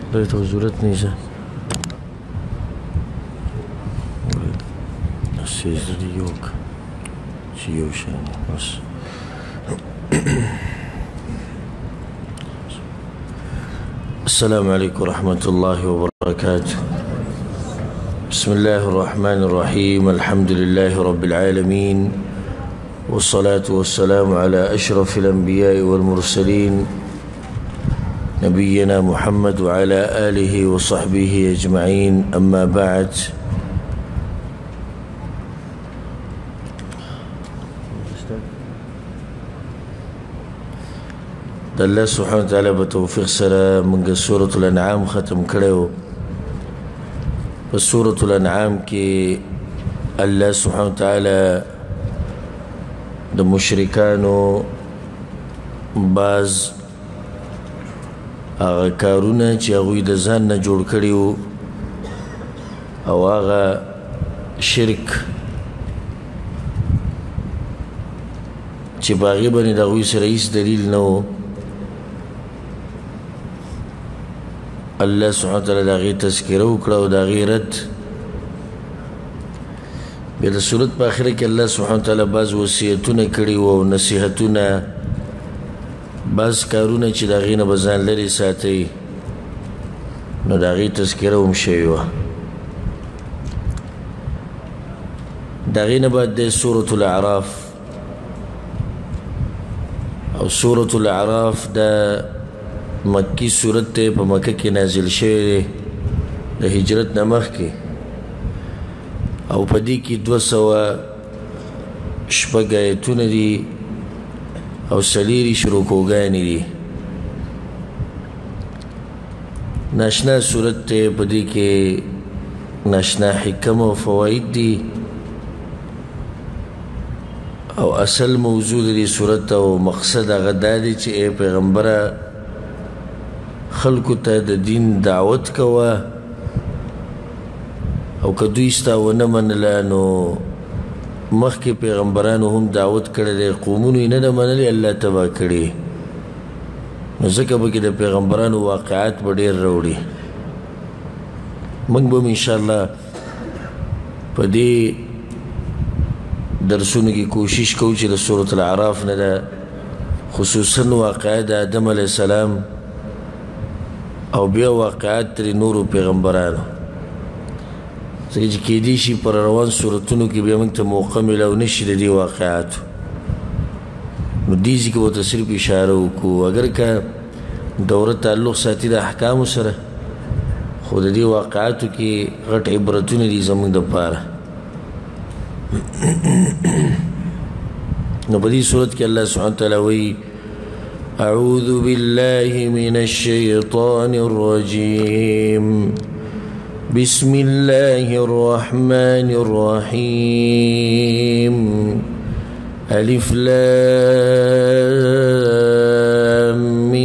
دای ته ضرورت نیست سیزدی یوک چی یو شانی بس السلام عليكم ورحمة الله وبركاته بسم الله الرحمن الرحيم الحمد لله رب العالمين والصلاة والسلام على أشرف الأنبياء والمرسلين نبينا محمد وعلى آله وصحبه أجمعين أما بعد الله سبحانه وتعالى بتوفيق سره من سورة الأنعام ختم کړو. په سورة الأنعام کې الله سبحانه وتعالى د مشرکانو بعض هغه کارونه چې هغوی د ځان نه جوړ کړي وو او هغه شرک چې په هغې باندې د هغوی سره هېڅ دلیل نه و، الله سبحانه وتعالی د هغې تذکره وکړه او د هغې رد. بیا د صورت په آخره کې الله سبحانه وتعالی بعض وصیتونه کړي وو او نصیحتونه، بعض کارونه چې د هغې نه به ځان لرې ساتئ، نو د هغې تذکره هم شوې وه. د هغې نه بعد دی سورة الاعراف، او سورة الاعراف دا مکی صورت ته په مکه کې نازل شوی دی د هجرت نه مخکې، او په دې کې 206 آیتونه دي او 4 رکوګانې دي. ناشنا صورت ته په دې کې ناشنا حکم او فواید دي، او اصل موضوع د دې صورت او مقصد هغه دا دی چې ای پیغمبره خلکو ته د دین دعوت کوه، او که دوی ستا ونه منله نو مخکې پیغمبرانو هم دعوت کړی دی، قومونو یې نه ده منلې، الله تباه کړي، نو ځکه به کې د پیغمبرانو واقعات به ډېر راوړي. موږ به هم انشاءالله په دې درسونو کې کوشش کوو چې د سورة الاعراف نه ده خصوصا واقعات د آدم علیه السلام او بیا واقعات ترې نورو پیغمبرانو، ځکه چې کیدی شي پر روان صورتونو کې بیا موږ ته موقع میلاو نه شي د دې واقعاتو، نو دې ځای کې به ورته صرف اشاره وکړو. اگر که دوره تعلق ساتي د احکامو سره، خو د دې واقعاتو کې غټ عبرتونه دي زموږ دپاره. نو په دې صورت کې الله سبحانه وتعالی وایي: أعوذ بالله من الشيطان الرجيم بسم الله الرحمن الرحيم ألف لام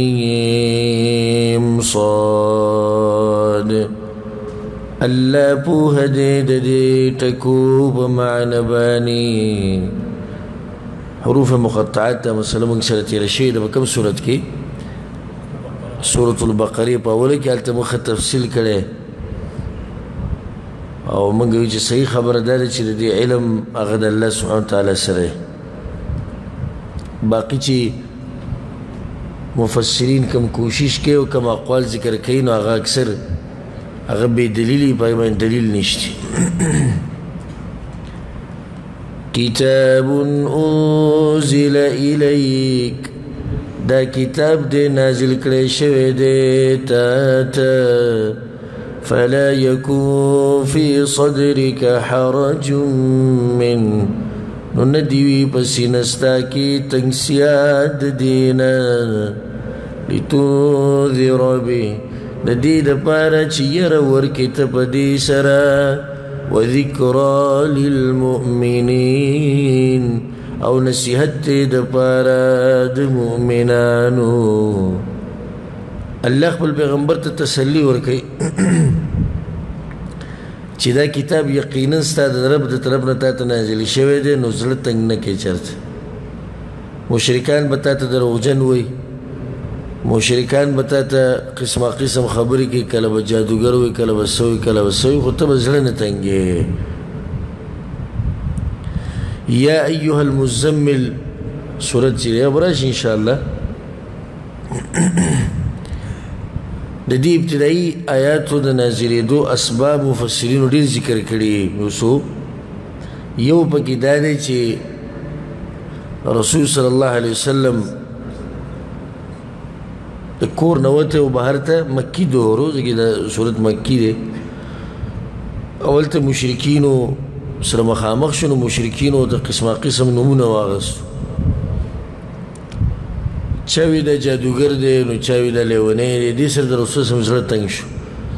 ميم صاد الله پوهه دې د دې ټکو په معنی باندې. حروف مقطعات دا مثلا موږ سره تېره شوې ده په کوم صورت کې؟ سورة البقرې په اوله کې هلته موږ ښه تفصیل کړی، او موږ وایو چې صحیح خبره دا ده چې د دې علم هغه د الله سبحانه وتعالی سره. باقي چې مفسرین کم کوشش کوي او کم اقوال ذکر کوي، نو هغه اکثر هغه بې دلیلي، په هغې باندې دلیل نشته. کتاب انزل الیک، دا کتاب دې نازل کړی شوی دی تا ته، فلا یکن فی صدرک حرج من، نو نه دې وي په سینه ستا کې تنګسیا د دې نه، لتنذر به، د دې دپاره چې یره ورکړې ته په دې سره، وذکرى للمؤمنین، او نصیحت دې دپاره د مؤمنانو. الله خپل پیغمبر ته تسلی ورکوي چې دا کتاب یقینا ستا د رب د طرف نه تا ته نازل شوی دی، نو زړه تنګ نه کړې چېرته. مشرکان به تا ته دروغجن وایي، مشرکان بتا ته قسمه قسم خبرې کوي کله به جادوګر وي کله به څه وي کله به څه وي خو ته به زړه نه تنګې یا ایها المزمل سورت چې دی به راشي انشاءالله د دې ابتدایي آیاتو د نازلېدو اسباب مفسرینو ډېر ذکر کړي یو یو پکې دا دی چې رسول صلی الله علیه وسلم د کور نه وته او بهر ته مکي دورو ځکه دا صورت مکي دی اول ته مشرکینو سره مخامخ شنو مشرکینو د قسمه قسم نمونه واغستو چاوی د جادوګر دی نو چاوی د لیونی دی دې سره د رسول صلی زړه تنګ شو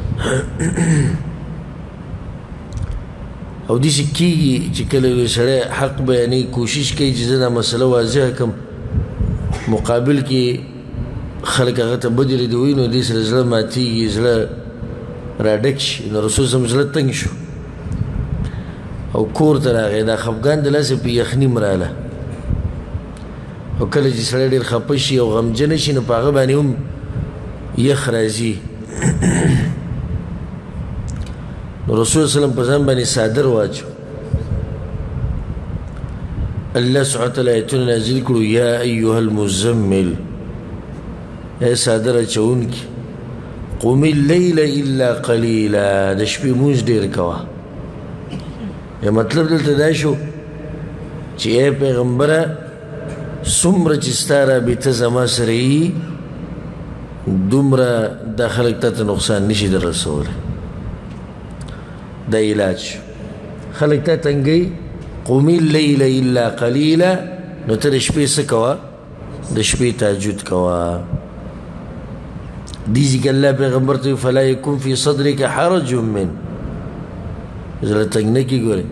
او داسې کېږي چې کله یو سړی حق بیانوي کوشش کوي چې زه دا مسله واضحه کړم مقابل کې خلک هغه ته بدې ردې وایي نو دې سره زړه ماتېږي زړه راډک شي نو رسول صلی زړه تنګ شو او کور ته راغی دا خفګان د لاسه په یخني مراله او کله چې سړی ډېر خفه شي او غمجنه شي نو په هغه باندې هم یخ راځي نو رسول صلی په ځان باندې څادر واچو الله سبحانه وتعالی آیتونه نازل کړو یا ایها المزمل ای څادر اچونکي قم اللیل الا قلیلا د شپې مونځ ډېر کوه یا مطلب دلته دا شو چې ای پیغمبره څومره چې ستا رابطه زما سره یي دومره دا خلک تا ته نقصان نشي در رسولی دا علاج خلک تا تنګوي قومي اللیل الا قلیلا نو ته د شپې څه کوه د شپې تهجد کوه دیزی که الله پیغمبر ته فلا یکن فی صدرک حرج من زړه تنګ نه کي ګورې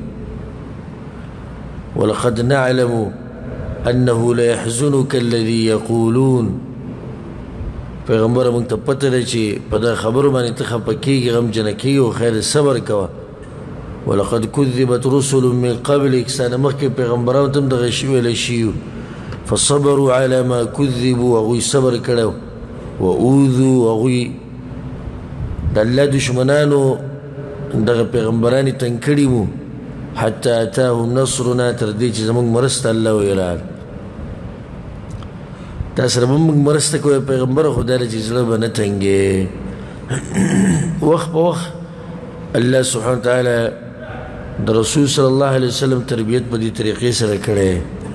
ولقد نعلم انه لا يحزنك الذي يقولون پیغمبر موږ ته پته ده چې په دا خبرو باندې ته خفه کېږي غمجنه کېږي او خیر صبر کوه ولقد كذبت رسل من قبلك سانه مخکې پیغمبرانو ته هم دغه شي ویلی شي فصبروا على ما كذبوا هغوی صبر کړی واوذوا هغوی د الله دشمنانو دغه پیغمبران یې تنګ کړي وو حتی اتاهم نصرنا تر دې چې زموږ مرسته الله ویلال تا سره به موږ مرسته کوی پیغمبره خو دا ده چې زړه به نه تنګې وخت په وخت الله سبحانه وتعالی د رسول صلی الله علیه وسلم تربیت په دې طریقې سره کړی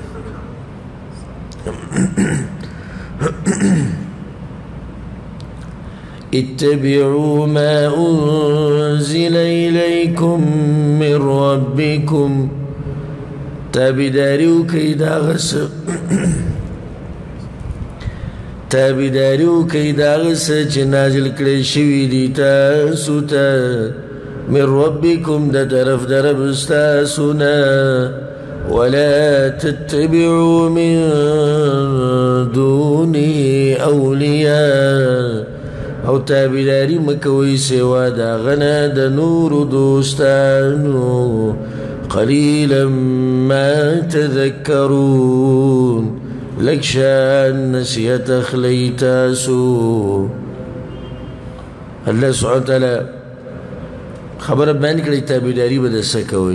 اتبعوا ما انزل الیکم من ربکم تابعداري وکئ د هغه څه تابعداري وکئ د هغه څه چې نازل کړی شوي دي تاسو ته من ربکم د طرف د رب ستاسو نه ولا تتبعوا من دونه اولیاء او تابعداري مکوئ سوا د هغه نه د نورو دوستانو قليلا ما تذكرون لك شان نسيت اخليتاسو الله سبحانه وتعالى خبر بیان کړی تابعداري به د څه کوئ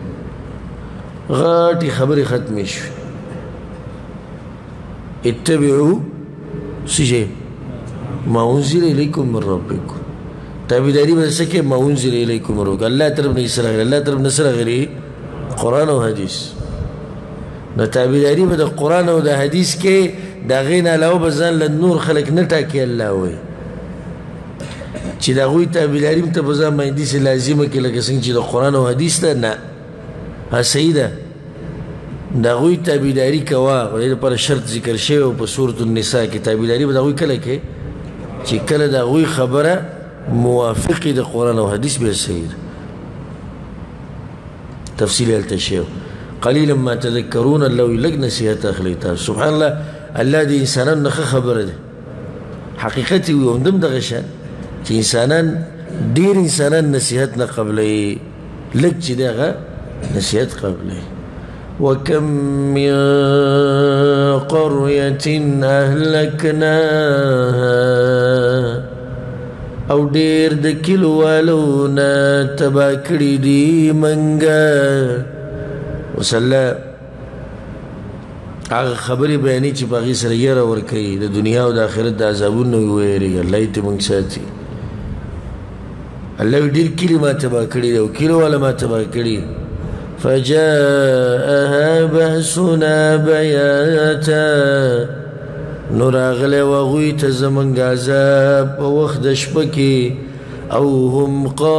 غاټي خبرې ختمې شوې اتبعوا څه شی ما انزل الیکم من ربکم تابعداري به څه کوي ما انزل الیکم من ربکم الله طرف نه سره الله طرف نه سره غري قرآن او حدیث نو تابعداري به د قرآن او د حدیث کې د هغې نه علاوه به ځان له نور خلک نه ټاکي الله وایي چې د هغوی تابعداري ته په ځان باندې داسې لازمه کړي لکه څنګه چې د قرآن او حدیث ته نه صحیح ده د هغوی تابعداري کوه د دې لپاره شرط ذکر شوی په سورة النساء کې تابعداري به د هغوی کله کې چې کله د هغوی خبره موافقې د قرآن او حدیث به صحیح ده تفصیل هلته شوی قلیلا ما تذکرون الله وی لږ نصیحت اخلئ تاسو سبحان الله الله د انسانانو نه ښه خبره ده حقیقت یې وي همدم دغه شان چې انسانان ډېر انسانان نصیحت نه قبلوي لږ چې دی هغه نصیحت قبلوي وكم من قرية أهلكناها او ډیر د کلیوالو نه تباه کړي دي منګه وسله هغه خبرې بیانې چې په هغې سره یره ورکوي د دنیا او د آخرت د عذابونو ویېرېږي الله یې ترې موږ ساتي الله ډېر کلي ما تباه کړي دي او کلیواله ما تباه کړي فجاءها بأسنا بياتا نو راغلی و هغوی ته زموږ عذاب په وخت د شپه کې او هم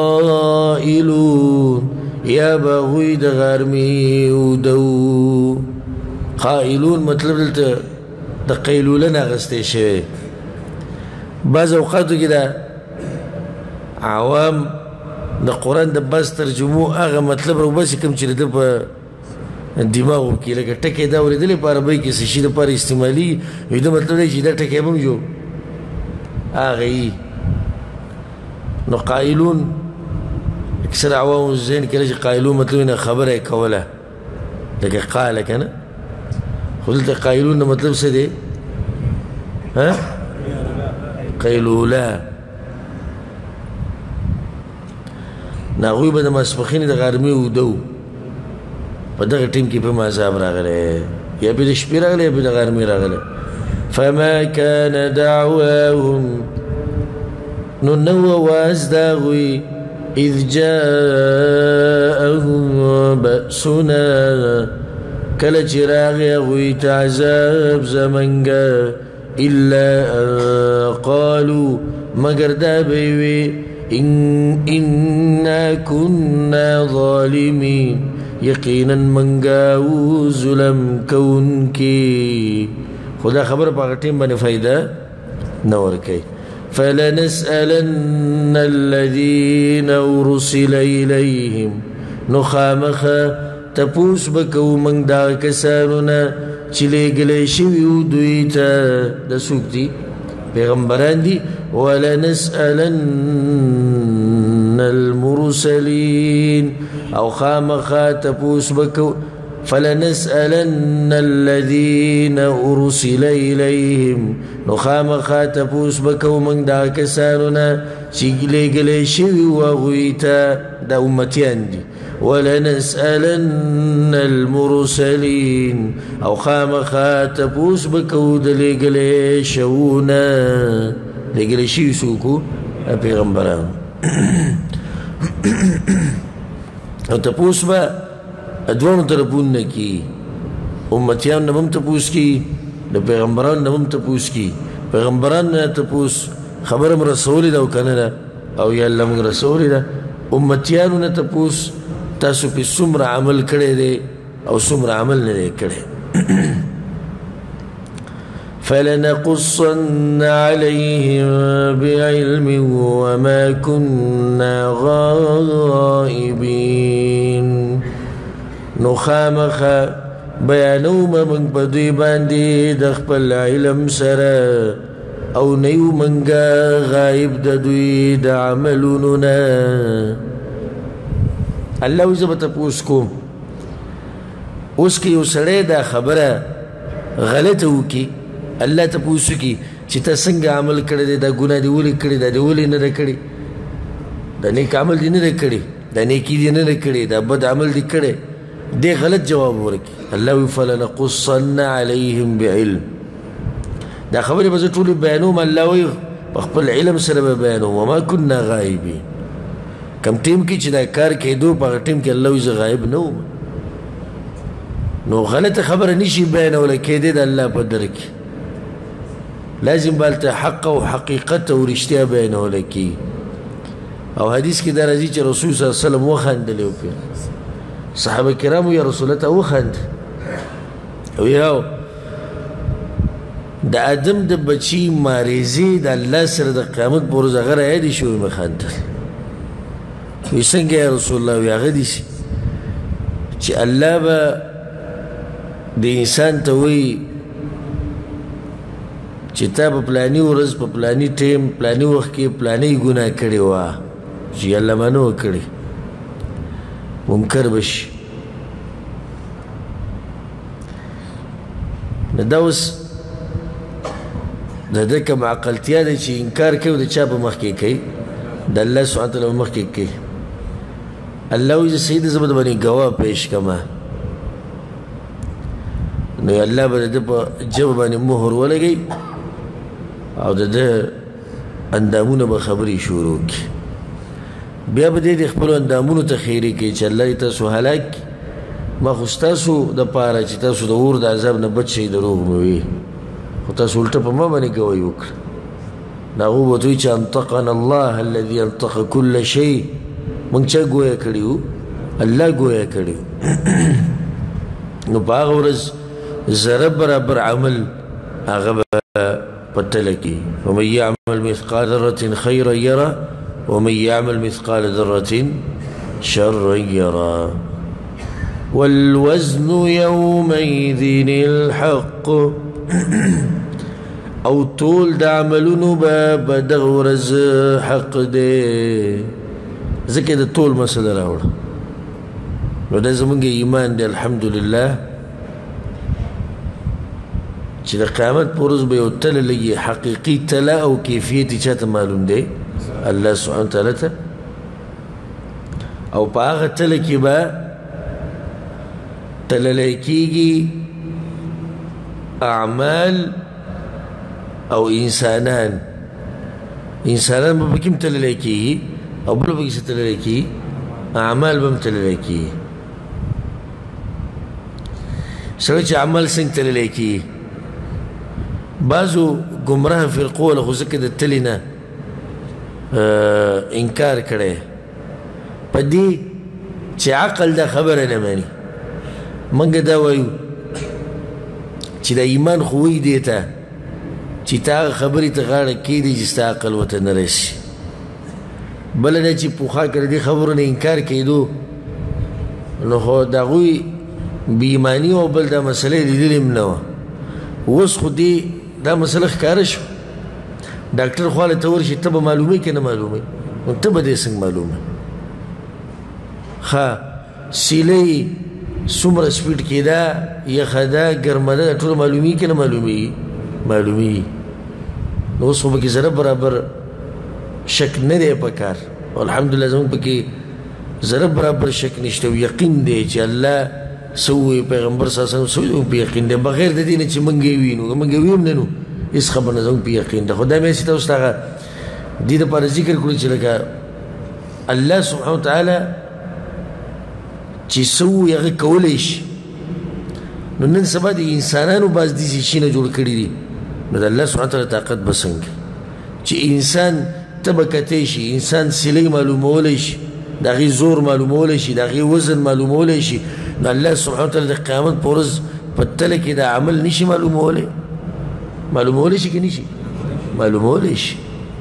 قائلون یا به هغوی د غرمې اوده قائلون مطلب دلته د قیلوله نه اخیستی شوی بعض اوقاتو کې دا عوام د قرآن د بعض ترجمو هغه مطلب راوباسي کوم چې د ده په دماغو کې لکه ټکی دا اورېدلی په عربۍ کې څه شي دپاره استعمالي وي دا مطلب دی چې دا ټکی به هم جو هغه یي نو قائلون اکثر عوامو ذهن کې چې قائلون مطلب نه خبره یې کوله لکه قاله که نه خو دلته قائلون نه مطلب څه دی قیلوله نه هغوی به د ماسپښین د غرمې اوده و په دغه ټیم کې په عذاب راغلی یا پې د شپې راغلی یا پې د غرمې راغلی فما كان دعواهم نو نه و اواز د هغوی اذ جاءهم بأسنا کله چې راغی هغوی ته عذاب زمونږه الا ان قالوا مگر دا به یې وي إنا كنا ظالمين یقینا منگاو ظلم کون کی خدا خبر پا ټیم باندې فائدہ نه ورکوي فلنسألن الذين أرسل إليهم نو خامخه تپوس بکو من دا کسانو نه چې لېږلی شوي وو دوی ته د څوک دي پیغمبران دي ولنسألن المرسلين او خامخا تپوس بکو فلنسألن الذين أرسل إليهم نو خامخا تپوس بکو من دا کسانونا چې لېږلی شوي وو هغوی ته دا امتیان دي ولنسألن المرسلين او خامخا تپوس بکو د لېږلی شوونه لېږلی شوي څوک وو پیغمبران او تپوس به دوانو طرفونو نه کي امتیانو نه به هم تپوس کي د پیغمبرانو نه به هم تپوس کي پیغمبرانو نه تپوس خبره م رسولې ده او که نه ده او یا الله موږ رسولې ده امتیانو نه تپوس تاسو پې څومره عمل کړی دی او څومره عمل نه دی کړی فلنقصن عليهم بعلم وما كنا غائبين نو خامخا بیانو من په دوی باندې د خپل علم سره او نیو منګه غایب د دوی د عملونو نه الله وی زه به تپوس کوم اوس که یو سړی دا خبره غلطه وکړي الله تپوس وکړي چې ته څنګه عمل کړی دی دا ګناه دې ولې کړې دا دې ولې نه ده کړې دا نیک عمل دې نه دی کړی دا نیکي دې نه ده کړې دا بد عمل دې کړی دې غلط جواب ورکړي الله وی فلنقصن عليهم بعلم دا خبرې به زه ټولې بیانوم الله وی په خپل علم سره به بیانوم وما كنا غایبین کم ټیم کې چې دا کار کېدو په هغه ټیم کې الله وی زه غایب نه وم نو غلطه خبره نشي بیانولی کېدی د الله په در کې لازم به هلته حق او حقیقت او رښتیا بیانولی کېږي او حدیث کې دا راځي چې رسول صلی الله علیه وسلم وخندلی و پرې صحابه کرامو یا رسول الله ته وخند او یو د آدم د بچي ماریزې د الله سره د قیامت په ورځ هغه رایادې شوې مې خندل وی څنګه یا رسول الله وی هغه داسې چې الله به د انسان ته وایي چې تا په پلاني ورځ په پلاني ټیم پلاني وخت کې پلاني ګناه کړې وه چې الله ما نه وه کړې منکر به شي دا اوس د ده کوم عقلتیا دی چې انکار کوي د چا په مخ کې کوي د الله سبحانه وتعالی په مخ کې کوي الله وایي سید زه به د باندې ګواه پیش کړمه نو الله به د ده په ژبه باندې مهر ولګوي او د ده اندامونه به خبرې شروع کړي بیا به دی د خپلو اندامونو ته خیرې کوي چې الله دې تاسو هلاک کړي ما خو ستاسو دپاره چې تاسو د اور د عذاب نه بچ شئ دروغ مې وي خو تاسو الټه په ما باندې ګوایي وکړه نو هغوی به ورته وایي چې انطقنا الله الذي انطق كل شی موږ چا ګویه کړي وو الله ګویه کړي وو نو په هغه ورځ ذره برابر عمل هغه به په تله کې ومن يعمل مثقال ذرة خيرا يره ومن يعمل مثقال ذرة شرا يره والوزن يومئذ الحق او طول د عملونو به دغه ورځ حق دی ځکه د طول مسله راوړه نو دا زمونږ ایمان دی الحمدلله چې د قیامت په ورځ به یو تله لګي حقیقي تله او کیفیت یې چاته معلوم دی الله سبحانه وتعالی ته او په هغه تله کې به تللی کېږي اعمال او انسانان به پکې هم تللی کېږي او بل پکې څه تللی کېږي اعمال به هم تللی کېږي سړی چې عمل څنګه تللی کېږي بعضو ګمراه فرقو له خو ځکه د تلې نه انکار کړی په دې چې عقل دا خبره نه مني منګه دا وایو چې د ایمان خو وایي دې ته چې تا هغه خبرې ته غاړه کېږدي چې ستا عقل ورته نه رسي بله دا چې پوخا که د دې خبرو نه انکار کېدو نو خو د هغوی بې ایماني او بل دا مسله یې لیدلې هم نه وه اوس خو دې دا مسله ښکاره شو ډاکټر خواله ته ورشي ته به معلوموي که نه معلوموي نو ته به دې څنګه معلوموي ښه سیلۍ څومره سپیډ کېده یخه ده ګرمه ده ټوله معلومېږي که نه معلومېږي معلومېږي نو اوس خو پکې ذره برابر شک نه دی په کار الحمدلله زموږ پکې ذره برابر شک نشته او یقین دی چې الله څه ووایي پیغمبر صلی الله علیه وسلم څه وایي په یقین دی بغیر د دې نه چې موږ یې وینو که موږ یې ویم نه نو هېڅ خبر نه زموږ په یقین ده خو دا مې چې تاسو ته هغه دې دپاره ذکر کړو چې لکه الله سبحانه وتعالی چې څه ووایي هغه کولی شي نو نن سبا د انسانانو بعض داسې شیونه جوړ کړي دي نو د الله سبحانه وتعالی طاقت به څنګه چې انسان ته به کتی شي انسان سیلۍ معلومولی شي د هغې زور معلومولی شي د هغې وزن معلومولی شي نو الله سبحانه وتعالی د قیامت په ورځ په تله کې دا عمل نشي معلومولی معلومولی شي که نشي معلومولی شي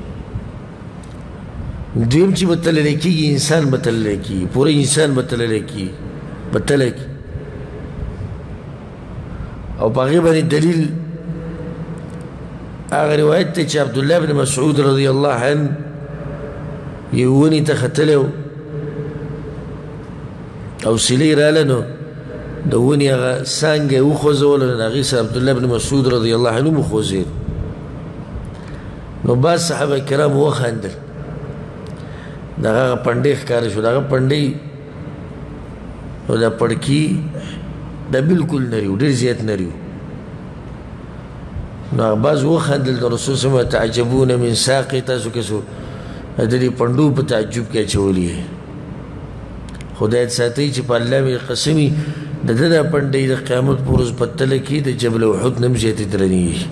دویم چې به تللی کېږي انسان به تللی کېږي پوره انسان به تللی کېږي به تله کېږي او په هغې باندې دلیل هغه روایت دی چې عبدالله بن مسعود رضی الله عنه یو ونې ته ختلی و او سیلۍ راله نو د ونې هغه څانګه یې وخوځوله نو د هغې سره عبدالله بن مسعود رضی الله عنه هم وخوځېد نو بعض صحابه کرامو وخندل د هغه پنډۍ ښکاره شو د هغه پنډۍ نو دا پړکي دا بلکل نری و ډېر زیات نری و نو هغه بعض وخندل د رسول صلی الله تعجبون من ساقې تاسو کسو د دې پنډو په تعجب کې اچولي خدای دې ساتي چې په الله مې قسمي د ده دا پنډۍ د قیامت په ورځ په تله کې د جبل احد نه هم زیاتې درنېږي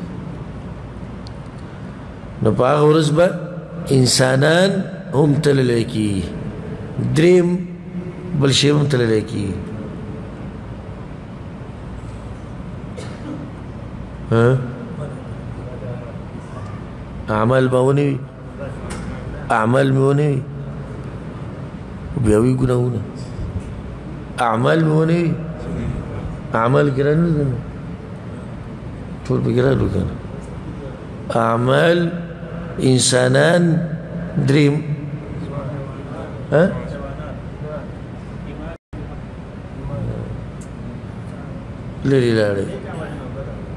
نو په هغه ورځ به انسانان هم تللی کېږي دریم بل شی هم تللی کېږي اعمال به ونه وي اعمال مې ونه وي بیا وي ګناهونه اعمال مې ونه وي اعمال کې رانه ټول پکې رالو که نه اعمال انسانان دریم لرې لاړې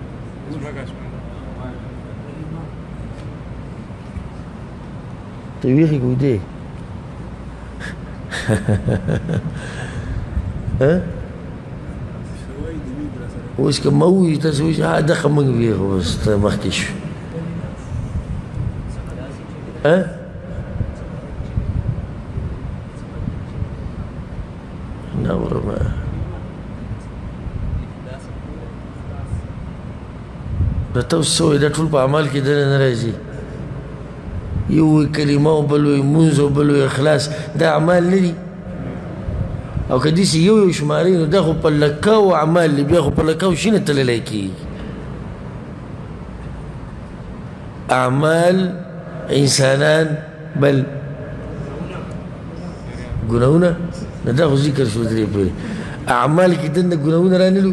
ته ویښې ګودې اوس که ما ووایي تاسو وایي دغه موږ ویښ اوس ته مخکې شو نه ورمه دا تاسو څه وایي دا ټول په عمل کې دننه نه راځي یو وایي کلمه او بل وایي مونځ او بل وایي اخلاص دا اعمال نه دي او که داسې یو یو شماري نو دا خو په لکاو اعمال دي بیا خو په لکاو شي نه تللی کېږي اعمال انسانان بل ګناهونه نه دا خو ذکر شو درې پورې اعمال کې دننه ګناهونه رانلو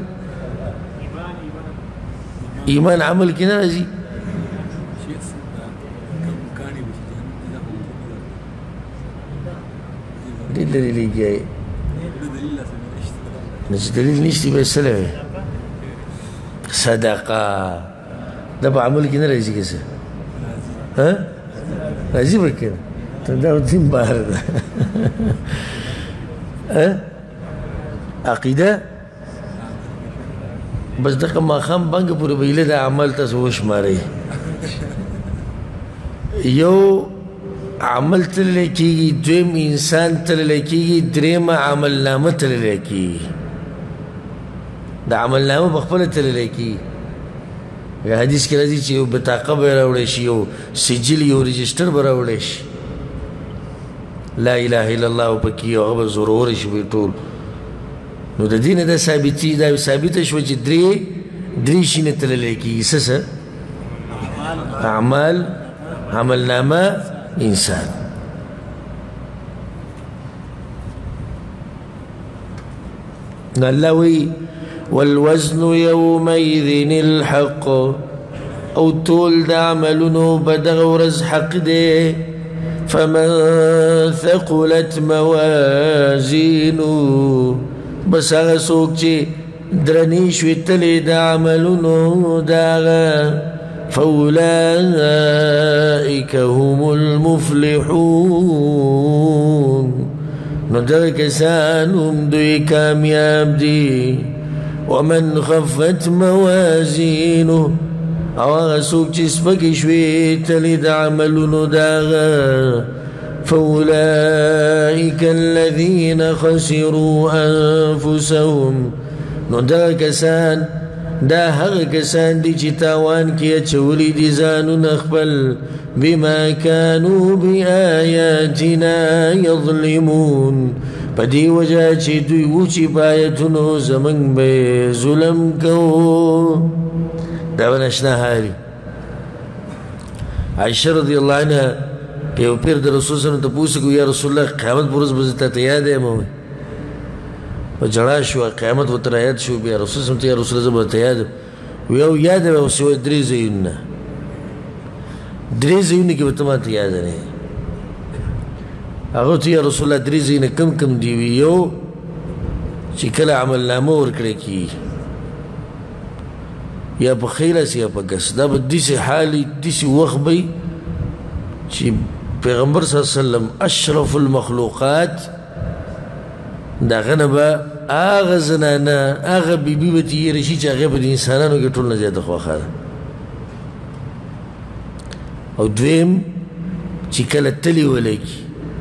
ایمان عمل کې نه راځي ډېر لرې لګیا نو چې دلیل نشته بیا څه وی صدقه دا په عمل کې نه راځي که څه راځي به که نه دا دین بهر ده عقیده بس دغه ماښام بانګه پورې به ایله دا عمل تاسو وشمارئ یو عمل تللی کېږي دویم انسان تللی کېږي درېیمه عملنامه تللی کېږي د عملنامه په خپله تللی کېږي حدیث کې راځي چې یو بطاقه به یې راوړی شي یو سجل یو رجسټر به راوړی شي لا اله الا الله پکې یو هغه به زورور شي به ټول نو د دې نه دا ثابته شوه چې درې شي نه تللی کېږي څه اعمال عملنامه انسان نو الله وی والوزن يومئذ الحق او طول دا عملونو بدغ ورز حق دے فمن ثقلت موازینو بس آغا سوک چه درنیشوی تلی دا عملونو داغا فأولئك هم المفلحون نو دا کسان هم دوی کامیاب دی ومن خفت موازینو او آغا سوک چه سپکی شوی تلی دا عملونو داغا فأولئك الذين خسروا أنفسهم نو دا کسان دا هغه کسان دي چې تاوان کې اچولي دي ځانونه خپل بما كانوا بآياتنا يظلمون په دې وجه چې دوی و چې په آیتونو زموږ به ظلم کوو دا به ناشنا حالي عایشه رضی الله عنها یو پیر د رسول صلی الله علیه وسلم ته پوښتنه کوي یا رسول الله قیامت پر ورځ به زه تاته یاد یم په جړا شو قیامت ورته رایاد شو بیا رسول صلی الله علیه وسلم ته یا رسول الله زه به ورته یاد وی یو یاد به اوس یو درې ځایونه کې به ته ماته یاد نه هغه ته یا رسول الله درې ځایونه کم دي وي یو چې کله عملنامه ورکړی کېږي یا په خیلس یا په ګس دا به داسې حالي داسې وخت به چې پیغمبر صلی الله علیه وسلم اشرف المخلوقات داغه نه به هغه زنانه هغه بیبي به تېره شي چې هغې به د انسانانو کې ټول نه زیاته خوښه ده او دویم چې کله تلې ولګي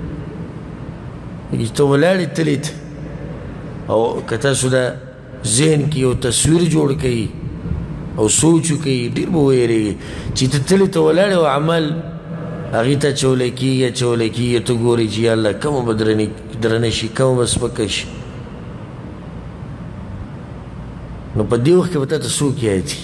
ته ولاړې تلې ته او که تاسو دا ذهن کې یو تصویر جوړ کړئ او سوچ وکړئ ډېر به ویرېږي چې ته تلې ته ولاړې او عمل هغې ته اچولی کېږي ته ګورې چې یا الله کومه به درنه شي کومه به سپکه شي نو په دې وخت کې به تا ته څوک یادي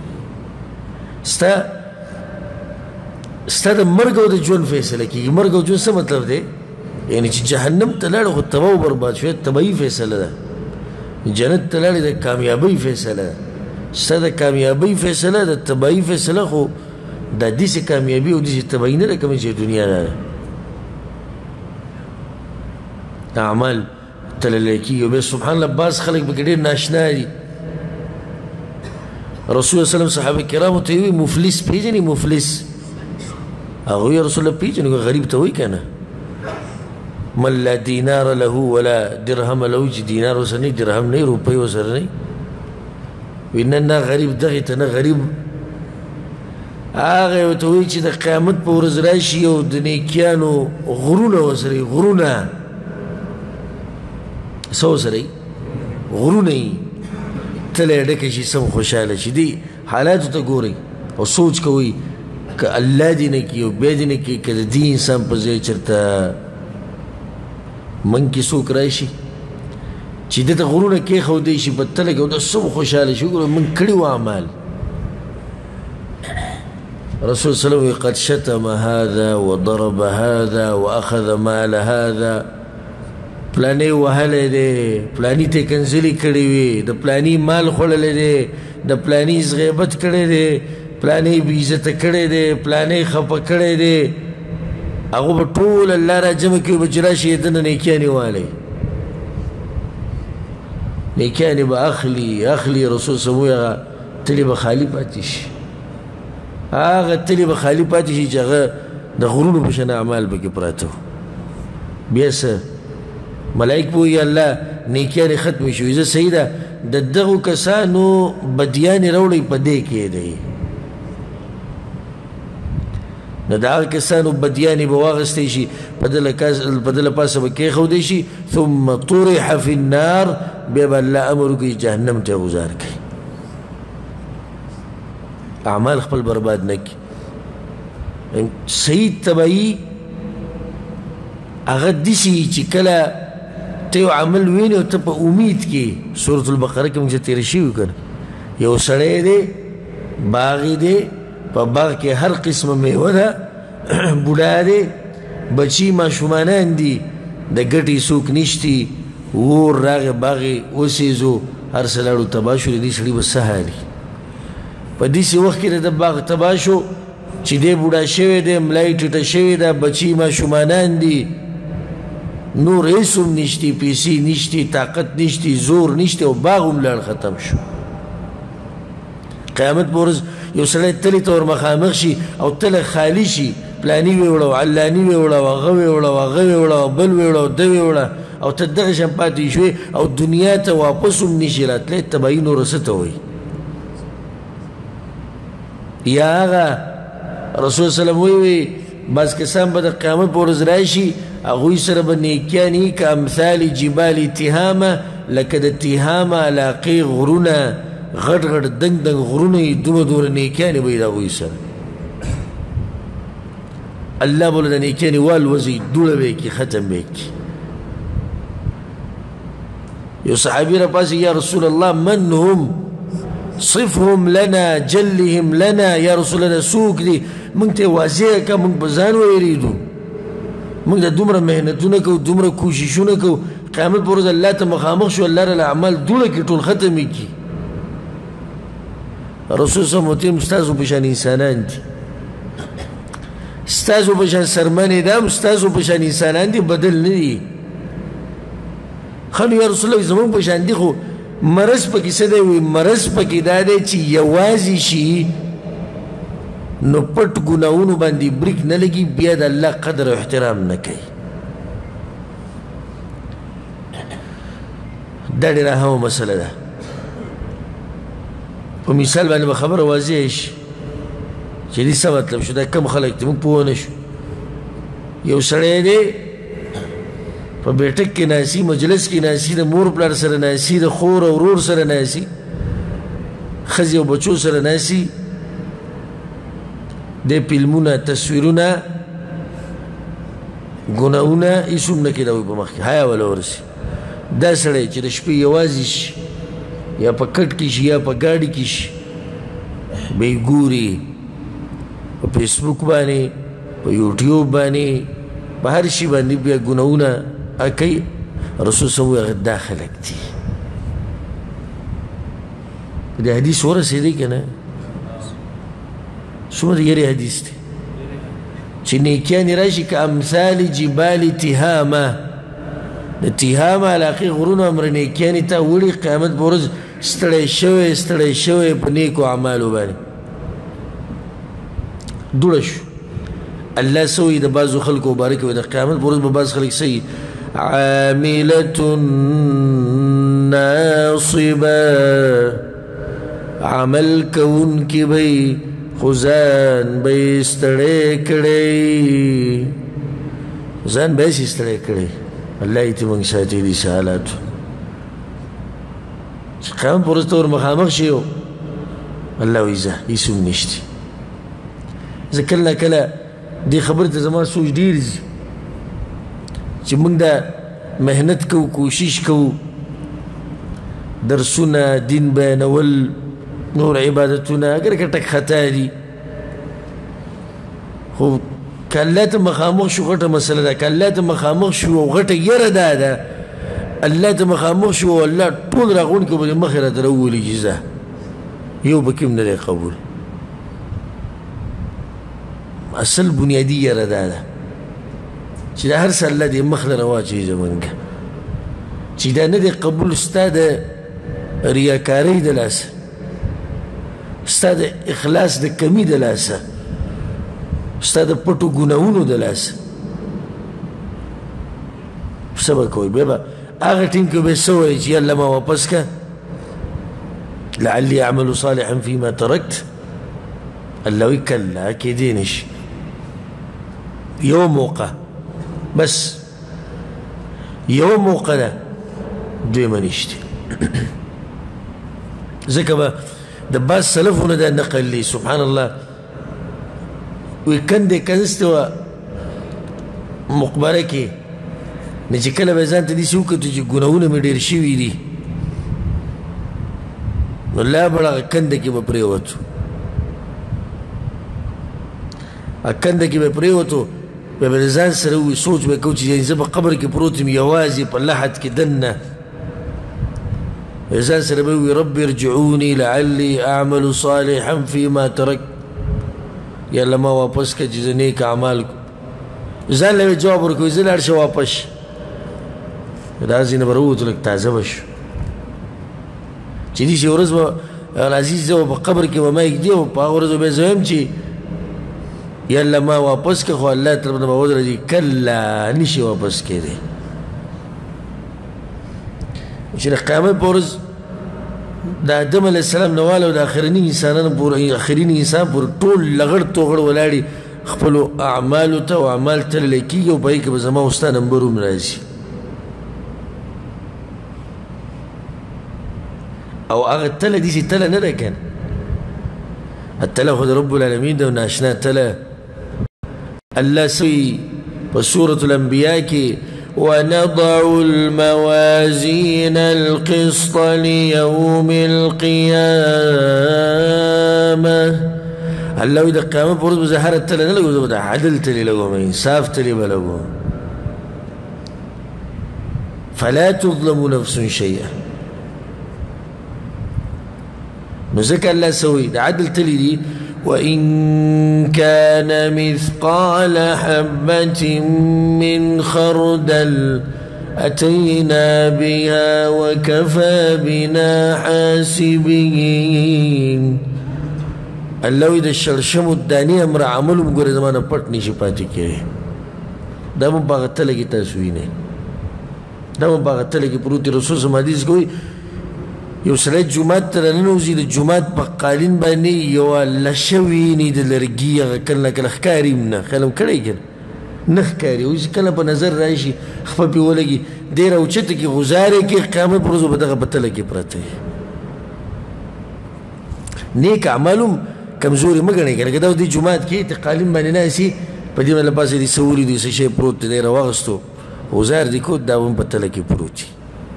ستا د مرګ او د ژوند فیصله کېږي مرګ او ژوند څه مطلب دی یعنی چې جهنم ته لاړې خو تباه و برباد شوې تباهي فیصله ده جنت ته لاړې د کامیابۍ فیصله ده ستا د کامیابۍ فیصله د تباهي فیصله خو دا داسې کامیابي او داسې تباهي نه ده کومه چې دنیا نه ده اعمال تللی کېږي او بیا سبحان الله بعض خلک پکې ډېر ناشنا دي رسول الله صلی صحابه کرامو ته وی مفلس پیژنې مفلس هغه یا رسول الله پیژنې غریب ته وی کنه من لا دینار له ولا درهم له چې دینار وسنی درهم نه روپۍ وسره نه ویننه غریب دغه ته نه غریب هغه ته وی چې د قیامت په ورځ راشي او د نیکیانو غرونه وسري غرونه سو سري غرونه تله ډکه شي سم خوشاله شي دي حالات ته ګوري او سوچ کوي ک الله دې نه کیو به دې نه کی ک دې انسان په ځای چرته من کې څوک راشي چې دته غرونه کې خو دی شي په تله کې د سم خوشاله شي ګوره من کړي و اعمال رسول صلی الله علیه وسلم قد شتم هذا وضرب هذا واخذ مال هذا پلانی وهله دی پلانی ته کنځلي کړي وي د پلانی مال خوړلې دی د پلانی غیبت کړي دی پلانی بې عزت کړي دی پلانی خفه کړي دی هغه په ټول الله را جمع کوي به چې راشي دنه نیکیانې والی نیکیانې به اخلي رسول صلی الله علیه وسلم تلې به خالي پاتې شي هغه تلې به خالي پاتې شي چې هغه د غرونو په شان اعمال به کې پراته بیا څه ملائک به وایي الله نیکیانې ختمې شوي زه صحیح ده د دغو کسانو بدیانې راوړئ په دې کې دی نو د هغه کسانو بدیانې به واخیستی شي په دله پاسه به کېښودی شي ثم طرح فی النار بیا به الله امر وکړي جهنم ته غذار کړي اعمال خپل برباد نه کړي صحیح تبعي هغه داسې چې کله ته یو عمل وینې او ته په امید کې سورة البقره کې موږ تېره شوي که نه یو سړی دی باغ دی په باغ کې هر قسمه میوه ده بوډا دی بچي ماشومانان دي د ګټې څوک نشتي اور راغې باغ یې وسېزو هر څه لاړو تباه شو د دې سړي به څه حالي په داسې وخت کې د باغ تباه شو چې دی بوډا شوی دی ملا یې ټیټه شوې ده بچي ماشومانان دي نور هیڅ هم نشتی پیسې نشتی طاقت نشتی زور نشتی او باغ هم لاړ ختم شو قیامت په ورځ یو سړی تلې ته ور مخامخ شي او تله خالي شي پلاني ویوړه او علاني ویوړه او هغه ویوړه او هغه ویوړه او بل ویوړه او ده ویوړه او ته دغه شان پاتې شوې او دنیا ته واپس هم نشي راتلی تباهي نوره څه ته وایي یا هغه رسول صلی الله علیه وسلم وی بعض کسان به د قیامت په ورځ راشي هغوی سره به نیکیانې که امثال جبال تهامه لکه د تهامه علاقې غرونه غټ غټ دنګ دنګ غرونه یې دومره نیکیانې به یې د هغوی سره الله به له د نیکیانې والوځي دوړه به یې کړي ختم به یې کړي یو صحابي راپاڅېږي یا رسول الله من هم صفهم لنا جلهم لنا یا رسول الله څوک دي موږ ته واضح کړه موږ په ځان ویرېږو موږ د دومره محنتونه کوو دومره کوششونه کوو قیامت په ورځ الله ته مخامخ شو الله راله اعمال دوړه کړي ټول ختم یې کړي رسول صلی الله علیه وسلم ستاسو په شان انسانان دي ستاسو په شان سرمنې ده هم ستاسو په شان انسانان دي بدل نه دي ښه نو یا رسول الله زموږ په شان دي خو مرض پکې څه دی وایي مرض پکې دا دی چې یوازې شي نو پټ ګناهونو باندې بریک نه لګي بیا د الله قدر او احترام نه کوي دا ډېره اهمه مسله ده په مثال باندې به خبره واضح شي چې دې څه مطلب شو دا کم خلک دي موږ پوه نه شو یو سړی دی په بیټک کې ناسي مجلس کې ناسي د مور پلار سره ناسي د خور او ورور سره ناسي ښځې او بچو سره ناسي د فلمونه تصویرونه ګناهونه هېڅ هم نه کېدوي په مخ کې حیا وله ورسي دا سړی چې د شپې یوازې شي یا په کټ کې شي یا په ګاډي کې شي به یې ګوري په فیسبوک باندې په یوټیوب باندې په هر شي باندې بیا ګناهونه کوي رسول صلی الله علیه وسلم دا خلک دي د حدیث ورسېدی که نه څومره د یرې حدیث دی چې نیکیانې راشي که امثال جبال تهامه د تهامه علاقې غرونو امر نیکیانې ته وړي قیامت په ورځ ستړی شوی په نیکو اعمالو باندې دوړه شو الله سوی د بعضو خلکو مبارک وي د قیامت په ورځ به بعض خلک سوي عاملة ناصبه عمل کوونکي به خو ځان به یې ستړی کړی ځان به یې ستړی کړی الله یې ته موږ ساتي دې حالاتو چې قیامت په ورځ ته ور مخامخ شي الله وایي ځه هېڅ هم نشته زه کله نه کله دې خبرې ته زما سوچ ډېر ځي چې موږ دا محنت کوو کوشش کوو درسونه دین بیانول نور عبادتونه اگر که ټک خطا دي خو که الله ته مخامخ شو غټه مسله ده که الله ته مخامخ شو او غټه یره دا ده الله ته مخامخ شو او الله ټول راغونکي به دې مخې راته راوولي چې ځه یو به کې هم نه دی قبول اصل بنیادي یره دا ده چې دا هر څه الله دې مخ له راواچوي زمونږ چې دا نه دی قبول ستا د ریاکارۍ د لاسه ستا د اخلاص د کمي د لاسه ستا د پټو ګناهونو د لاسه څه به کوئ بیا به هغه ټیم کې به څه وایي چې یالله ما واپس که لعلي اعمل صالحا فيما تركت الله وایي کله کیدی نشي یو موقع بس یو موقع ده دویمه نشته ځکه به د بعض سلفونه دا نقل لي سبحان الله وی کندې کنسته وه مقبره کې نه چې کله به ځان ته داسې وکتو چې ګناهونه مې ډېر شوي دي نو لا بړ هغه کنده کې به پرېوتو هغه کنده کې به پرېوتو بیا به د ځان سره ووي سوچ به کوو چې زه په قبر کې پروت یم یوازې په لحد کې دننه ځان سره به ووي رب ارجعوني لعلي اعمل صالحا فيما تركت یا الله ما واپس که چې زه نیک اعمال ځان له جواب ورکوي زه لاړ شه واپس دا ځینې به راووتو لږ تازه به شو چې داسې ورځ به راځي زه به په قبر کې به ما ږدي او په هغه ورځ به زه وایم چې یا الله ما واپس که خو الله طرف نه به ودرېږي کله نشي واپس کېدی چې د قیامت په ورځ د آدم علیه السلام نه واله او د آخرني انسانانو پورې آخرین انسان پورې ټول لغړ توغړ ولاړې خپلو اعمالو ته او اعمال تللی کېږي او په هغې کې به زما او ستا نمبر هم راځي او هغه تله داسې تله نه ده که نه التله خو د رب العالمین ده او ناشنا تله الله سوی په سورة الانبیاء کې ونضع الموازين القسط ليوم القيامة الله إذا قام برد بزهر التلي نلقوا زبدا عدل تلي لقوا إنصاف تلي بلقوا فلا تظلم نفس شيئا نزكى الله سوي عدل تلي دي وإن كان مثقال حبة من خردل أتينا بها وكفى بنا حاسبين الله إذا الشرشم الدانية امر عملو مگوره زمانه پت نشي پاتی کری دا من باغتله کی تاسوینه دا من باغتله کی پروتی رسول سم حدیث کوئی یو سړی جومات ته راننوځي د جومات په قالین باندې یوه لشه ویني د لرګي هغه کله نه کله ښکاري هم نه خیال هم کړی که نه ښکاري اوس کله په نظر راشي خپه پې ولګي دی راوچته کې غزارې کې قیامت پر ورځ به دغه په تله کې پرته وي نیک اعمال هم کمزوري مه ګڼئ که نه که دا دې جومات کې د قالین باندې ناستي په دې باندې پاسې دې څه ولیدو څه شی پروت دی دی راواغستو غزار دې کود دا هم په تله کې پروت وي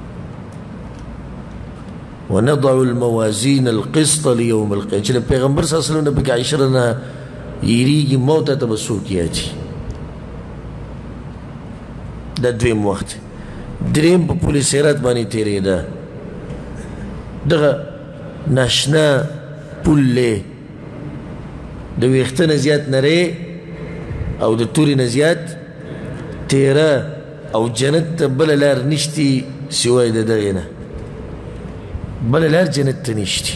ونضع الموازين القسط ليوم القيامة چې د پیغمبر صلی الله علیه وسلم نه پکې عایشه نه یېرېږي موت ته به څوک یادي دا دویم وخت دریم په پل صراط باندې تېرېده دغه ناشنا پل دی د ویښته نه زیات نری او د تورې نه زیات تیره او جنت ته بله لار نشتي سوای د دغې نه بل لار جنت ته نشتی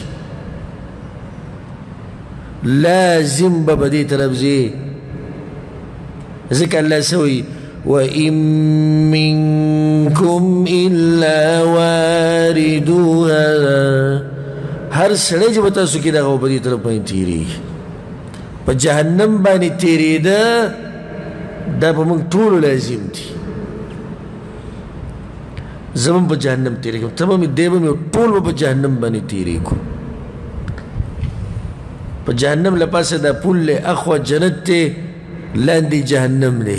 لازم به بدې طرف ځې ځکه الله سوی وَإِن مِّنكُمْ إِلَّا وَارِدُوهَا هر سړی چې به تاسو کې دغه په دې طرف باندې تېرېږي په جهنم باندې تېرېده دا به موږ ټولو لازم دي زه به په جهنم تېرېږم ته به مې دی به مې ټول به په جهنم باندې تېرېږو په جهنم له پاسه دا پل دی اخوا جنت دی لاندې جهنم دی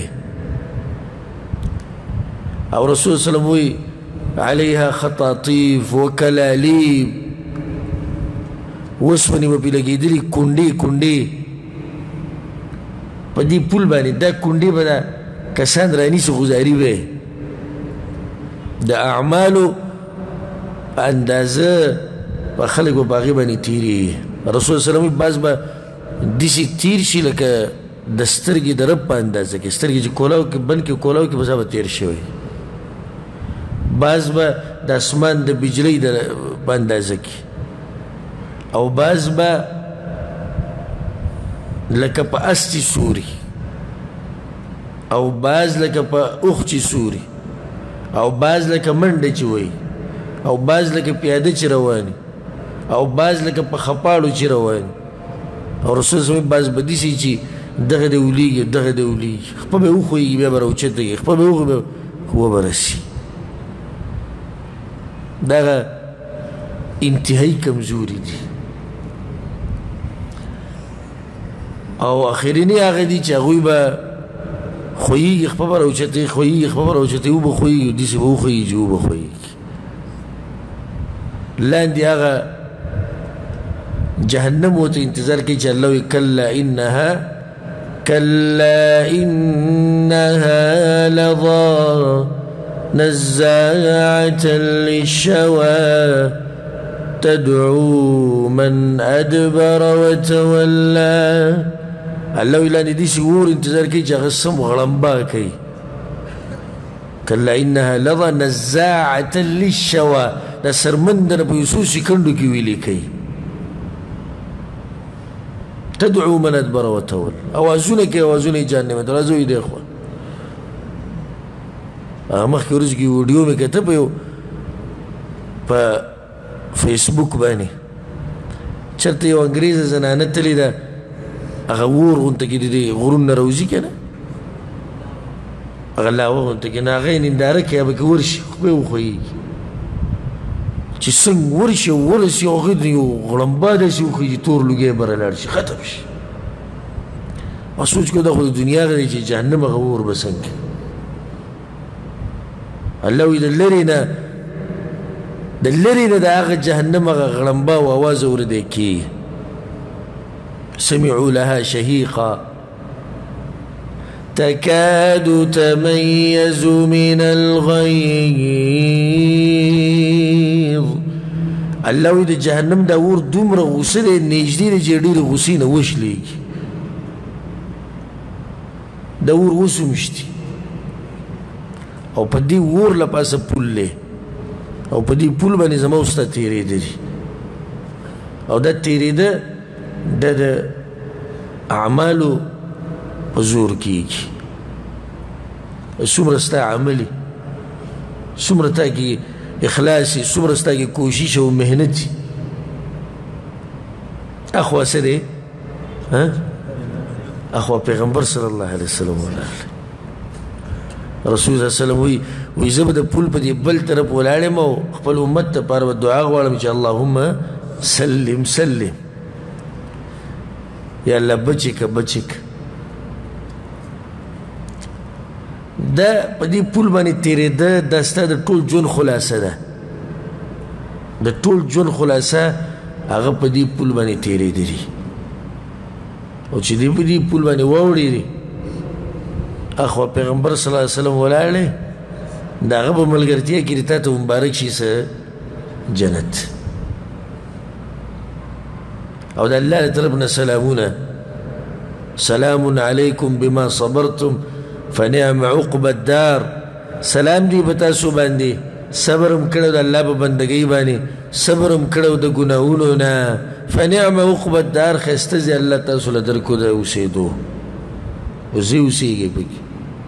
او رسول صلی الله علیه وسلم وی علیها خطاطیف وکلالیب وسپنې به پې لګېدلي کونډې کونډې په دې پل باندې دا کونډې به دا کسان رانیسي غزاري به د اعمالو په اندازه په خلک به په هغې باندې تېرېږي رسول صلی الله علیه وسلم بعض به داسې تېر شي لکه د سترګې د رب په اندازه کې سترګې چې کولاو کې بند کې کولاو کې بس به تېر شوی بعض به د اسمان د بجلۍ په اندازه کې او بعض به لکه په استي سوري او بعض لکه په اوښ چې سوري او بعض لکه منډه چې وایي او بعض لکه پیاده چې رواني او بعض لکه په خپاړو چې رواني او رسول صلی الله بعض به داسې چې دغه دې ولیږي دغه دې ولیږي خپه به وښویږي بیا به راوچته کېږي خپه به وښوي بیا وبه رسي دغه انتهایی کمزوري دي او اخرینی هغه دي چې هغوی به خویږي خپه به راوچتې خویږي خپه به راوچتې وبه خویږي داسې به وښویږي وبه خویږي لاندې هغه جهنم ورته انتظار کوي چې الله وایي كلا إنها لظى نزاعة للشوى تدعو من أدبر وتولى الله ویلا دې داسې اور انتظار کوي چې هغه سم غړمبا کوي كلا إنها لظى نزاعة للشوى دا سرمندنه په یو څو سکندو کې ویلې کوي تدعو من ادبر وتول اوازونه کې اوازونه جهنم ته راځي دی خو مخکې ورځ کې ویډیو مې کته په فیسبوک باندې چېرته یو انګریزه زنانه تللې ده هغه اور غونته کې د غرونه راوځي که نه هغه لاوه غونته کې نه هغه یې ننداره کوي هغه پکې ورشي خو به یې وښویږي چې څنګه ورشي او ورسي هغې ته یو غړمبا داسې وښوي چې تور لوګی بره لاړ شي ختم شي ما سوچ کړو دا خو د دنیا هغه دی چې جهنم هغه اور به څنګه الله وایي د لرې نه د هغه جهنم هغه غړمبا او اواز اورېدی کېږي سمعوا لها شهيقا تكاد تميز من الغيظ الله وی د جهنم دا اور دومره غوسه دی نږدې دی چې ډېرې غوسې نه وشلېږي دا اور اوس هم شتي او په دې اور له پاسه پل دی او په دې پل باندې زما اوس ته تېرېدلي او دا تېرېده دا د اعمالو په زور کېږي څومره ستا عملي څومره تا کې اخلاص څومره ستا کې کوشش او محنت اخوا څه دی اخوا پیغمبر صلی الله علیه وسلم رسول صلی الله علیه وسلم وی زه به د پل په دې بل طرف ولاړ یم او خپل امت دپاره به دعا غواړم چې اللهم سلم سلم یا الله بچې که بچې که دا په دې پل باندې تېرېده دا ستا د ټول ژوند خلاصه ده د ټول ژوند خلاصه هغه په دې پل باندې تېرېدلي او چې دې په دې پل باندې واوړېدې اخوا پیغمبر صلی الله علیه وسلم ولاړ دی د هغه په ملګرتیا کې تا ته مبارک شي څه جنت او د الله له طرف نه سلامونه سلام علیکم بما صبرتم فنعم عقب الدار سلام دی په تاسو باندې صبرم کړو د الله په بندګۍ باندې صبرم کړو د ګناهونو نه فنعم عقب الدار ښایسته ځای الله تاسو له درکو د اوسېدو وزې اوسېږئ پکې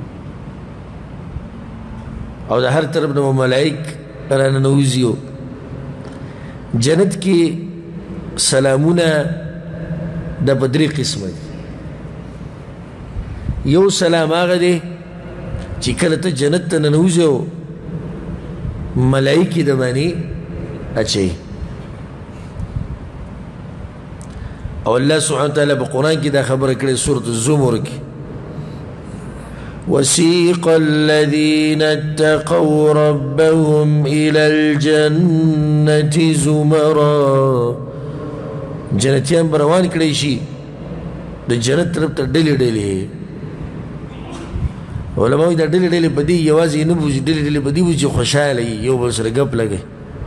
او د هر طرف نه ملائک راننوځي جنت کې سلامونه د په درې قسمه دي یو سلام هغه دی چې کله ته جنت ته ننوځې او ملائکې د باندې اچوي او الله سبحانه وتعالی په قرآن کې دا خبره کړې سورة الزمر کې وسيق الذين اتقوا ربهم إلى الجنة زمرا جنتیان بروان کړی شي د جنت طرف ته ډلې ډلې علماء دا ډلې ډلې په دې یوازې نه بوځي ډلې ډلې په دې بوځي چې خوشحاله وي یو بل سره ګپ لګوي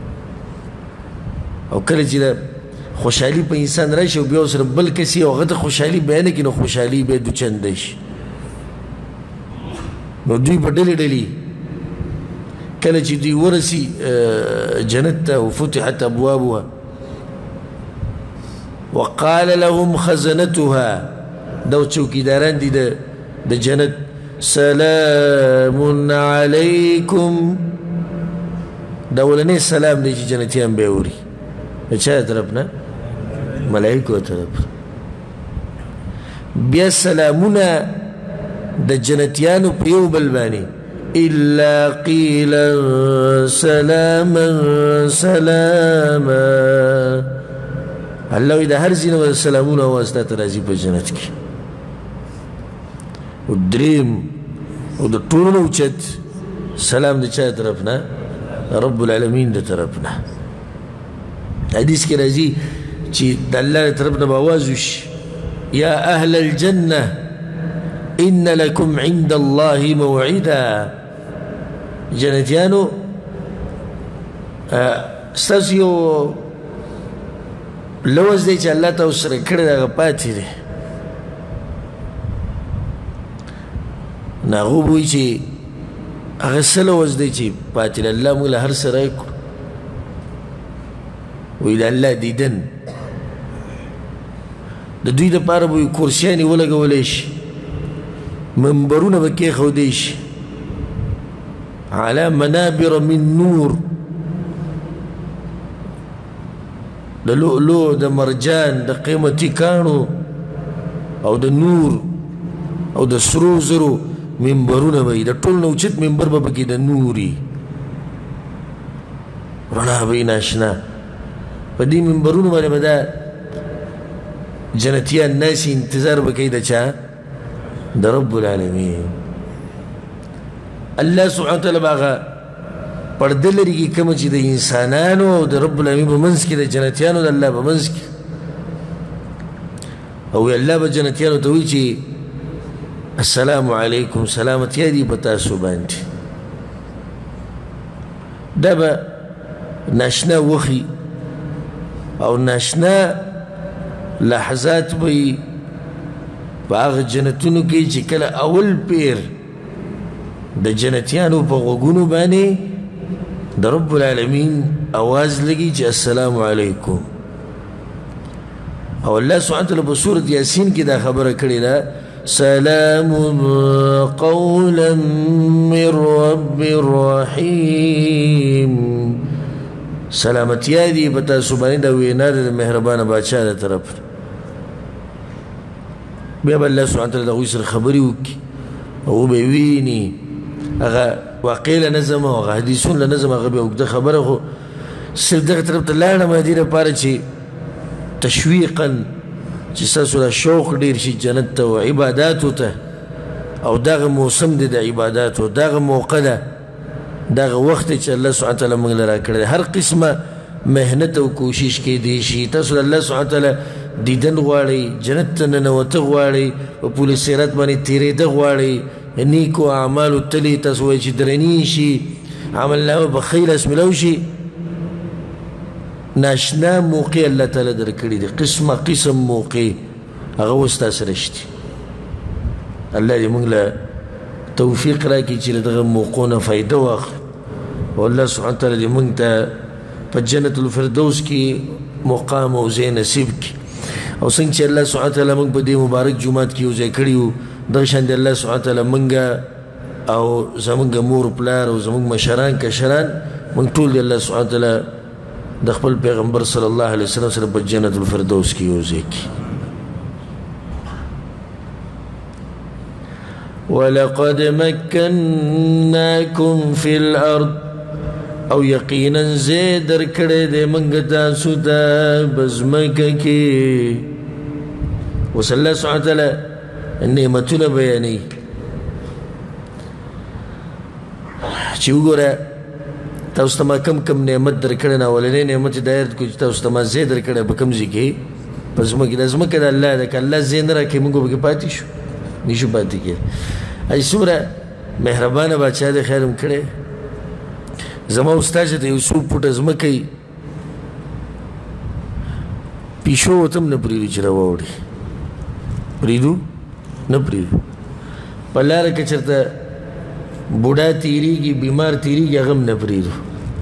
او کله چې د خوشحالي په انسان راشي او بیا ورسره بل کس یي او هغه ته خوشحالي بیانه کړي نو خوشحالي بیا دوچنده شي نو دوی په ډلې ډلې کله چې دوی ورسي جنت ته وفتحت ابوابها وقال لهم خزنتها دا چوکیداران دي د جنت سلام علیکم دا اولنی سلام دی چې جنتیان به اوري د چا طرف نه ملائکو طرف بیا سلامونه د جنتیانو په یو بل باندې الا قیلا سلاما سلاما الله وی د هر ځای نه سلامونه واسطه ته راځي په جنت کې او دریم او د ټولو نه اوچت سلام د چا طرف نه رب العالمین د طرف نه حدیث کې راځي چې د الله طرف نه به آواز وشي یا اهل الجنه ان لكم عند الله موعدا جنتیانو ستاسو یو لوز دی چې الله ته سره کړی دی هغه پاتې دی نو هغه به وایي چې هغه څه لوز دی چې پاتې دی الله موږ له هر څه راکړو وایي د الله دیدن د دوی دپاره به کرسیانې ولګولی شي منبرونه به کېښودی شي على منابر من نور د لؤلؤ د مرجان د قیمتي کاڼو او د نور او د سرو زرو منبرونه به وي د ټول نه اوچت منبر به پکې د نوري رڼا به یې ناشنا په دې منبرونو باندې به دا جنتیان ناسي انتظار به کوي د چا د رب العالمین الله سبحانه وتعالی به هغه پرده لري کې کومه چې د انسانانو او د رب العالمین په منځ کې د جنتیانو د الله په منځ کې او الله به جنتیانو ته وایي چې السلام علیکم سلامتیا دي په تاسو باندې دا به ناشنا وخي او ناشنا لحظات به وي په هغه جنتونو کې چې کله اول پیر د جنتیانو په غوږونو باندې د رب العالمین آواز لګي چې السلام علیکم او الله سبحانه وتعالی په سورة یاسین کې دا خبره کړې ده سلام قولا من رب رحیم سلامتیا دي په تاسو باندې د وینا د مهربانه بادشاه د طرف بیا به الله سبحانه وتعالی د هغوی سره خبرې وکړي او به ویني هغه واقع له نظم او هغه حدیثون له نظم هغه به اوږده خبره خو صرف دغه طرف ته لاړم دې لپاره چې تشویقا چې ستاسو دا شوق ډېر شي جنت ته او عباداتو ته او دغه موسم دی د عباداتو دغه موقع ده دغه وخت چې الله سبحانه وتعالی موږ له راکړی دی هر قسمه محنت او کوشش کیدی شي تاسو د الله سبحانه وتعالی دیدن غواړئ جنت ته ننوته غواړئ په پل صراط باندې تېرېده غواړئ نیکو اعمالو تلې تاسو وایئ چې درنې شي عملنامه به خیر اسملو شي ناشنا موقع الله تعالی درکړي دي قسمه قسم موقع هغه اوس تا سره شته الله دې موږ له توفیق راکړي چې له دغه موقعو نه فایده واخلو والله سبحانه وتعالى دې موږ ته په جنت الفردوس کې مقام او ځای نصیب کړي او څنګه چې الله سبحانه وتعالى موږ په دې مبارک جومات کې یو ځای کړي وو دغه شان دې الله سبحانه وتعالى موږ او زمونږ مور پلار او زمونږ مشران کشران موږ ټول دې الله سبحانه وتعالى د خپل پیغمبر صلی الله علیه وسلم سره په جنت الفردوس کې یو ځای کړي. ولقد مكناكم في الأرض او یقینا زید درکړې دې موږ تاسو ته بزمکه کې. اوس الله سبحانه وتعالى نعمتونه بیانوي چې وګوره تاسو ته ما کم نعمت درکړی نه اولنی نعمت دا یاد کړو چې تاسو ته ما ځای درکړی په کوم ځای کې په ځمکه دا ځمکه د الله ده که الله ځای نه راکړي موږ به پکې پاتې شو نشو پاتې کېدی. هسې څومره مهربانه بادشاه دی خیر هم کړی زما استاد چې د یو څو فوټه ځمکه یي پیشو ورته هم نه پرېږدو چې راواوړي پرېږدو نه پرېږدو په لاره کې چېرته بوډا تیریږي بیمار تیریږي هغه هم نه پرېږدو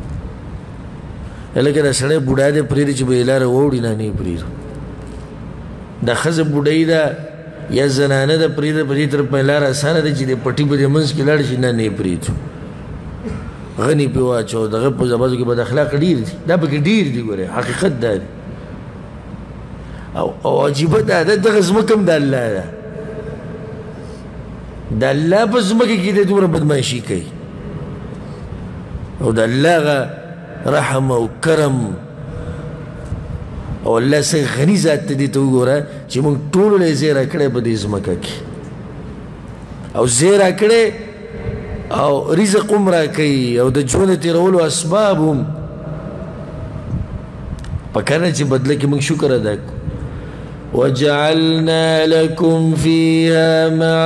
لکه دا سړی بوډا دی پرېږدي چې به یې لاره واوړي نه یې پرېږدو دا ښځه بوډۍ ده یا زنانه ده پرېږده په دې طرف باندې لاره اسانه ده چې د پټي په دې منځ کې لاړ شي نه یې پرېږدو غني پې واچو دغه په زبازو کې بد اخلاق ډېر دي دا پکې ډېر دي ګورې حقیقت دا دی او عجیبه دا ده دغه ځمکه هم د الله ده د الله په ځمکه کې دی دومره بدماشي کوي او د الله هغه رحم او کرم او الله څه غني ذات ته دې ته وګوره چې موږ ټولو له یې ځای راکړی په دې ځمکه کې او ځای راکړی او رزق هم راکوي او د ژوند تېرولو اسباب هم پکار نه چې بدله کې موږ شکر ادا کړو. وجعلنا لكم فيها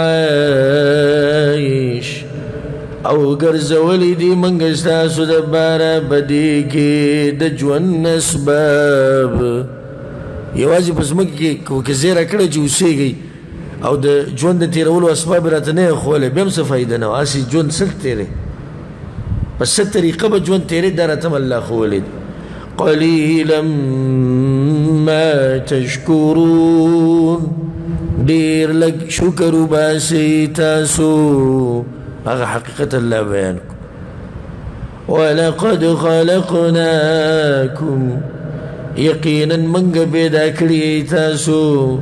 معايش او ګرځولي دي موږ ستاسو دپاره په دې کې د ژوند اسباب یوازې په ځمکه کې که ځای راکړی چې اوسېږئ او د ژوند د تېرولو اسباب راته نه یې ښوولی بیا هم څه فایده نه وه هسې ژوند څه تېری په څه طریقه به ژوند تېری دا راته هم الله ښوولی دی. قلیلا ما تشکرون ډېر لږ شکر وباسئ تاسو هغه حقیقت الله بیان کړو. ولقد خلقناکم یقینا موږ پیدا کړي تاسو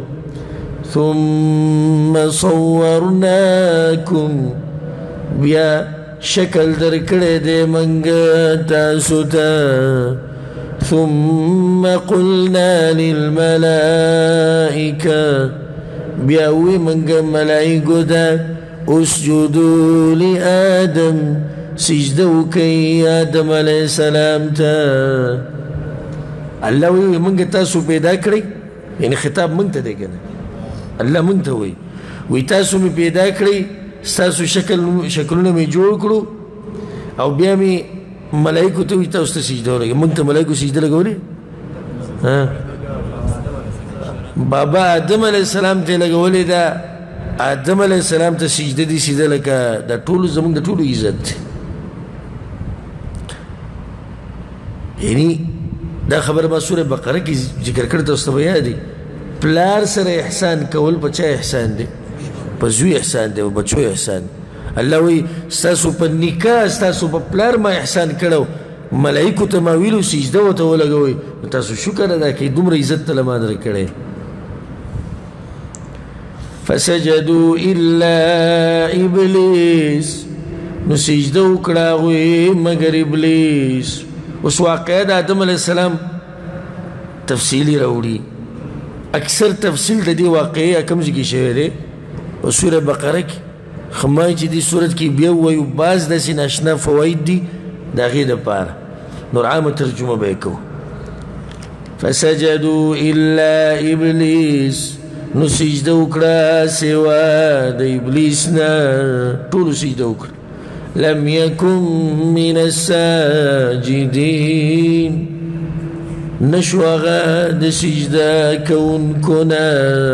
ثم صورناکم بیا شکل درکړی دی موږ تاسو ته ثم قلنا للملائکه بیا وی موږ ملائکو ته اسجدوا لآدم سجده وکئ آدم علیه السلام ته. الله وی موږ تاسو پیدا کړئ یعنی خطاب موږ ته دی که نه الله موږ ته وی تاسو مې پیدا کړئ ستاسو شکلونه مې جوړ کړو او بیا مې ملائکو ته وی تاسو ته سجده ولګوئ. موږ ته ملائکو سجده لګولې بابا آدم علیه السلام ته لګولې ده آدم علیه السلام ته سجده دي سیده لکه دا ټولو زموږ د ټولو عزت دی. یعنی دا خبره ما سوره بقره کې ذکر کړې تاسو ته به یاد دی پلار سره احسان کول په چا احسان دی په زوی احسان دی او بچو احسان. الله وی ستاسو په نکاح ستاسو په پلار ما احسان کړو ملائکو ته ما ویلو سجده ورته ولګوئ تاسو شکر ادا کړئ دومره عزت ته له ما درکړی. فسجدوا الا ابلیس نو سجده وکړه هغوی مګر ابلیس. اوس واقعه د آدم علیه السلام تفصیلي راوړي اکثر تفصیل د دې واقعې کوم ځای کې شوی دی په سوره بقره کې خمای چې دې صورت کې بیا ووایو بعض داسې ناشنا فواید دي د هغې دپاره نور عامه ترجمه به یې کوو. فسجدوا الا ابلیس نو سجده وکړه سوا د ابلیس نه ټولو سجده وکړه. لم یکن من الساجدین نشو هغه د سجده کوونکو نه.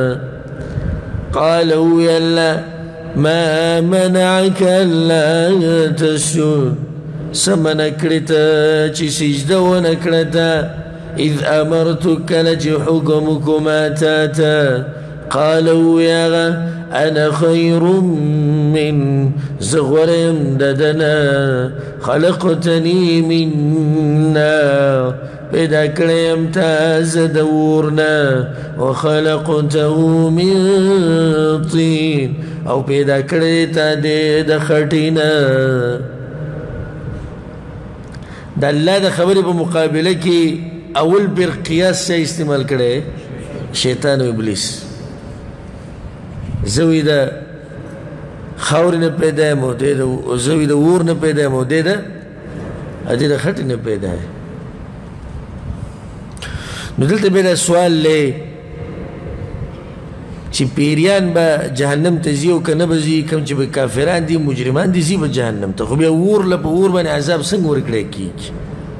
قال وی الله ما منعك الا تسجد سمن کړتا چې سجده ونه کړتا اذ امرتک کله چې حکم کوما تاته قالوا يا أنا خير من زغرم ددنا خلقتني من نار پیدا کړم تاز دورنا وخلقته من طين او پیدا کړی تا د خټینا د الله د خبرې په مقابله کې اول بر قیاس سے استعمال کړي شیطان او ابلیس زوی د خاور نه پیدا مو د زوی د ور نه پیدا مو د اجه د خټ نه پیدا نو دلته به سوال لې چې پیریان به جهنم ته ځي او کنه به ځي کوم چې به کافران دي مجرمان دي ځي به جهنم ته خو بیا ور له په ور باندې عذاب څنګه ورکړي کیږي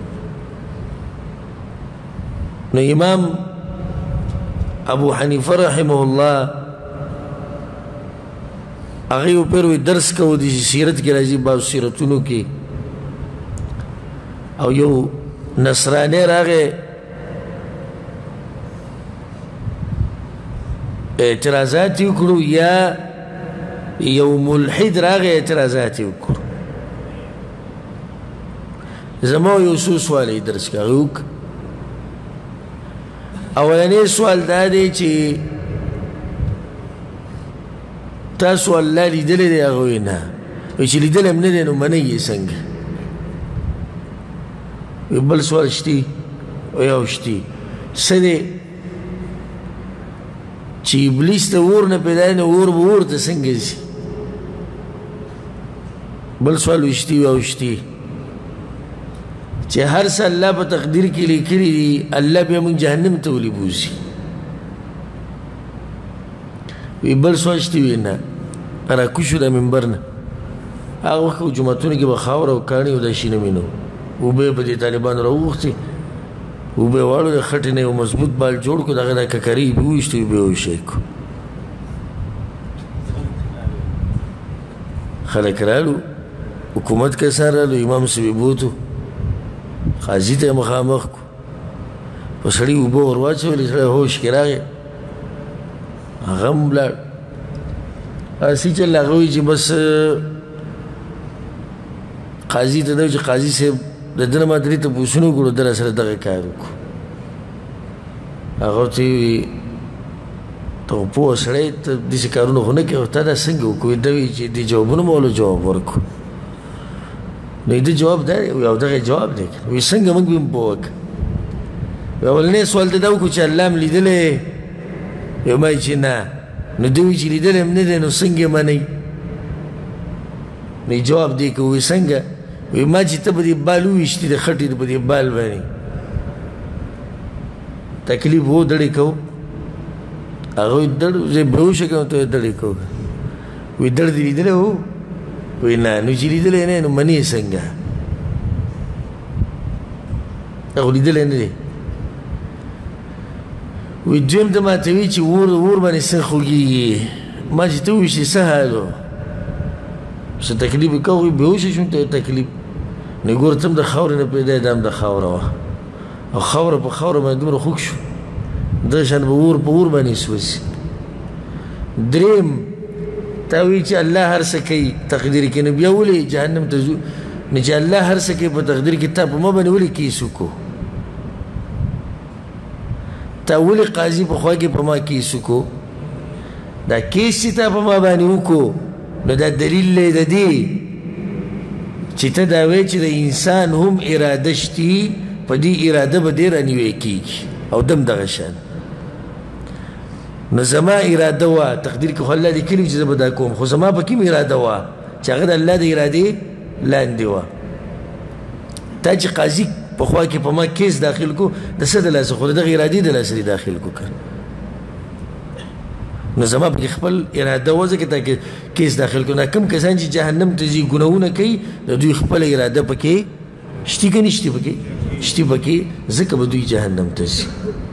نو امام ابو حنیفه رحمه الله هغه پر درس کوو د سیرت کې راځي بعض سیرتونو کې او یو نصرانی راغی اعتراضات وکړو یا یو ملحد راغی اعتراضات وکړو زما یو څو سوال درس کوو اولنی سوال دا دی چې تاسو الله لیدلی دی هغه وایي نه وایي چې لیدلی هم نه دی نو منئ یې څنګه بل سوال شتي وایي او شتي څه دی چې ابلیس ته اور نه پیدا نه اور به اور ته څنګه ځي بل سوال وشتي او شتي چې هر څه الله په تقدیر کې لیکلي دي الله بیا موږ جهنم ته ولې بوځي وی بل سوال شتي وي نه راکوشو د منبر نه هغه وخت جوماتونو کې به خاوره او کاڼي او دا شي نه مینو اوبه به دې طالبانو راوغوښتې اوبه واړو د خټې نه یو مضبوط بال جوړ کړو د هغه دا ککرې یې وویشتې اوبه ویشی کړو خلک رالو حکومت کسان رالو امام صاحب یې بوتو قاضي ته یې مخامخ کړو په سړي اوبه ور واچولې سړی هوش کې راغی هغه هم ولاړ هسې چې هغه وایي چې بس قاضي ته دا چې قاضي صاحب د ده نه ما درې تپوسونه وکړو ده راسره دغه کار وکړو هغه ورته وایي ته خو پوه سړی ته داسې کارونه خو نه کوې تا دا څنګه وکړو ده وایي چې دې جوابونه به ولو جواب ورکړو نو د جواب دا دی او دغه جواب دی وایي څنګه موږ به هم پوه وکړو اولنی سوال ته دا وکړو چې الله هم لیدلی یو ما چې نه نو دوی وایي چې لیدلی هم نه دی نو څنګه یې منئ نو جواب دی که وایي څنګه وی ما چې ته به دې بال وویشتې د خټې په دې بال باندې تکلیف و دړې کوو هغه وایي دړ زه بهوشه کوم ته دړې کوو وی دړ دې لیدلی و وی نه نو چې لیدلی نه نو منې څنګه هغه لیدلی نه دی وی دویم ته ماته وایي چې اور باندې څه خوږېږي ما چې ته وویشتې څه حال و څه تکلیف یې کوو بهوشه شوم ته تکلیف نو ګوره ته هم د خاورې نه پیدا یې دا هم د خاوره وه او خاوره په خاوره باندې دومره خوږ شو دغه شان به اور په اور باندې سوځي درېیم تا وایي چې الله هر څه کوي تقدیر کې نو بیا ولې جهنم ته ځو نو چې الله هر څه کوي په تقدیر کې تا په ما باندې ولې کیس وکړو تا ولې قاضي په خوا کې په ما کیس وکړو دا کیس چې تا په ما باندې وکړو نو دا دلیل دی د دې چې ته دا وایې چې د انسان هم اراده شتي په دې اراده به دې رانیوی کېږي او دم دغه شان نو زما اراده وه تقدیر کې خو الله لیکلي چې زه به دا کوم خو زما په کوم اراده وه چې هغه د الله د ارادې لاندې وه تا چې قاضي په خوا کې په ما کیس داخل کو د څه د لاسه خو د دغه ارادې د لاسه داخل کو که نو زما پکې خپل اراده وه ځکه تا کیس داخل کړو کوم کسان چې جهنم ته ځي ګناهونه کوي د دوی خپله اراده پکې شتي که نشتي پکې شتي پکې ځکه به دوی جهنم ته ځي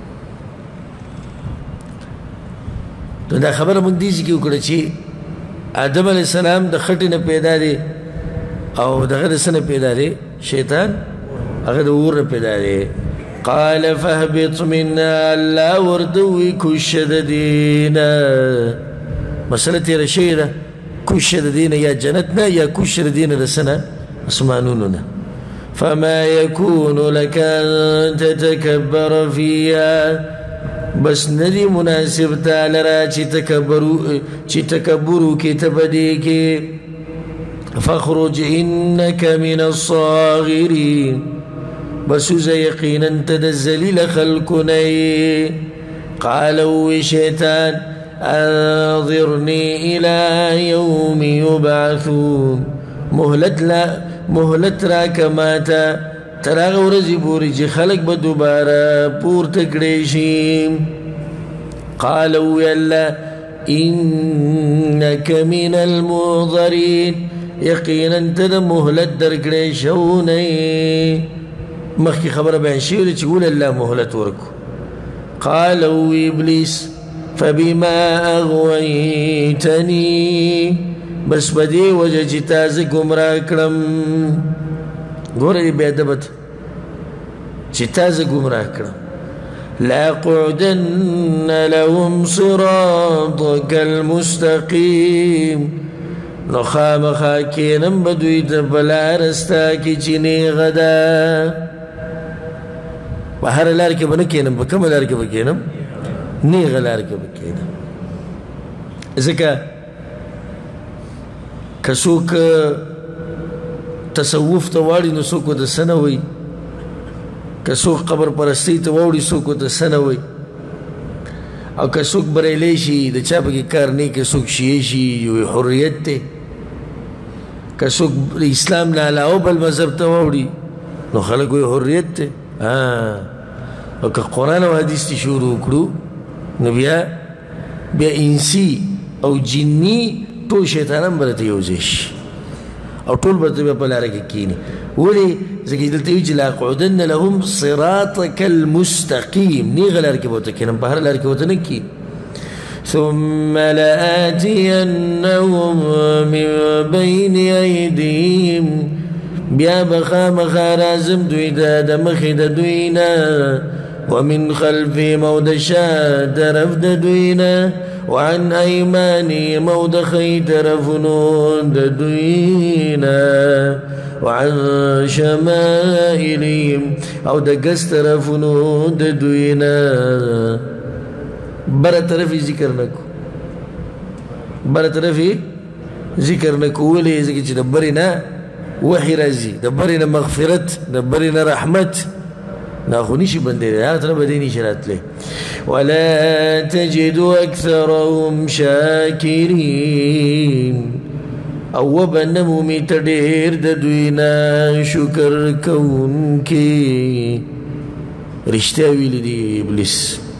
نو دا خبره موږ دې ځای کې وکړه چې آدم علیه السلام د خټې نه پیدا دی او دغه د څه نه پیدا دی شیطان هغه د اور نه پیدا دی قال فاهبط منا الله ورته وی کوشه د دینه مسله تېره شوې ده کوشه د دینه یا جنت نه یا کوشه د دینه د څه نه اسمانونو نه فما يكون لك أن تتكبر فيها بس ندی مناسب تعالی را چی تکبرو کی تبدی کی فاخرج انك من الصاغرين بس یقینا تدزلیل خلقنی قالوا شیطان انظرنی الى يوم يبعثون مهلت را کماتا تراغ ورزی پوری چی خلق با دوبارا پورت کڑیشیم قالوا یاللہ انک من المنظرین یقینا تد مهلت در کڑیشونی مخی خبر بیان شیوری چی قول اللہ مهلت ورکو قالوا ابلیس فبما اغویتنی بس بدی وجه چی تاز گمراه کرم گوره دی بیادبت چی تاز گمراه کرم لأقعدن لهم صراطك المستقیم نخام خاکینم بدوی دبلا رستا کی چینی غدا بحر لار کے بنکینم بکم لار کے بکینم نیغ لار کے بکینم ذکا کسوک تصوف ته واړي نو څوک ورته څه نه وایي که څوک قبر پرستۍ ته واوړي څوک ورته څه نه وایي او که څوک بریلی شي د چا پکې کار نه که څوک شیعه شي یو حریت دی که څوک د اسلام نه علاوه بل مذهب ته واوړي نو خلک وایي حریت دی او که قرآن او حدیث ته شروع کړو نو بیا انسي او جني ټول شیطانان به راته یو ځای شي او ټول به ته په لاره کې کښېني ولې ځکه چې دلته وي چې لاقعدن لهم صراطک المستقیم نیغه لاره کې به ورته کښېنم په هره لاره کې ورته نه کښېني ثم لآتینهم من بین ایدیهم بیا به خامخا رازم دوی ته د مخې د دوی نه ومن خلفهم او د شا طرف د دوی نه وعن أيمانهم او د خی طرفونو د دوی نه وعن شمائلهم او د ګس طرفونو د دوی نه بره طرفی ذکر نکو بره طرفی ذکر نکو ولې ځکه چې د برې نه وحی راځي د برې نه مغفرت د برې نه رحمت ناخونی شي بندې دی هغه طرف به دی نشي راتلی ولا تجد اکثرهم شاکرین او وبه نه مومي ته ډېر د دوی نه شکر کوونکي رښتیا ویلي دي ابلیس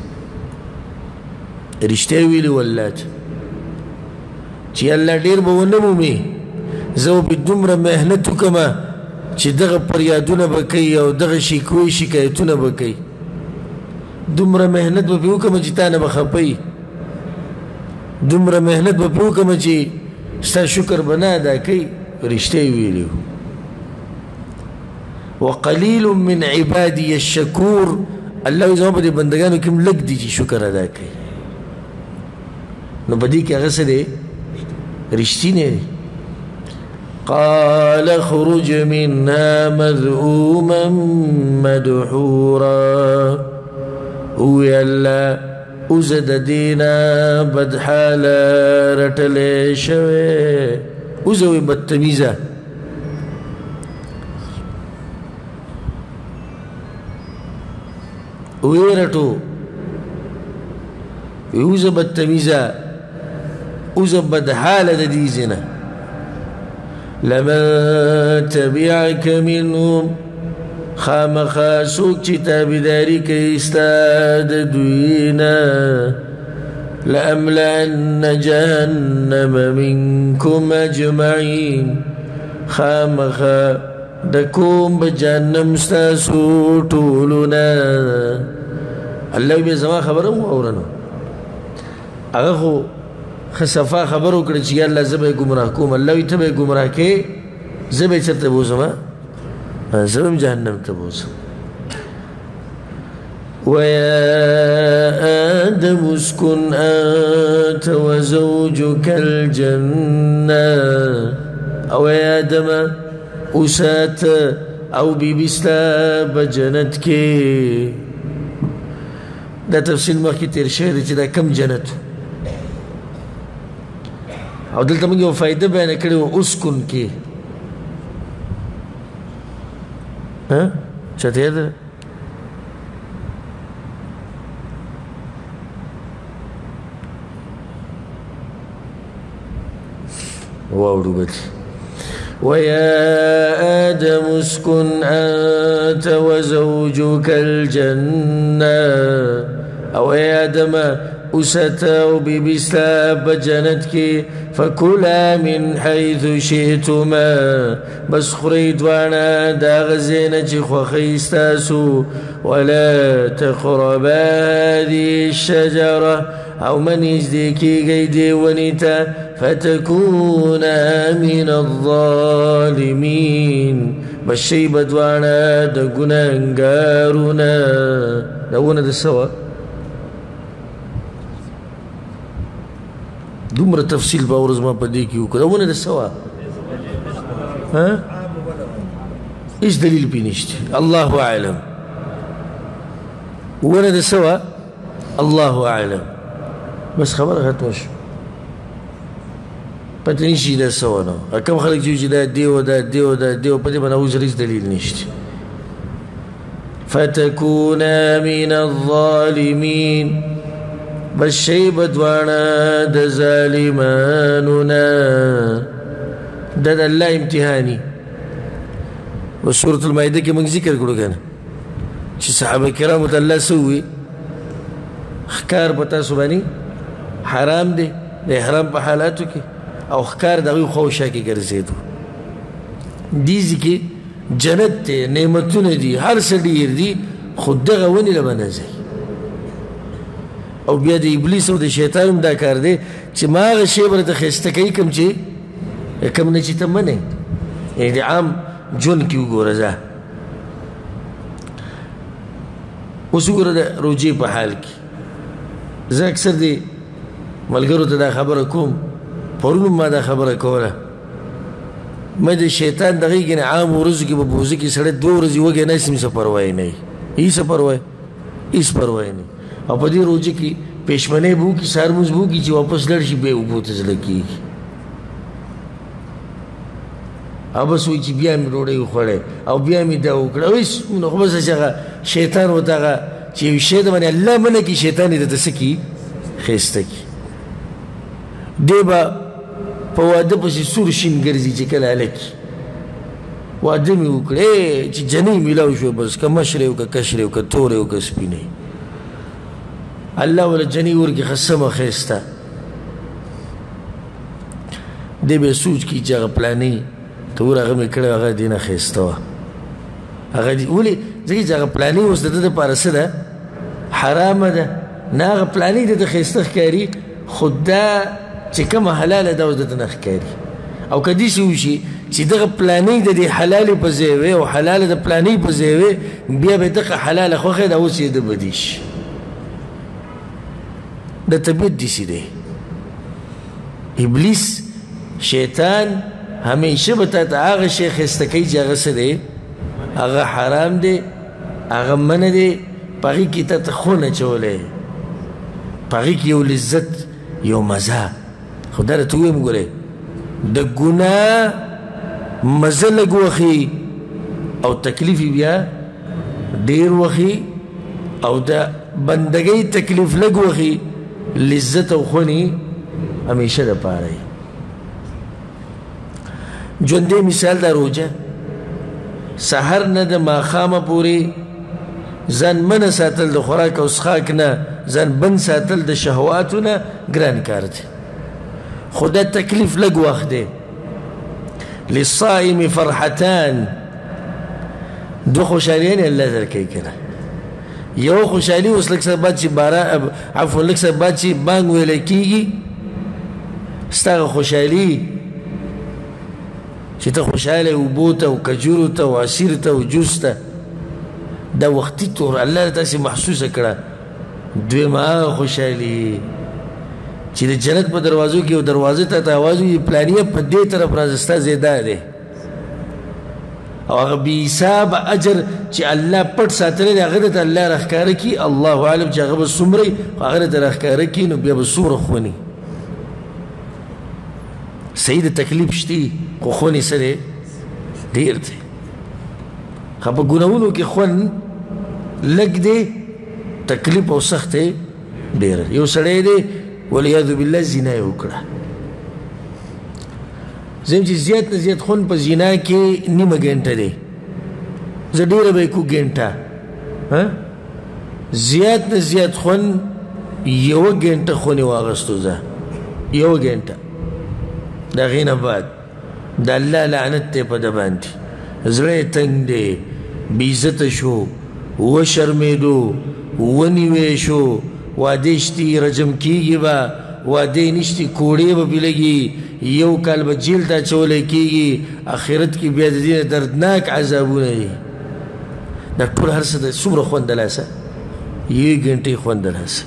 رښتیا ویلي ولات چې الله ډېر به ونه مومي زه به دومره محنت وکړمه چې دغه پریادونه به کوي او دغه شکوې شکایتونه به کوي دومره محنت به پرې وکړمه چې تا نه به خفه دومره محنت به پرې وکړمه چې ستا شکر به نه ادا کوي رښتیا یې ویلي وقلیل من عبادي الشکور الله وایي زما په دې بندګانو کې هم لږ دي چې شکر ادا کوي نو په دې کې هغه څه دی رښتینی دی قال اخرج منها مذءوما مدحورا وی الله اوزد دینا بدحالا رټلې شوی اوزوی بدتمیزه وی رټو اوزه بدتمیزه اوزه بدحاله د دې زنه لمن تبعك منهم خامخا سوک چی تابداری کئی استاد دوینا لأملأن جهنم منكم أجمعين خامخا دکوم بجهنم ستاسو طولنا اللہ بی زمان خبرم اورنو اگر خو خصفا خبرو کړی چې الله زبې گمراه کوم الله وي ته به گمراه کې زبې چرته بوزما زبم جهنم تبوس. ويا آدم اسكن أنت وزوجك الجنة، أو يا آدم أسات أو ببسلا بجنتك. دا تفصیل مخی تیر شهر چی دا کم جنت او دلتا منگی و فائدہ بیانا کردی و اسکن کی چاہتے یاد ہے واوڑو بلی ويا آدم اسكن أنت وزوجك الجنة، أو يا آدم أستاو ببسلا بجنتك فكلا من حيث شئتما، بس خريد وانا داغ زينة خوخيستاسو ولا تقربا هذه الشجرة، أو من يجديكي قيدي ونتا فتكونا من الظالمين، بشي بدوانا دقنا انقارونا دقنا دا سوا دومره تفصیل باورز ما پا دیکی وکر دقنا دا سوا ايش دليل بينشتي الله أعلم وانا دا سوا الله أعلم بس خبر ختمش پتہ نشی دا سوا نو کم خلق چیو دا دیو دا دیو دا دیو پتہ بنا وزریس دلیل نشتی فتكونا من الظالمين، بس شی بدوانا دا ظالماننا دا دا اللہ امتحانی وسورة المائدہ کے منگ ذکر کرو گانا چی صحابہ کرامو تا اللہ سوئی خکار پتا سبانی حرام دے دے حرام پا حالاتو کی او خکار داوی خوشا کی گرزیدو دیزی کی جنت تے نعمتون دی ہر سلیر دی خود دغا ونی لبنازی او بیا دی ابلیس او دی شیطانم دا کار دے چی ما آغا شیبرت خیستکی کم چی کم نچی تم منے یعنی دی عام جون کیو گو رزا اسو گو رزا روجی پا حال کی زا اکثر دی ملگرو تا دا خبر کوم پرونم ما دا خبر کولا میں دا شیطان دقیقی عام ورزو کی ببوزو کی سڑے دو ورزی وگی نیسی سا پروائی نہیں ایسا پروائی ایس پروائی نہیں او پا دی روجی کی پیشمنے بو کی سارموز بو کی چی واپس لڑشی بے اوپو تزلکی کی او بس وی چی بیا می روڑے خوڑے او بیا می دا اکڑا ویس منو بس چاگا شیطان ہوتا گا چی شیطان مانی اللہ منہ کی شیطانی دا تسکی خیستا کی دے با پا واده پسی سور شین گرزی چی کل علکی واده می اکڑے چی جنی ملاو شو بس که مشرے کا کشرے کا تورے کا سپینے اللہ والا جنی ورکی خسم خیستا دے بے سوچ کی چاگا پلانی تو ور آغا می کڑے آغا دینا خیستا آغا دی اولی زکی چاگا پلانی وستا دا پارسه دا حرام دا نا آغا پلانی دا خیستا خکاری خود دا چی کم حلال دا وزدت نخکاری او کدیسی وشی چی دغا پلانی دا دی حلال پا زیوے او حلال دا پلانی پا زیوے بیا بی دغا حلال خوخی دا وسی دا بدیش دا طبیعت دیسی دے ابلیس شیطان ہمیشہ بتاتا آغا شیخ استکی چی آغا سدے آغا حرام دے آغا من دے پاگی کی تا خون چولے پاگی کی یو لذت یو مزا خدا را تویم گولے دا گناہ مزا لگ وخی او تکلیفی بیا دیر وخی او دا بندگی تکلیف لگ وخی لذت او خونی ہمیشہ دا پا رہی جوندے مثال دا روجہ سحر نا دا ماخام پوری زن من ساتل دا خوراک او سخاک نا زن بن ساتل دا شہواتو نا گران کارتے خدا تکلیف لگ وقت دے للصائم فرحتان دو خوشحالیانی اللہ ترکی کنا یو خوشحالی اس لگ سر بات چی عفو لگ سر بات چی بانگ ویلے کی گی ستاغ خوشحالی چې ته خوشحاله اوبو ته او کجورو ته او عصیر ته او جوس ته دا وختي طور الله تاسې محسوسه کړه. دویمه هغه خوشحالي چې د جنت په دروازو کې یو دروازه ته آواز وي پلانیه په دې طرف راځه ستا ځای دا دی او هغه بې حسابه اجر چې الله پټ ساتلی دی هغه ته الله راښکاره کړي. الله عالم چې هغه به څومره هغه ته راښکاره کړي نو بیا به څومره خوني. صحیح د تکلیف شته خو خونې څه دی ډېر دی. خو په ګناهونو کې خوند لږ دی تکلیف او سخت دی ډېر. یو سړی دی والعیاذ بالله زنا یې وکړه. زم چې زیات نه زیات خون په زنا کې نیمه ګنټه دی زه ډېره به یې کو ګنټه زیات نه زیات خون یوه ګنټه خونې واغستو زه یوه ګنټه. د هغې نه بعد د الله لعنت دی په ده باندې زړه یې تنګ دی بېعزته شو وشرمېدو ونیوی شو واده شتي رجم کېږي به واده نشتي کوړې به پې لګي یو کال به جیل ته اچولی کېږي آخرت کې بیا د دې نه دردناک عذابونه دي. دا ټول هر څه د څومره خوند د لاسه یوې ګنټې خوند د لاسه.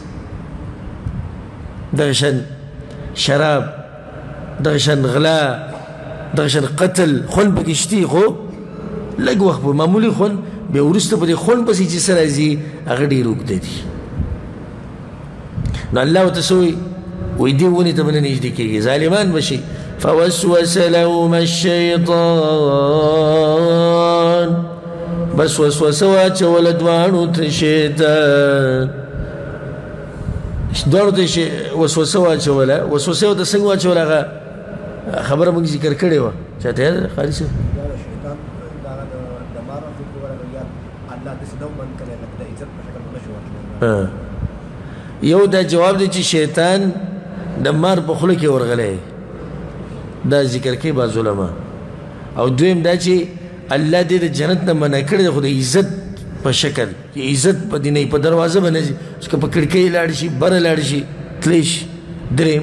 دغه شان شراب دغه شان غلا دغه شان قتل خوند پکې شتي خو لږ وخت به معمولي خوند بیا وروسته په دې خوند پسې چې څه راځي هغه ډېر اوږده دي. نو الله ورته څه وایي وایي دې ونې ته به نه نږدې کېږي ظالمان به شي. فوسوس لهما الشیطان بس وسوسه واچوله دواړو ته شیطان دواړو ته وسوسه واچوله. وسوسه ورته څنګه واچوله هغه خبره موږ ذکر کړې وه چاته یاد ده قاري صاحب؟ یو دا جواب دی چې شیطان د مار په خوله کې ورغلی دا ذکر کوي بعض علما. او دویم دا چې الله دې د جنت نه منع کړی دی خو د عزت په شکل عزت په دې نه په دروازه به نه ځي چې که په کړکۍ لاړ شي بره لاړ شي تلی شي. دریم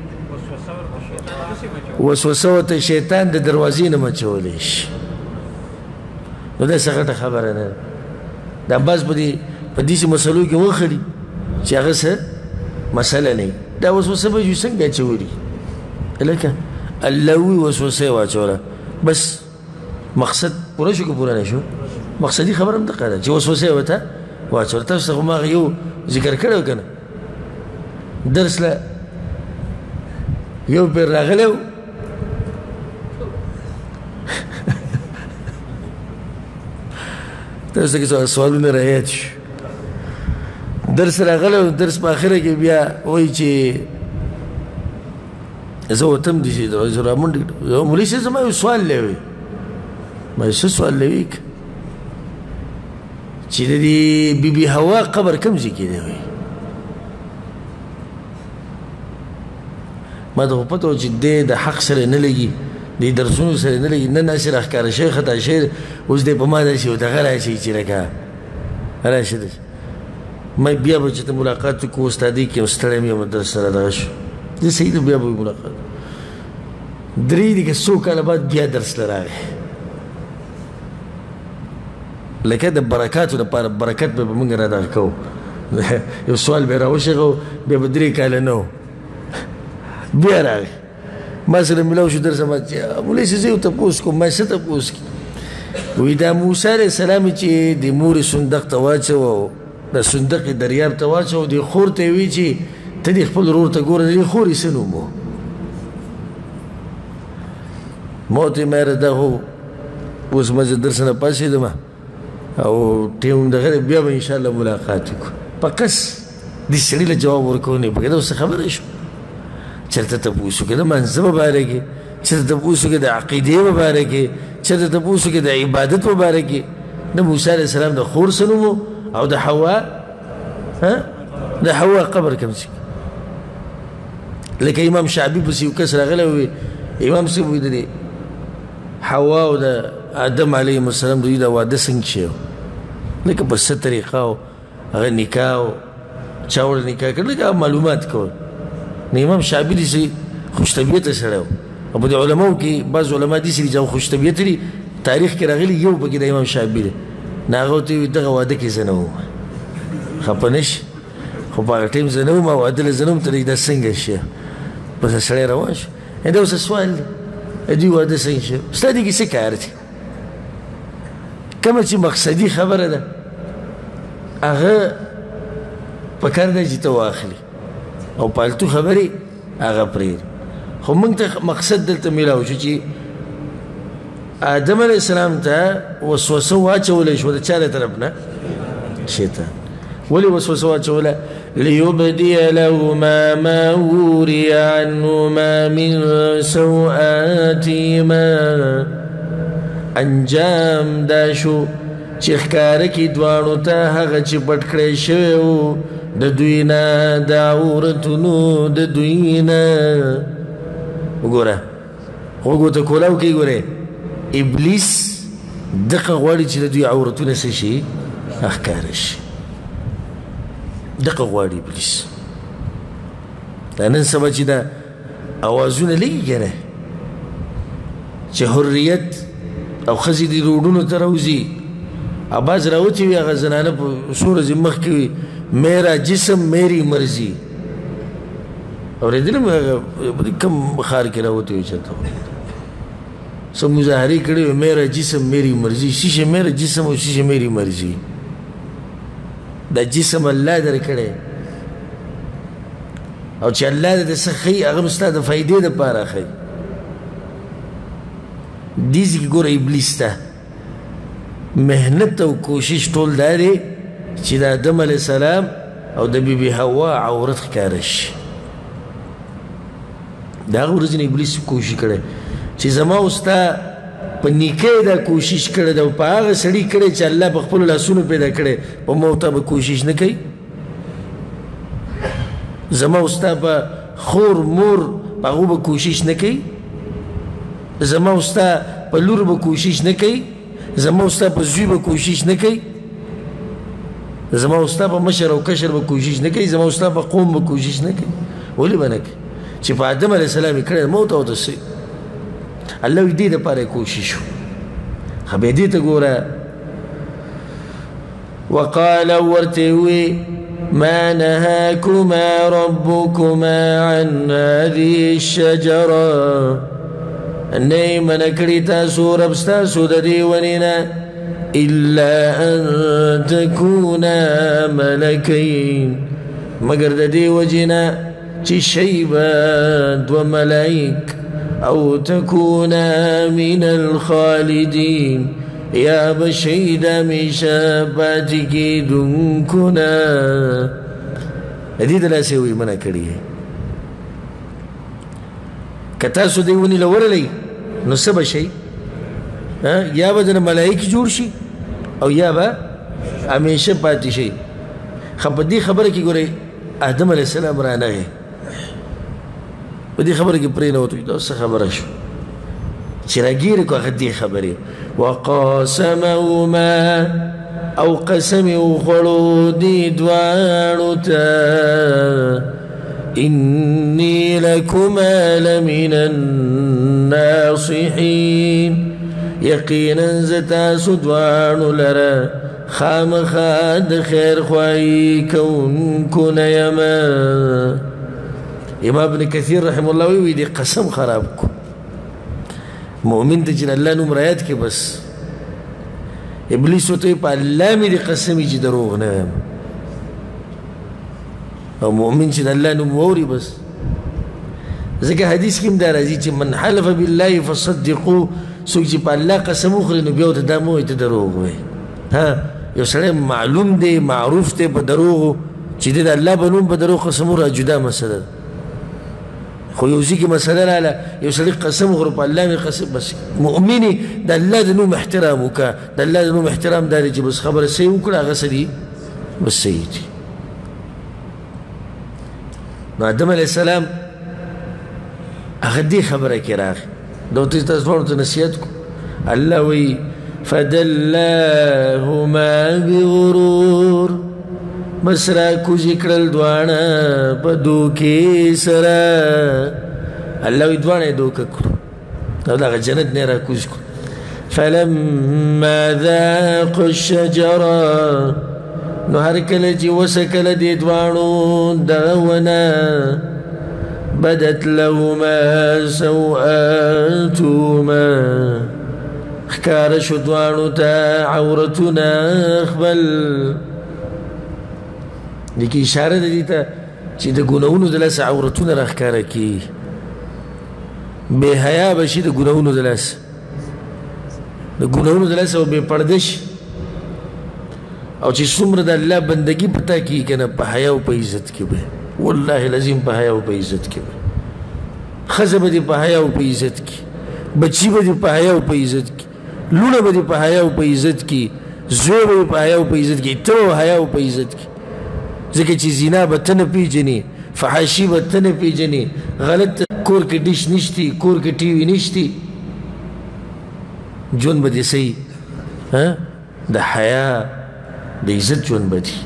وسوسه ورته شیطان د دروازې نه مچولی شي. نو دا څه غټه خبره نه ده. دا بعض په دېسې مسلو کې وخړي چې هغه څه مسله نه وي. دا وسوسه به جو څنګه اچولي لکه الله وي وسوسه یې واچوله بس مقصد پوره شو که پوره نه شو؟ مقصدي خبره هم دقه ده چې وسوسه یې ورته واچوله. تاسو ته خو ما یو ذکر کړی و که نه درس له یو پیر راغلی و تاسو ته سوالونه رایاد شو درس راغلی و درس په آخره کې بیا وایي چې زه وتم دي چې رامنډ مولوي صاحب زما یو سوال دی وایي ما څه سوال دی وایي چې د دې بیبي هوا قبر کوم ځای کې دی وایي. ما ته خو پته و چې دی د حق سره نه لګي د درسونو سره نه لګي نه ناسې راښکاره شی خطا شی اوس دی په ما داسې و دغه راشي چې لکه راشي ما بیا به چې ته ملاقات وکړو استادي کې یم ستړی یم درس سره دغه شو زه صحیح ده بیا به ملاقات درې دي که څو کاله بعد بیا درس له راغی لکه د برکاتو دپاره برکت به موږ را دغه کوو یو سوال به یې راوشغو بیا به 3 کاله نه و بیا راغی ما سره میلاو شو درس ما مولوي صاحب زه یو تپوس کوم ما څه تپوس کړي وایي دا موسی علیه السلام چې د مورې صندق ته واچوه د صندق دریاب ته واچوه د خور ته یې وایي چې ته دې خپل ورور ته ګوره د دې خور یې څه نوم و ما ورته ویل یاره دا خو اوس ما زه درس نه پاڅېدم او ټیم دغه بیا به انشاءالله ملاقات وکړو په قص دې سړي له جواب ورکوو نه پکې دا اوس څه خبره شو چېرته تپوس وکړې د منځه په باره کې چېرته تپوس وکړې د عقیدې په باره کې چېرته تپوس وکړې د عبادت په باره کې د موسی علیه السلام د خور څه نوم او د حوا د حوا قبر کوم ځای لکه امام شعبي پسې یو کس راغلی وي امام صاحب وایي د حوا او د آدم علیهم السلام دوی دا واده څنګه شوی لکه په څه طریقه او هغه نکاح او چا ورته نکاح کړ لکه معلومات کول نو امام شعبي داسې خوش طبیعته سړی و او په دې علماو کې بعض علما داسې دي چې خوش طبیعت دي تاریخ کې راغلي یو پکې د امام شافعي دی نه هغه ورته وایي دغه واده کې زه نه وم خفه نه شي خو په هغه ټایم زه نه وم او واده له زه نه وم ته دا څنګه شي بس سړی روان شو دا اوس سوال دی دوی واده څنګه شو ستا دې کې څه کار دی کومه چې مقصدي خبره ده هغه پکار دی چې ته واخلي او پالتو خبرې هغه پرېږدي خو موږ ته مقصد دلته میلاو شو چې آدم علیه السلام ته وسوسه واچولی شوه د چا له طرف نه شیطان ولې وسوسه واچوله ليبدي لهما ما وري عنهما من سوآتهما انجام دا شو چې ښکاره کړي دواړو ته هغه چې پټ کړی شوی و د دوی نه د عورتونو د دوی نه وګوره غوږو ته کولاو کوي ګورې ابلیس دقه غواړي چې د دوی عورتونه څه شي ښکاره شي دقه غواړي ابلیس دا نن سبا چې دا اوازونه لګي کنه چې حریت او ښځې دې روډونو ته راوځي باز راوتي وي هغه زنانه په څو ورځې مخکې وي میرا جسم میری مرضي اورېدلم کوم ښار کې راوتي وي چېرته څه مظاهرې کړې وي میرا جسم میری مرضي شیشه میرا جسم او شیشه میری مرضي دا جسم الله درکړی او چې الله دې څه ښیي هغه هم ستا د فایدې دپاره ښیي دې ځای کې ګوره ابلیس ته محنت او کوشش ټول دا دی چې د آدم علیه السلام او د بی بی حوا عورت ښکاره شي د هغه ورځې نه ابلیس کوشش کړی چې زما او ستا په نیکۍ دا کوشش کړی ده او په هغه سړي کړی چې الله په خپلو لاسونو پیدا کړی په موته به کوشش نه کوي زما او ستا په خور مور په هغو به کوشش نه کوي زما او ستا په لور به کوشش نه کوي زما او ستا په زوی به کوشش نه کوي زما او ستا په مشر او کشر به کوشش نه کوي زما او ستا په قوم به کوشش نه کوي ولې به نه کوي چې په آدم علیه السلام یې کړی موت او داسې الله وی دې دپاره کوشش خو بیا دې ته ګوره وقال ورته وی ما نهاكما ربكما عن هذه الشجرة نه منع کړي تاسو رب ستاسو د دې ونې نه إلا أن تكونا ملكين مگر د دې وجې نه چې شی به دوه ملایک او تكونا من الخالدين یا بشید همیشه پاتې کېدونکو نه د دې دلاسې وایي منع کړي که تاسو دې ونې له ورلی نو څه به شئ یا به درنه ملایک جوړ شي او یا به همیشه پاتې شي خو په دې خبره کې ګورئ آدم علیه السلام رانغی په دې خبره کې پرې نه وتو دا څه خبره شو چې راګیرې کړو هغه دې خبرې وقاسمهما او قسم یې وخوړو دې دواړو ته إني لكما لمن الناصحين یقینا زه تاسو دواړو لره خامخا د خیر خواهي کوونکو نه یم امام ابن کثیر رحم الله وی دې قسم خراب کو مؤمن ته چې الله نوم رایت کې بس ابلیس ورته په الله مې دې قسم چې دروغ نه یم او مؤمن چې الله نوم واوري بس ځکه حدیث کې هم دا راځي چې من حلف بالله فصدقوه څوک چې په الله قسم وخوري نو بیا ورته دا مه وایي ته دروغ وایي ها یو سړی معلوم دی معروف دی په دروغو چې دی د الله په نوم په دروغ قسم وخوري جدا مسله ده خو یو ځای کې مسله راغله یو سړي قسم وخوري په الله مې قسم بس مؤمنې د الله د نوم احترام وکړه د الله د نوم احترام دا دی چې بس خبره صحیح وکړه هغه څه دي بس صحیح دي نو آدم علیه السلام هغه دې خبره کې راغی دا ورته تاسو دواړو ته نصیحت کو الله وی فدلاهما بغرور بس را کوزې کړل دواړه په دوکې سره الله وی دواړه یې دوکه کړو او دغه جنت نه یې راکوز کړو فلما ذاقوا الشجره نو هر کله چې وسکله دې دواړو دغه ونه بدت لهما سوآتهما ښکاره شو دواړو ته عورتونه خپل دې کې اشاره ده دې ته چې د ګناهونو د لاسه عورتونه راښکاره کړي بې حیا به شي د ګناهونو د لاسه د ګناهونو د لاسه او بې پرده شي او چې څومره د الله بندګي پتا کېږي که نه په حیا او په عزت کې به والله العظیم په حیا او په عزت کې به ښځه به دې په حیا او په عزت کې بچي به دې په حیا او په عزت کې لوڼه به دې په حیا او په عزت کې زوی به په حیا او په عزت کې ته حیا او په عزت کې ځکه چې زنا به ته نه پېژنې فحاشي به ته نه پېژنې غلط کور کې ډش نشتی کور کې ټي وي نشتی ژوند به دې صحیح د حیا د عزت ژوند به دي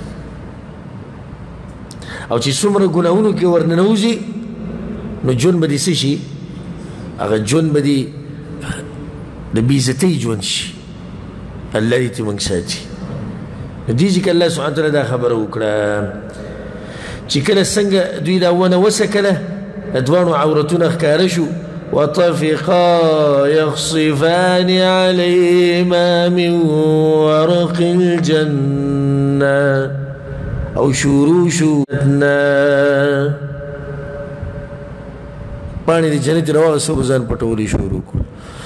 او چې څومره ګناهونو کې ورننوځي نو ژوند به دې څه شي هغه ژوند به دې د بېعزتۍ ژوند شي الله دې ترې موږ ساتي نو دې چې الله سبحانه وتعالی دا خبره وکړه چې کله څنګه دوی دا ونه وسکله د دواړو عورتونه ښکاره شو وطفقا يخصفان عليهما من ورق الجنة او شروع شو پانی دی جنت رواغ سو بزان پتولی شروع کن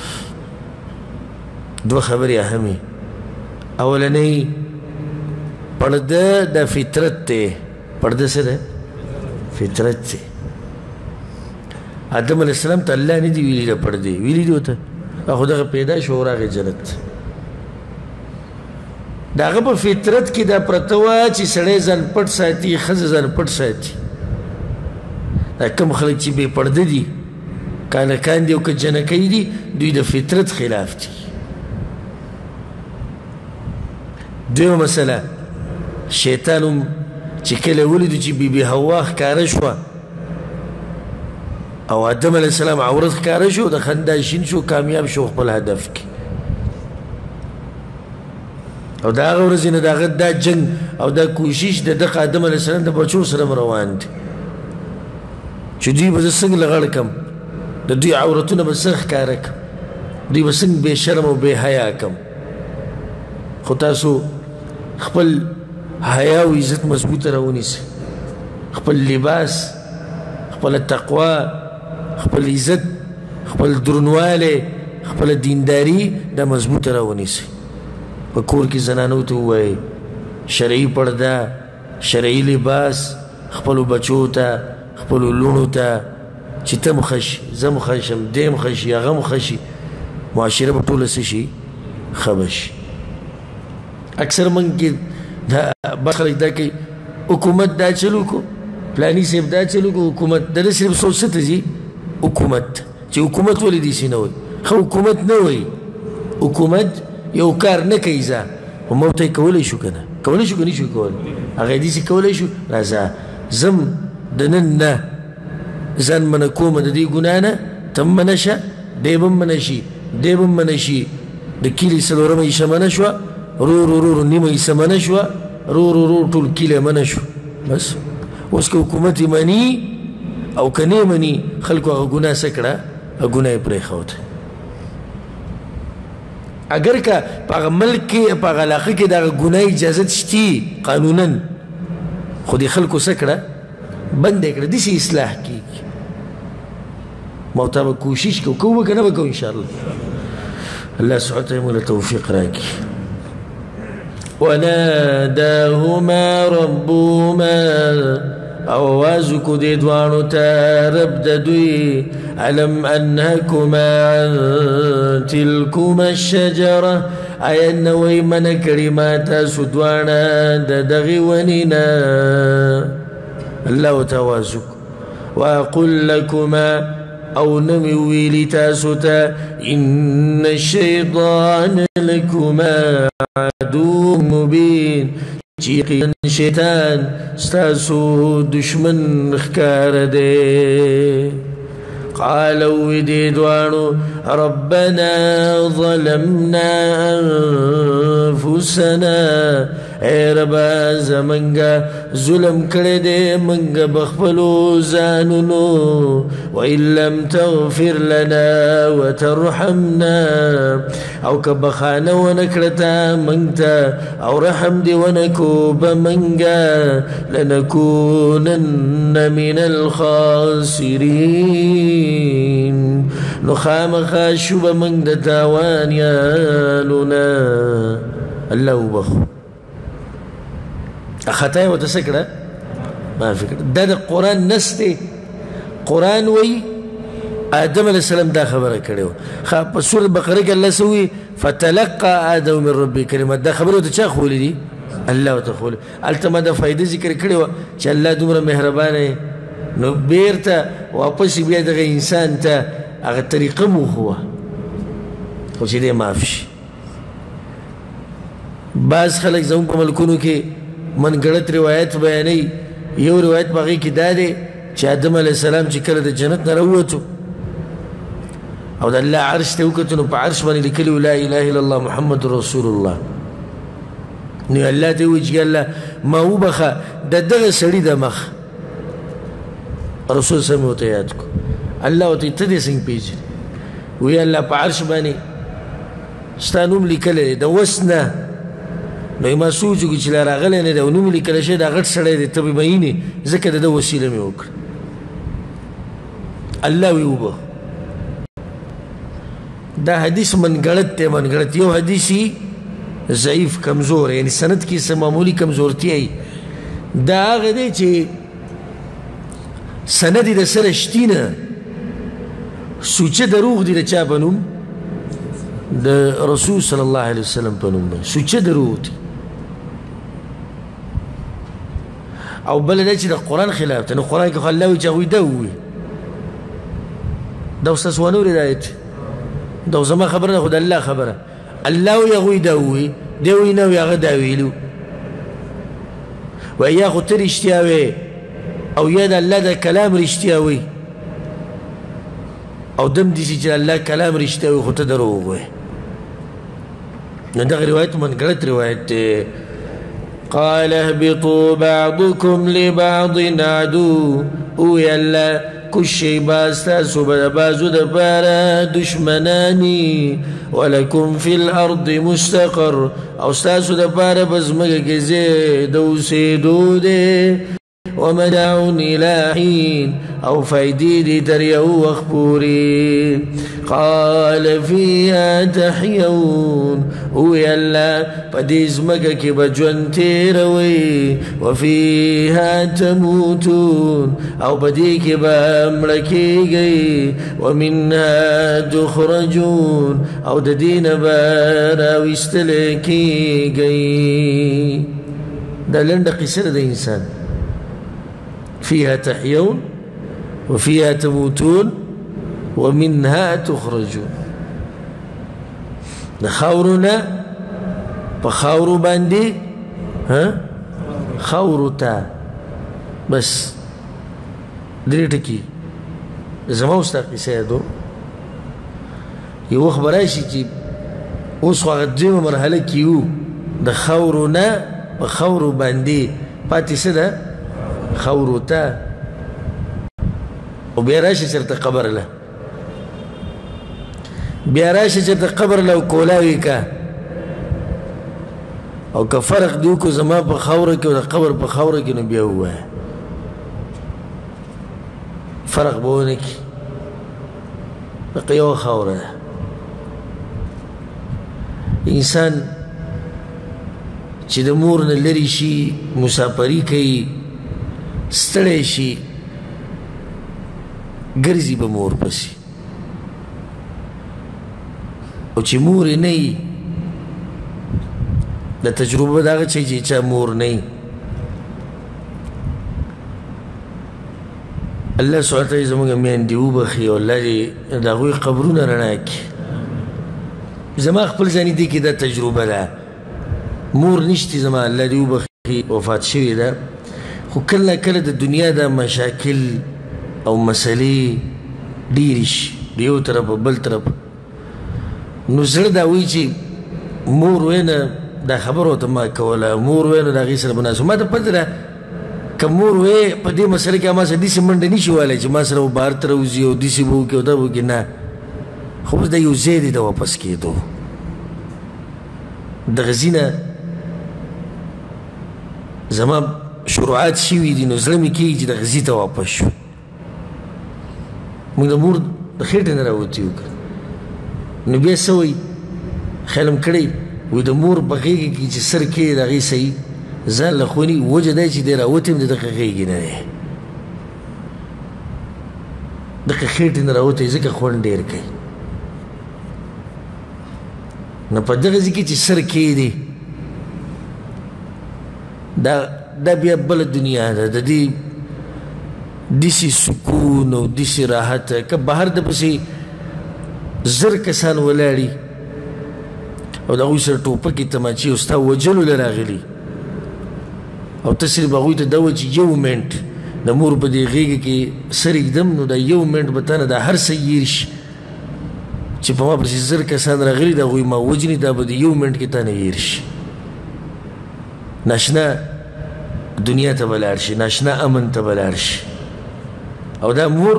دو خبری اهمی اولنی پرده دا فطرت تے پرده سے دا فطرت تے آدم علیہ السلام تا اللہ نہیں دی ویلی دا پردے ویلی دی ہوتا خدا پیدا شوراغ جنت دا غا پا فطرت کی دا پرتوا چی سڑے زن پٹ ساتی خز زن پٹ ساتی دا کم خلق چی بے پرده دی کانکان دی او که جنکی دی دوی دا فطرت خلاف دی دیو مسئلہ شیطانم چی کل ولیدو چی بی بی حوا خکاره شوا او آدم علیہ السلام عورت خکاره شو دا خنداشین شو کامیاب شو خپل هدف کی او دا آغا ورزین دا آغا دا جنگ او دا کوشش دا دق آدم علیہ السلام دا بچو سرم روان دی چو دوی بزا سنگ لغر کم دا دوی عورتون بسنگ خکاره کم دوی بسنگ بے شرم و بے حیا کم خطاسو خپل حیا و عزت مضبوط رونی سے خپل لباس خپل تقوی خپل عزت خپل درنواله خپل دینداری دا مضبوط رونی سے پا کور کی زنانو تو ہوئے شرعی پردہ شرعی لباس خپلو بچو تا خپلو لونو تا چی تم خش زم خشم دیم خشی اغم خشی معاشره پا طول سشی خبش اکثر من کی بخلق دا که حکومت دا چلو کو پلانی سیب دا چلو کو حکومت دا صرف سوچ ستا جی حکومت چی حکومت ولی دیسی نوی خو حکومت نوی حکومت یو کار نکی زا و موتای کولی شو کنه کولی شو کنی شو کول اگه دیسی کولی شو رازا زم دنن نا زن من کوم دا دی گنانا تم منشا دیبم منشی دیبم منشی دا کیلی سلورم ایشا منشوا رو رو رو نیمه ایسا منشوا رو رو رو طول کیلی منشو بس اوس که حکومت منی او کنی منی خلقو اگه گناه سکڑا اگه گناه پریخوت اگر که پا ملک کی پا علاقه کی دا گناه اجازت شتی قانونا خودی خلقو سکڑا بند اکڑا دیسی اصلاح کی موتا با کوشش کو بکنا بکو انشاءاللہ اللہ سبحانه مولا توفیق راکی وناداهما ربهما آوازو کو دے دوانو تا رب ددوی علم انهكما عن تلكما الشجرة آیا نوی من کریماتا سدوانا ددغی ونینا اللہ تاوازو واقل لكما او نمی ویلی تاسوتا ان الشیطان لكما عدو مبین چیقین شیطان ستاسو دشمن خکار دے قالوا دي دوانو ربنا ظلمنا انفسنا اے ربا زمنگا ظلم کرده منگا بخبلو زانونو وإن لم تغفر لنا وترحمنا او كبخانا ونكرتا منگتا او رحم دي ونكو بمنگا لنكونن من الخاسرين نخام خاشو بمنگ دتاوان يالنا الله بخو خطايا وتسكرة ما فكر ده القرآن نستي قرآن وي آدم عليه السلام دا خبره كريو خاب سورة البقرة قال الله سوي فتلقى آدم من ربي كلمات دا خبره تشا خولي دي الله وتخولي التما دا فايدة ذكر كريو چا الله دمرا مهربانه نو بيرتا واپس بيا دغه انسان تا هغه طريقه مو هو خو چې دې معافش بعض خلک زموږ په ملکونو کې منګړت روایت بیانوي یو روایت په هغې کې دا دی چې آدم علیه السلام چې کله د جنت نه راووتو او د الله عرش ته وکتو نو په عرش باندې لیکلي لا اله الا الله محمد رسول الله نو الله ته وویل چې الله ما وبخه د دغه سړي د مخ رسول صلی الله علیه وسلم الله ورته ته دې څنګه پیژنې وی الله په عرش باندې ستا نوم لیکلی د وس نه نو ما سوچ وکړو چې لا راغلی نه دی او نوم لیکلی شوی دا غټ سړی دی ته به مینې ځکه د ده وسیله مې وکړه الله وی وبه دا حدیث منګړت دی منګړت یو حدیث ضعیف کمزور یعنی سند کې څه معمولي کمزورتیا وي دا هغه دی چې سند یې د سره شتي نه سوچه دروغ دی د چا په نوم د رسول صلی الله علیه وسلم په نوم باندې سوچه دروغ دی او بل دا چې د قرآن خلاف دی نو قرآن کې خو الله وایي چې هغوی دا ووایي دا اوس تاسو ونه اورېد آیت دا زما خبره نه خو د الله خبره الله وایي هغوی دا ووایي دی وایي نه وایي هغه دا ویلي وایي یا خو ته رښتیا وایې او یا د الله د کلام رښتیا وایي او دم دي چې الله کلام رښتیا وایي خو ته دروغ وایې نو دغه روایت منګړت روایت دی قال اهبطوا بعضكم لبعض عدو وی الله کوشئ باز تاسو به د بازو دپاره دشمناني ولکم فی الارض مستقر او ستاسو دپاره په ځمکه کې ځای د اوسېدو دی ومتاع إلى حين أو فايدي تريو وخبوري قال فيها تحيون ويلا بديز مكك بجوان تيروي وفيها تموتون أو بديك بامركي ومنها تخرجون أو ددين بارا ويستلكي ده لنده قصر ده إنسان فيها تحيون وفيها تموتون ومنها تخرجون خاورنا بخاورو باندي ها خاورتا بس دريتكي زما استاقي سيدو يو خبراشي چې اوس خو غديمه مرحله کیو د خاورنا بخاورو باندي پاتې څه ده خاورتا وبیا راشي چېرته قبر له بیا راشي چېرته قبر له کولاوي کا او که فرق دی وکړو زما په خاوره کې او د قبر په خاوره کې نو بیا ووایه فرق به ونه کړي دقه یوه خاوره ده انسان چې د مور نه لرې شي مسافري کوي ستړی شي ګرځي به مور پسې او چې مور یې نه وي د تجربه د هغه چې چا مور نه وي الله سبحانه وتعالی زموږ میندې وبخي او الله دې د هغوی قبرونه رڼا کړي زما خپل ځاني دې کې دا تجربه ده مور نشته زما الله دې وبخي وفات شوې ده خو کله کله د دنیا دا مشاکل او مسلې ډېرې شي د یو طرف بل طرف نو زړه دا وایي چې مور وینه دا خبره ورته ما کوله مور وینه د هغې سره به ناست ما ته پته ده که مور وی په دې مسله کې ما سره داسې منډه نه شي ویلی چې ما سره به بهر ته راوځي او داسې به وکړي او دا به وکړي نه خو بس دا یو ځای دی د واپس کېدو دغه ځینه زما شروعات شوي دي نو زړه مې کېږي چې دغه ځي ته واپس شو موږ د مور د خېټې نه راوتي یو نو بیا څه وایي خیال م کړی وایي د مور په غېږه کې چې سر کېږي د هغې صحیح ځان له خوني وجه دی چې دی راوتی یم د دغه غېږې نه دی دغه خېټې نه راوتی ځکه خوند ډېر کوي نو په دغه ځای کې چې سر کېږدي دا بیا بله دنیا ده د دې داسې سکون او داسې راحت که بهر د پسې زر کسان ولاړي او د هغوی سره ټوپکې تماچې او ستا وجلو له راغلي او ته صرف هغوی ته دا وایي چې یو منټ د مور په دې غېږه کې سر ایږدم نو دا یو منټ به تا نه دا هر څه هېر شي چې په ما پسې زر کسان راغلي د هغوی ما وجني دا به د یو منټ کې تا نه هېر شي ناشنا دنیا ته به لاړ شي ناشنا امن ته به لاړ شي او دا مور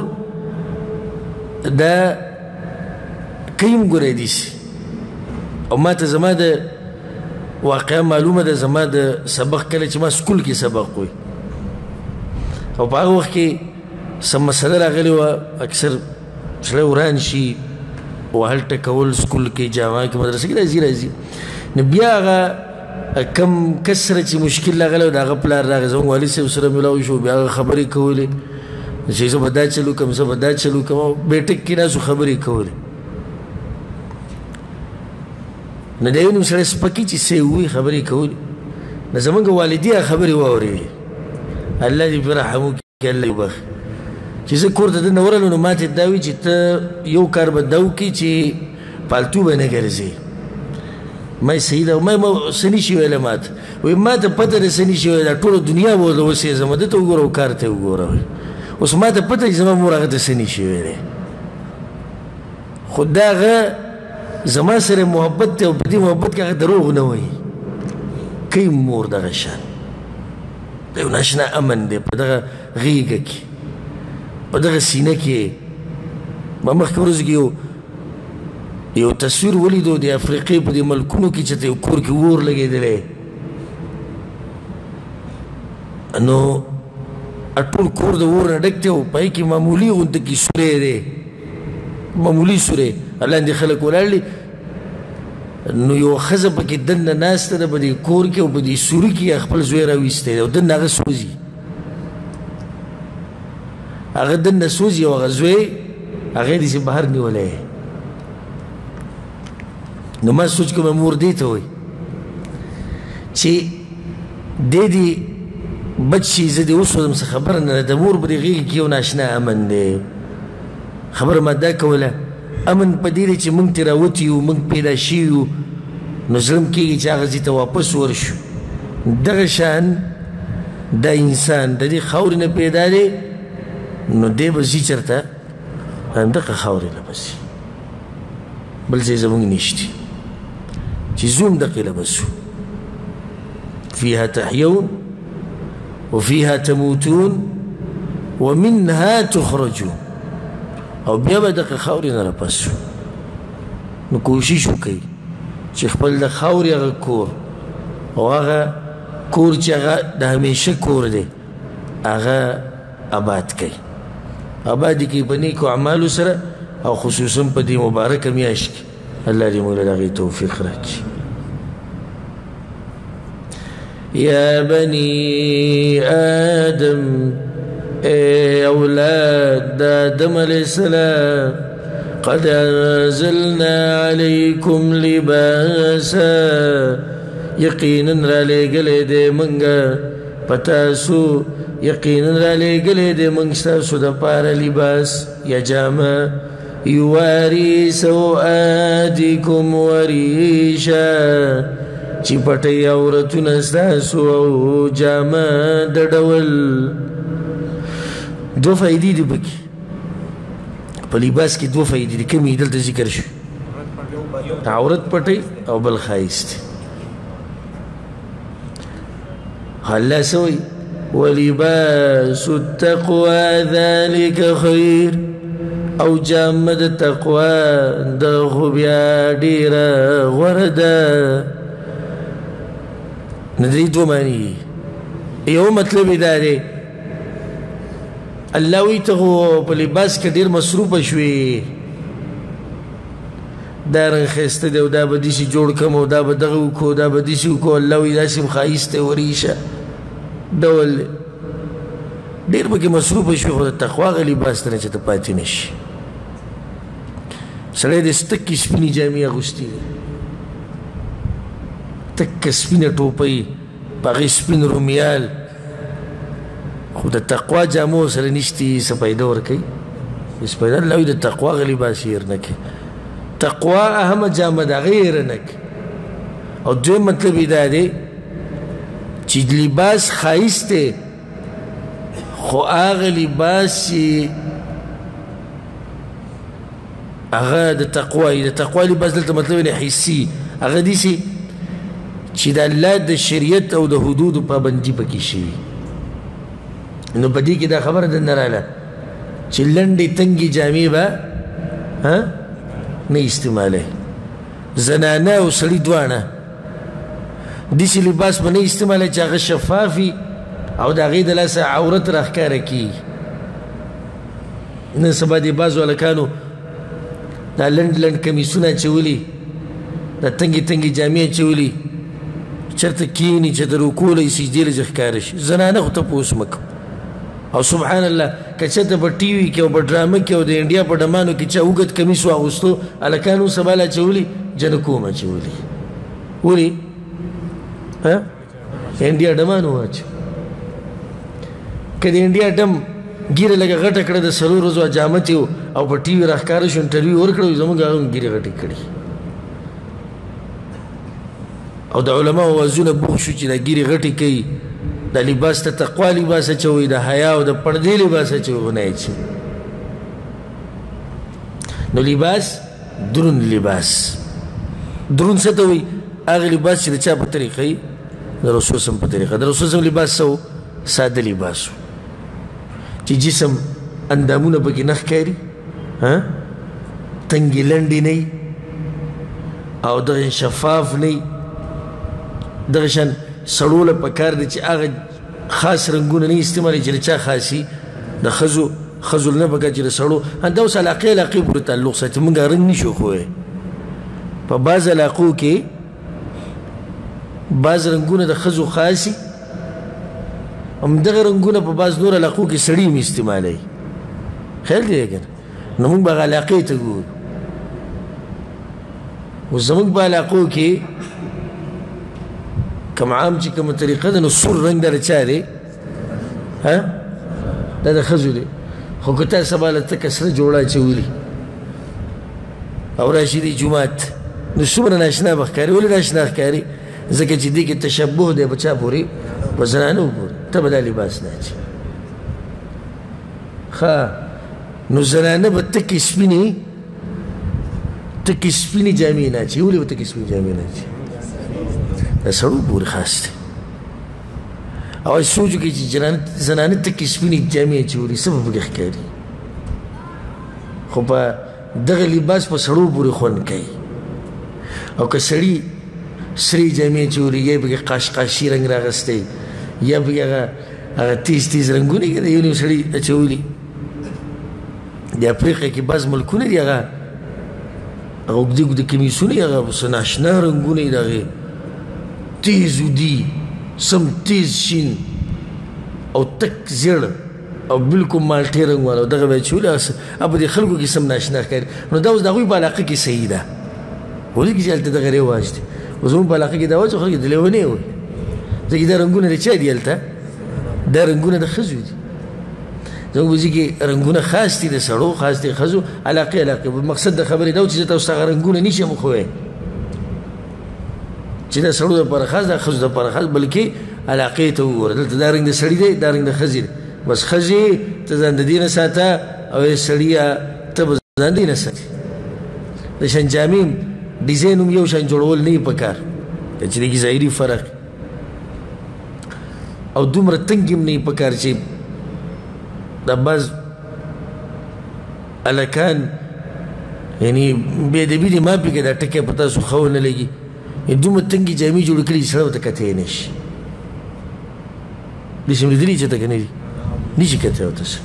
دا کیم ګوری دیسي او ما ته زما د واقعا معلومه ده زما د سبق کله چې ما سکول کې سبق وی او په هغه وخت کې څه مسله راغلې وه اکثر سړی وران شي وهل ټکول سکول کې جامعه کې مدرسه کې راځي نو بیا هغه کم کس سره چې مشکل راغلی و د هغه پلار راغی زموږ والد صاحب سره ملاو شو بیا هغه خبرې کولې چې زه به دا چلو کوم زه به دا چلو کوم او بیټک کې ناستو خبرې کولې نو د یو نیم سړی سپکي چې څه ووایي خبرې کولې نو زموږ والدې هغه خبرې واورېدې الله دې پرې رحم وکړي الله یې وبخي چې زه کور ته دننه ورغلم نو ما ته دا وایي چې ته یو کار به دا وکړي چې پالتو به نه ګرځې ما یې صحیح ده ما څه نه شي ویلی ما ته وایي ما ته پته ده څه نه شي ویلی دا ټوله دنیا به ورله وسېځم ده ته وګوره او کار ته یې وګوره اوس ما ته پته چې زما مور هغه ته څه نه شي ویلی خو دا هغه زما سره محبت دی او په دې محبت کې هغه دروغ نه وایي کوي مور دغه شان د یو ناشنا امن دی په دغه غېږه کې په دغه سینه کې ما مخکې ورځو کې یو تصویر ولیدو د افریقې په دې ملکونو کې چې ته یو کور کې اور لګېدلی نو ټول کور د اور نه ډک دی او په هغې کې معمولي غونته کې سوری دی معمولي سوری لاندې خلک ولاړ دي نو یوه ښځه پکې دننه ناسته ده په دې کور کې او په دې سوري کې خپل زوی راویستی دی او دننه هغه سوځي هغه دننه سوځي او هغه زوی هغه یې داسې بهر نیولی نو ما سوچ کوم مور دې ته وایي چې دی دې بچ شي زه دې وسوځم څه خبره نه ده د مور په دې غېږې کې یو ناشنا امن دی خبره ما دا کوله امن په دې دی چې موږ ترې راوتي یو موږ پیدا شوي یو نو زړه م کېږي چې هغه ځای ته واپس ورشو دغه شان دا انسان د دې خاورې نه پیدا دی نو دی به ځي چېرته همدغه خاورې نه به ځي بل ځای زموږ نشته چې ځو همدغې له به ځو فيها تحيون وفيها تموتون ومنها تخرجون او بیا به دغه خاورې نه راپس شو نو کوشش وکړئ چې خپل د خاورې هغه کور او هغه کور چې هغه د همیشه کور دی هغه آباد کړئ آباد یې کړئ په نیکو اعمالو سره او خصوصا په دې مبارکه میاشت کې الله دې موږ له هغې توفیق راکړي يا بني آدم اے اولاد آدم علیہ السلام قد انزلنا علیکم لباسا یقینا را لګلې دې منګه پتاسو یقینا را لګلې دې منګ ستاسو د پاره لباس یا جامه یواری سوآتکم وریشا چې پټي عورتونه ستاسو او جامه د ډول دو فائدې دي پکې په لباس کې دوه فایدې دي کومې دلته ذکر شو عورت پټی او بل ښایست الله سوی ولباس التقوى ذلك خير او جامه د تقوا د خو بیا ډیره غوره ده ندري دوه معنی یو مطلب دا دی الله وی ته په لباس کې ډیر مصروفه شوې دا رنګ ښایسته دی او دا به داسې جوړ کړم او دا به دغه وکړو دا به داسې وکړو الله وی داسې ښایسته وریشه ډول ډېر پکې مصروفه شوې خو د تقوا هغه لباس ته نه چې ته پاتې نه شي سړی د ستکې سپینې جامې اغوستې دي تکه سپینه ټوپۍ په هغې سپین رومیال خو د تقوا جامو سره نشتي څه پیدا ورکوي هېڅ پیدا الله وایي د تقوا هغه لباس یې هېر نه کړي تقوا اهمه جامه ده هغه یې هېره نه کړي او دویم مطلب یې دا دی چې لباس ښایست دی خو هغه لباس چې هغه د تقوا د تقوا لباس دلته مطلب یې حسي هغه داسې چې د الله د شریعت او د حدودو پابندي پکې شوي نو په دې کې دا خبره درنه راغله چې لنډې تنګې جامې به نه استعمالوي زنانه او سړي دواړه داسې لباس به نه استعمالوي چې هغه شفاف وي او د هغې د لاسه عورت راښکاره کېږي نن سبا د بعضو هلکانو دا لنډ لنډ کمیسونه اچولي دا تنګې تنګې جامې اچولي چېرته کښېني چې د رکوع له سجدې له ښکاره شي زنانه خو تپوس مه کوه او سبحان الله که چېرته په ټي وي کې او په ډرامه کې او د انډیا په ډمانو کې چا اوږد کمیس واغوستو هلکانو سبا له اچولي جنکو هم اچولي ولې انډیا ډمانو واچو که د انډیا ډم ګیره لږه غټه کړه د څلور ورځو جامت یو او په ټي وي راښکاره شو انټرویو ورکړه زموږ هغه هم ګیرې غټې کړي او د علماو وازونه بوخ شو چې دا ګیرې غټې کوي دا لباس ته تقوا لباس اچوي د حیا او د پردې لباس اچوي خو نه اچوي نو لباس درون لباس درون څه ته وایي هغه لباس چې د چا په طریقه وي د رسول صم په طریقه د رسول صم لباس څه و ساده لباس و چې جسم اندامونه پکې نه ښکاري تنګې لنډې نه او دغه شفاف نه دغه شان سړو له پکار دی چې هغه خاص رنګونه نه استعمالوي چې د چا خاصي د ښځو نه پکار چې د سړو دا اوس علاقې پورې تعلق ساتي موږ رنګ نشو ښوی په بعض علاقو کې بعض رنګونه د ښځو خاصي همدغه رنګونه په بعض نور علاقو کې سړي هم استعمالوي خیال دی که نو موږ به هغه علاقې ته ګورو اوس زموږ په علاقو کې کم عام چې کومه طریقه ده نو سور رنګ دا د چا دی دا د ښځو دی خو که تا سبا له تکه سره جوړه اچولي او راشي دي جومات نو څومره ناشنا به ښکاري ولې ناشنا ښکاري ځکه چې دې کې تشبه دی په چا پورې په زنانو پورې ته به دا لباس نه اچي ښه نو زنانه به تکې سپینې جامې نه اچي ولې به تکې سپینې جامې نه اچي دا سړو پورې خاص دی او سوچ وکړئ چې زنانه تکې سپینې جامې اچولي څه به پکې ښکاري خو په دغه لباس په سړو پورې خوند کوي او که سړي سرې جامې اچولي یا پکې قاشقاشي رنګ راغستی یا پکې هغه تیز رنګونه که د یو نیم سړي اچولي د افریقا کې بعض ملکونه دي هغه اوږده کمیسونه یې هغه څه ناشنا رنګونه یې د هغې تیز دي سم تیز شین او تک زیړ او بالکل مالټې رنګ والا دغه به یې اچولي هغه په دې خلکو کې سم ناشنا ښکاري نو دا اوس د هغوی په علاقه کې صحیح ده ولې چې هلته دغه رواج دی اوس زموږ په علاقه کې دا وایي چې خلک د لیونۍ وایي ځکه دا رنګونه د چا دي هلته دا رنګونه د ښځو دي زموږ په ځای کې رنګونه خاص دي د سړو خاص دي ښځو علاقې مقصد د خبرې دا و چې زه تاسو ته هغه رنګونه نشم ښوی چې دا سړو دپاره خاص دا ښځو دپاره خاص بلکې علاقې ته وګوره دلته دا رنګ د سړي دی دا رنګ د ښځې دی بس ښځې ته ځان د دې نه ساته او ای سړیه ته به ځان دی نه ساتي د شان جامې ډیزاین هم یو شان جوړول نه وي په کار چې دې کې ظاهري فرق او دومره تنګ هم نه وي په کار چې دا بعض هلکان یعنی بې ادبي دې ما پرېږده دا ټکی په تاسو ښه ونه لګي دومره تنګې جامې جوړې کړي چې سړی ورته کتی نه شي داسې هم لیدلي چې ته که نه دي نه شي کتی ورته سړی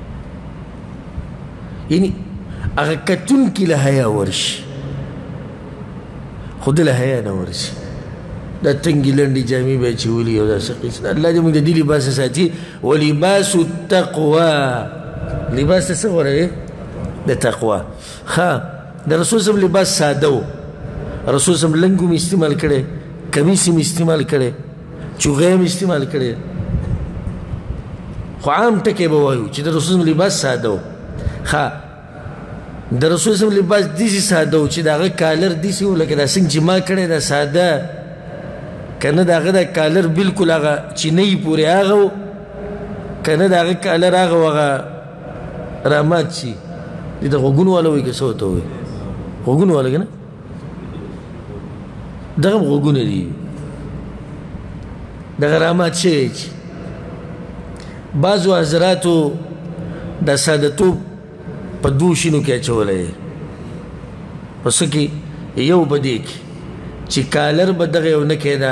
یعنی هغه کتونکي له حیا ورشي خو ده له حیا نه ورشي دا تنګې لنډې جامې به یې اچولي او داسې قیس الله دې موږ د دې لباس نه ساتي ولباس التقوی لباس ته څه غوره د تقوا ښه د رسول صاحب لباس ساده و رسول صاحب لنګ هم استعمال کړی کمیس هم استعمال کړی چوغۍ هم استعمال کړی خو عام ټکی به وایو چې د رسول صاحب لباس ساده و ښه د رسول صاحب لباس داسې ساده و چې د هغه کالر داسې و لکه دا څنګه چې ما کړی دا ساده که نه د هغه دا کالر بلکل هغه چینۍ پورې هغه و که نه د هغه کالر هغه و هغه رامات شي دې ته غوږونو والا وایي که څه ورته وایي غوږونو والا که نه دغه هم غوږونه دي دغه رامات شوی چې بعضو حضراتو دا سادهتوب په دوو شینو کې اچولی په څه کې یو په دې کې چې کالر به دغه یو نه کې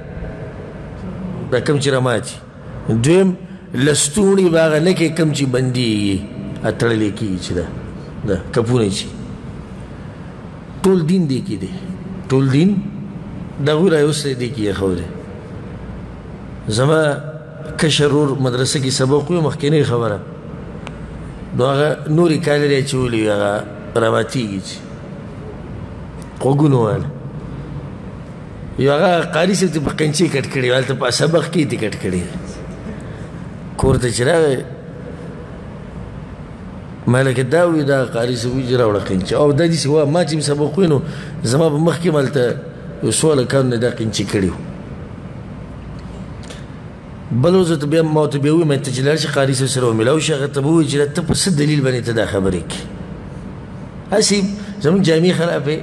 دا کم چې رامات دویم لستوڼي به هغه نه کې کم چې بندېږي تړلی کېږي چې دا کپونه چې ټول دین دې کې دی ټول دین د هغوی راوستی دې کې ایښودی زما کشر ورور مدرسه کې سبق وي مخکینۍ خبره نو هغه نورې کالر یې اچولي وي هغه راماتېږي چې غوږونو والا یو هغه قاري صاحب ته په قینچې کټ کړی وي هلته په سبق کې یې کټ کړی کور ته چې راغی ما لکه دا وي دا قاري صاحب وي چې راوړه قینچه او دا داسې وه ما چې مې سبق وي نو زما په مخکې م هلته یو څو هلکانو نه دا قینچې کړي وو بل ورځ ته بیا ما ورته بیا وویم ته چې لاړ شي قاري صاحب سره ومیلاو شي هغه ته به ووایي چې ته په څه دلیل باندې ته دا خبرې کړي هسې زموږ جامې خرابې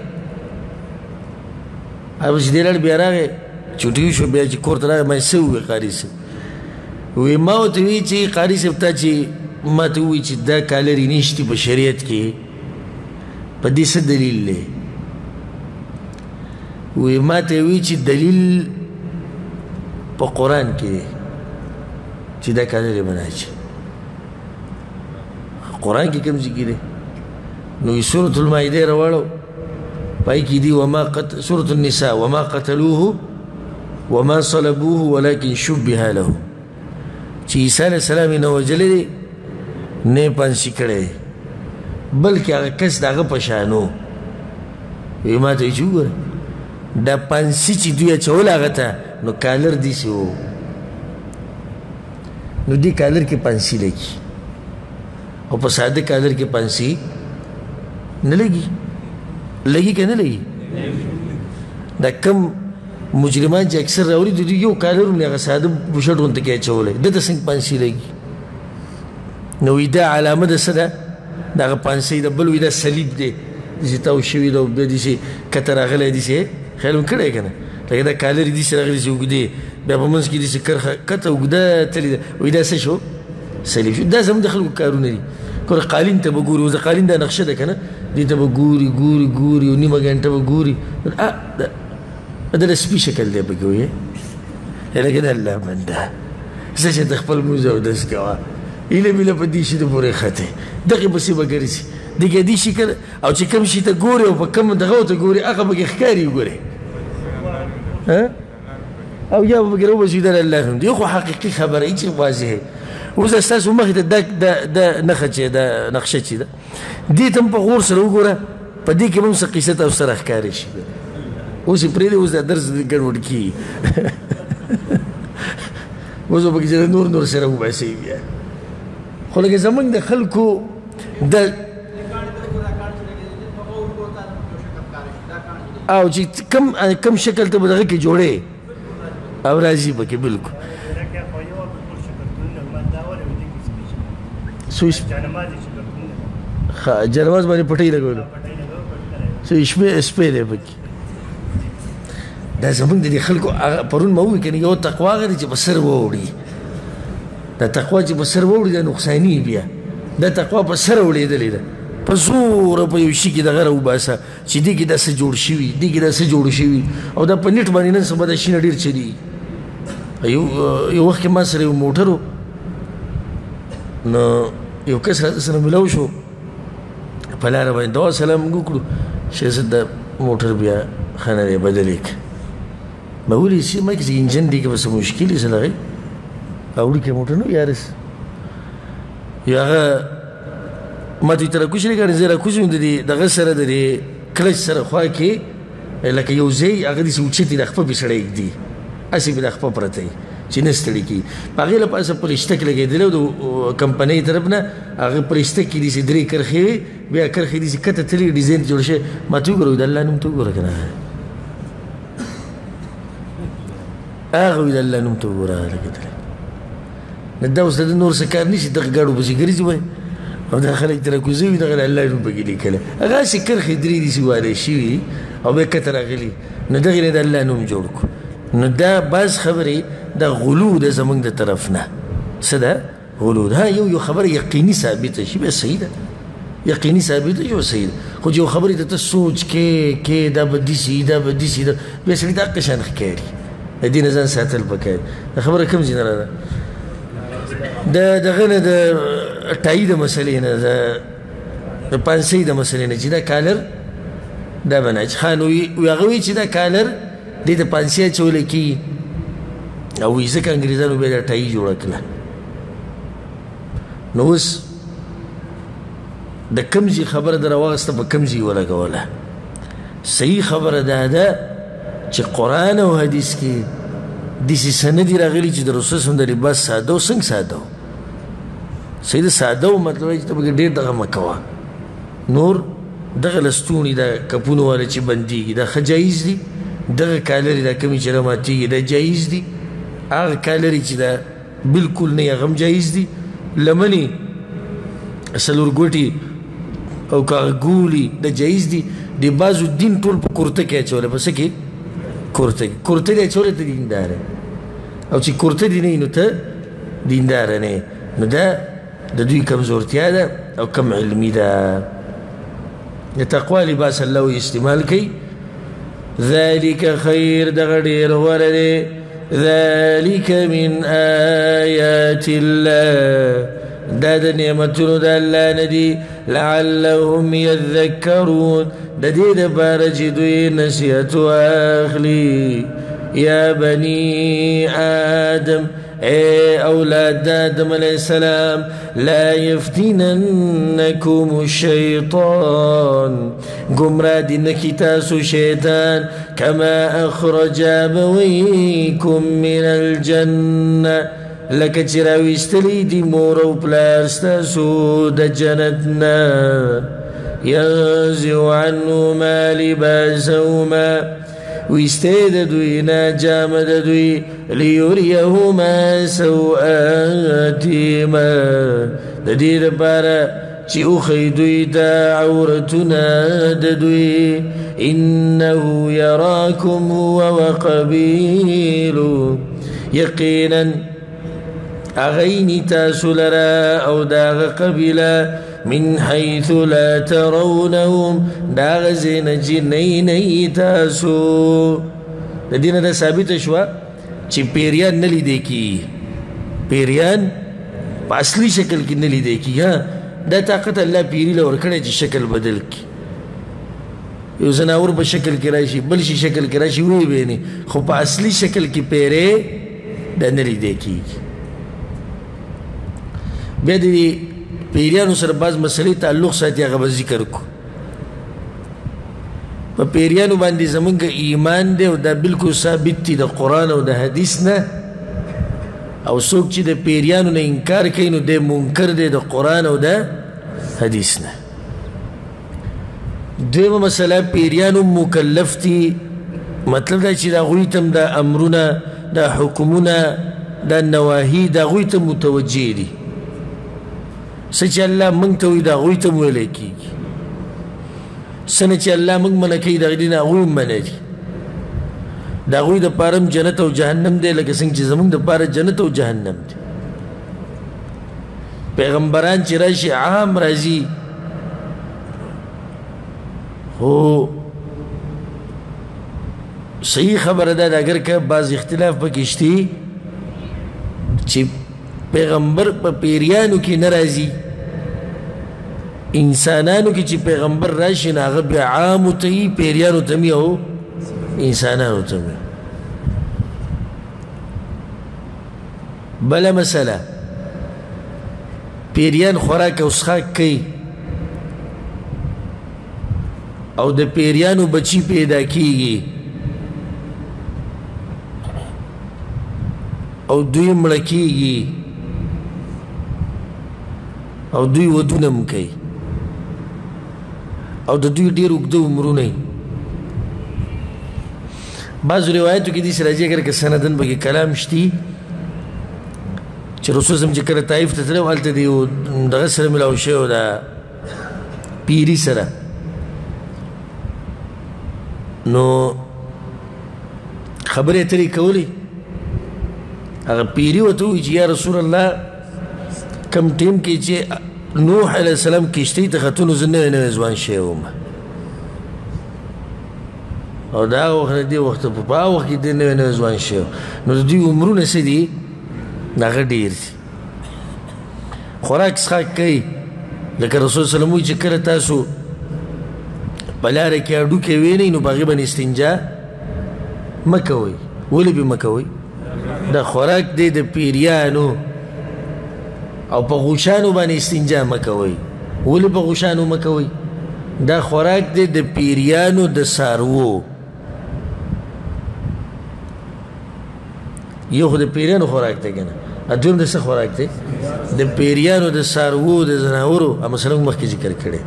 هغه چې دی لاړ بیا راغی چوټي وشو بیا چې کور ته راغی ما څه وویل قاري صاحب وی ما ورته ووایي چې قاري صاحب تا چې ما ته ووایي چې دا کالرې نشتي په شریعت کې په دې څه دلیل دی وی ما ته یې ووایي چې دلیل په قرآن کې دی چې دا کالرې به نه اچي قرآن کې کوم ځای کې دی نو یې سورة المائده راواړو پای کې دي سورة النساء وما قتلوه وما صلبوه ولكن شبه له چې عیسی علیه السلام یې نه وژلی دی نه یې پانسي کړی بلکې هغه کس د هغه په شان و وی ما ته یې چې وګوره دا پانسي چې دوی اچول هغه ته نو کالر داسې و نو دې کالر کې پانسي لګي او په ساده کالر کې پانسي نه لګي لګي که نه لګي دا کم مجرمان چې اکثر راوړي د دوی یو کالر هم هغه ساده بوشټ غونته کې اچولی ده ته څنګه پانسي لګي نو وي دا علامه د څه ده د هغه پانسۍ د بل وي دا صلیب دی داسې تاو شوي ده او بیا داسې کته راغلی داسې خیال هم کړی که نه لکه دا کالر یې داسې راغلی داسې اوږدې بیا په منځ کې داسې کرښه کته اوږده تللې ده وایي دا څه شو صلیب شو دا زموږ د خلکو کارونه دي ګوره قالین ته به ګوري اوس د قالین دا نقشه ده که نه دې ته به ګوري ګوري ګوري او نیمه ګنټه به ګوري دا د سپي شکل دی پکې وایي لکه د الله بنده زه چې د خپل مونځ اودس کوه ایله میله په دې شي د پورې ختې دغې پسې به ګرځي دغه دې شي که او چې کوم شي ته ګورې او په کوم دغه ته ګورې هغه پکې ښکاري ګورې او یا به پکې راوباسي دا د الله نوم دی خو حقیقي خبره ای چې واضحه اوس ستاسو مخې ته دا نښه چې دا نقشه چې ده دې ته هم په غور سره وګوره په دې کې به هم څه قیصه تاسو سره ښکارې شي اوس یې پرېږدې اوس دا درس ګډوډ کېږي اوس به پکې چې نور سره وباسئ بیا خو لکه زموږ د خلکو د او چې کم شکل ته به دغه کې جوړې او راځي پکې بلکل جنواز باندې پټۍ لګولو سپی دی پکې دا زمونږ د دې خلکو پرون ما ووایي که نه یو تقوا هغه دی چې په سر واوړي دا تقوا چې په سر واوړي دا نقصاني بیا دا تقوا په سر وړېدلې ده په زوره په یو شي کې دغه راوباسه چې دې کې دا څه جوړ شوي دې کې دا څه جوړ شوي او دا په نیټ باندې نن سبا دا شي نه ډېر چلېږي یو وخت کې ما سره یو موټر و نو یو کس سره ملاو شو په لاره باندې دوا سلام موږ وکړو شیخ صاحب دا موټر بیا ښه نه دی بدل یې کړه ما ویلې چې ما کې انجن دی کې به څه مشکل یې څه دغه اوړي کې موټر نه یارس یا هغه ما ته ته راکوز لري زه راکوز یم د دې دغه سره د دې کلچ سره خوا کې لکه یو ځای هغه داسې اوچتې د خپه پې سړی ږدي هسې پې د خپه پرته وي چې نه ستړي کېږي په هغې له پاسه پرشتک لګېدلی او د کمپنۍ طرف نه هغه پرشتک کې داسې درې کرښې وې بیا کرښې داسې کته تللي ډیزاین جوړ شوی ما ته وګوره د الله نوم ته وګوره که نه هغه وي د الله نوم ته وګوره هغه لګېدلی نه دا اوس د نور څه کار نشي دغه ګاډو پسې ګرځي وایي او دا خلک ترې کوزوي دغه د الله نوم پکې لیکلی هغه هسې کرښې درې داسې والی شوي او بیا کته راغلي نو دغې نه د الله نوم جوړ کړو نو دا بعض خبرې دا غلو ده زمونږ د طرف نه څه ده غلو ده یو خبره یقیني ثابته شي بیا صحیح ده یقیني ثابته شي صحیح ده خو چې یو خبرې ته ته سوچ کې دا به داسې دا به داسې ده بیا سړي ته هغه شان ښکاري د دې نه ځان ساتل پکار دا خبره کوم ځای نه راده د دغه نه د ټایي د مسلې نه د پانسۍ د مسلې نه چې دا کالر دا به نه خان هغه وایي چې دا کالر دې د پانسۍ اچولی کېږي او وایي ځکه انګریزانو بیا دا ټایي جوړه کړه نو اوس د کوم ځای خبره در راواغسته په کوم ځای ولګوله صحیح خبره دا ده چې قرآن او حدیث کې داسې څه نه دي راغلي چې د رسول صلی د لباس ساده و څنګه ساده و صحیح ده ساده و مطلب چې ته پکې ډېر دغه مه کوه نور دغه لستوڼي دا کپونو والا چې بندېږي دا ښه جایز دي دغه کالري دا کمې چې راماتېږي دا جایز دي هغه کالري چې دا بلکل نه هغه هم جایز دي لمنې څلورګوټي او که هغه ګولي دا جایز دي د بعضو دین ټول په کورته کې اچولی په څه کې کورته دی اچولی ته دینداره او چې کورته دې نه وي نو ته دینداره نه نو دا د دوی کمزورتیا ده او کم علمي ده د تقوا لباس الله استعمال کوي ذلك خير دغه ډېر غوره دی ذلك من آيات الله دا د نعمتونو د الله نه دي لعلهم يذكرون د دې دپاره چې دوی نصیحت واخلي یا بني آدم اے اولاد آدم علیہ السلام لا یفتننکم الشیطان گمراه دی نکی تاسو شیطان کما اخرج ابویکم من الجنه لکه چې راویستلی دي مور او پلار ستاسو د جنتنا ینزع عنهما لباسهما ویستی د دوی نه جامه د دوی لیریهما سوآتهما د دې دپاره چې وښیي دوی ته عورتونه د دوی انه یراکم هو وقبیلو یقینا اغینی تاسو لرا او داغ قبیله من حیث لا ترونهم داغ زین جنینی تاسو د دې نه دا ثابته شوه چې پیریان نه لیدی کېږي پیریان په اصلي شکل کې نه لیدی کېږي دا طاقت الله پیري له ورکړی چې شکل بدل کړي یو زناور په شکل کې راشي بل شي شکل کې راشي ویې بیني خو په اصلي شکل کې پیری دا نه لیدی کېږي بیا د پیریانو سره بعض مسلې تعلق ساتي هغه به ذکر کو په پیریانو باندې زمونږ ایمان دی او دا بالکل ثابت دی د قرآن او د حدیث نه او څوک چې د پیریانو نه انکار کوي نو دی منکر دی د قرآن او د حدیث نه دویمه مسله پیریانو مکلف دي مطلب دا چې د هغوی ته هم دا امرونه دا حکمونه دا نواهي د هغوی ته متوجه دي څه چې الله موږ ته وایي د هغوی ته هم ویلی کېږي څه نه چې الله موږ منع کوي د هغې نه هغوی هم منع دي د هغوی دپاره هم جنت او جهنم دی لکه څنګه چې زموږ دپاره جنت او جهنم دی پیغمبران چې راشي عام راځي خو صحیح خبره ده اگر که بعض اختلاف پکې شته چې پیغمبر په پیریانو کې نه راځي انسانانو کې چې پیغمبر راشي نه هغه بیا عامو ته وي پیریانو ته وي او انسانانو ته وي بله مسله پیریان خوراک او څښاک کوي او د پیریانو بچی پیدا کیږي او دوی مړه کیږي او دوی ودونه هم کوي او د دوی ډېر اوږده عمرونه وي بعضو روایتو کې داسې راځي اگر که سندن پکې کلام شتي چې رسول صلی چې کله طایف ته تللی و هلته د یو دغه سره ملاو شوی و د پیري سره نو خبرې اترې کولې هغه پیري ورته ووایي چې یا رسول الله کم ټیم کې چې نوح علیه السلام کشتۍ ته ختون زه نوی نوی ځوان شوی وم او دا هغه وخت نه دې وخته په هغه وخت کې دی نوی نوی ځوان شوی نو د دوی عمرونه څه دي هغه ډېر دي خوراک څښاک کوي لکه رسول سلم وایي چې کله تاسو په لاره کې هډوکی وینئ نو په هغې باندې استنجا مه کوئ ولې پې مه کوئ دا خوراک دی د پیریانو او په غوشانو باندې استنجا مه کوئ ولې په غوشانو مه کوئ دا خوراک دی د پیریانو د څاروو یو خو د پیریانو خوراک دی که نه دویم د څه خوراک دی د پیریانو د څاروو د ځناورو مثلا مخکې ذکر کړی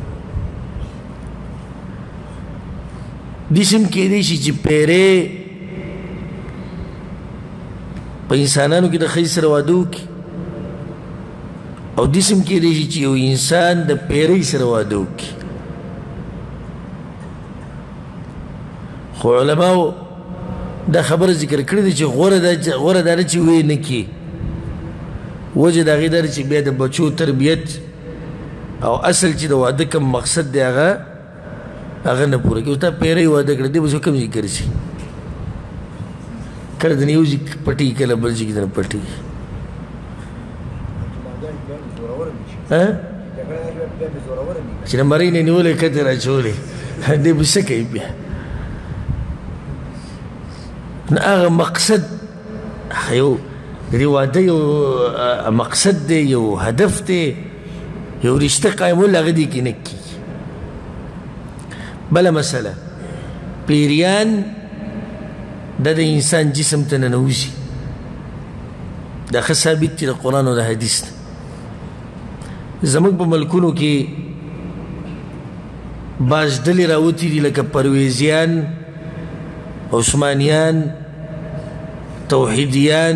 داسې هم کیدی شي چې پیری په انسانانو کې د ښځې سره واده وکړي او داسې هم کیدی شي چې یو انسان د پیرۍ سره واده وکړي خو علماو دا خبره ذکر کړې ده چې غوره دا ده چې ویې نه کړي وجه د هغې دا چې بیا د بچو تربیت او اصل چې د واده کوم مقصد دی هغه نه پوره کوي تا پیرۍ واده کړه دی به کوم ځای ګرځي کله د یو ځای پټي کله بل ځای کې د پټي چې د مرۍ نه نیولې کتې را اچولې دی به څه کوي بیا نو هغه مقصد یو د دې واده یو مقصد دی یو هدف دی یو رشته قایمول هغه دې کې نه کېږي بله مسله پیریان دا د انسان جسم ته ننوځي دا ښه ثابت دي د قرآن او د حدیث نه زموږ په ملکونو کې بعض ډلې راوتي دي لکه پرویزیان عثمانیان توحیدیان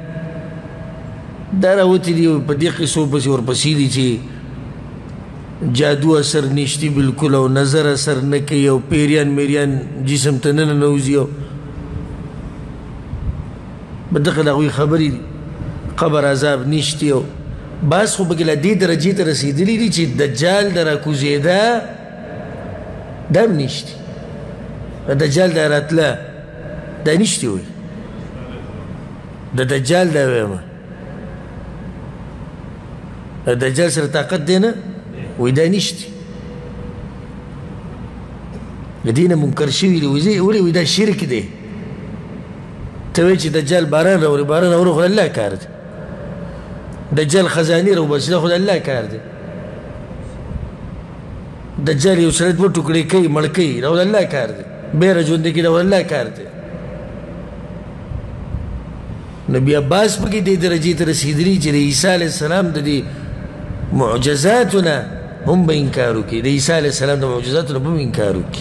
دا راوتي دي په دې قصو پسې ورپسې دي چې جادو اثر نشتی بالکل او نظر اثر نه کوي او پیریان میریان جسم ته نه ننوځي بدغه د هغوی خبرې دي قبر عذاب نشتی او بعض خو پکې له دې درجې ته رسېدلي دي چې دجال د راکوزېده دا هم نشتي دجال دا راتله دا نشتي وایي د دجال دا وایم د دجال سره طاقت دی نه وایي دا نشتي د دې نه منکر شوي دي ولې وایي دا شرک دی ته وایي چې دجال باران راوړي باران راوړي خو د الله کار دی دجال خزانې راوباسي دا خو د الله کار دی دجال یو سړی دوه ټوکړې کوي مړ کوي دا د الله کار دی بیره ژوندی کوي دا د الله کار دی نو بیا باز پکې دې درجې ته رسېدلي چې د عیسی علیه السلام د دې معجزاتو نه هم به انکار وکړي د عیسی علیه السلام د معجزاتو نه به هم انکار وکړي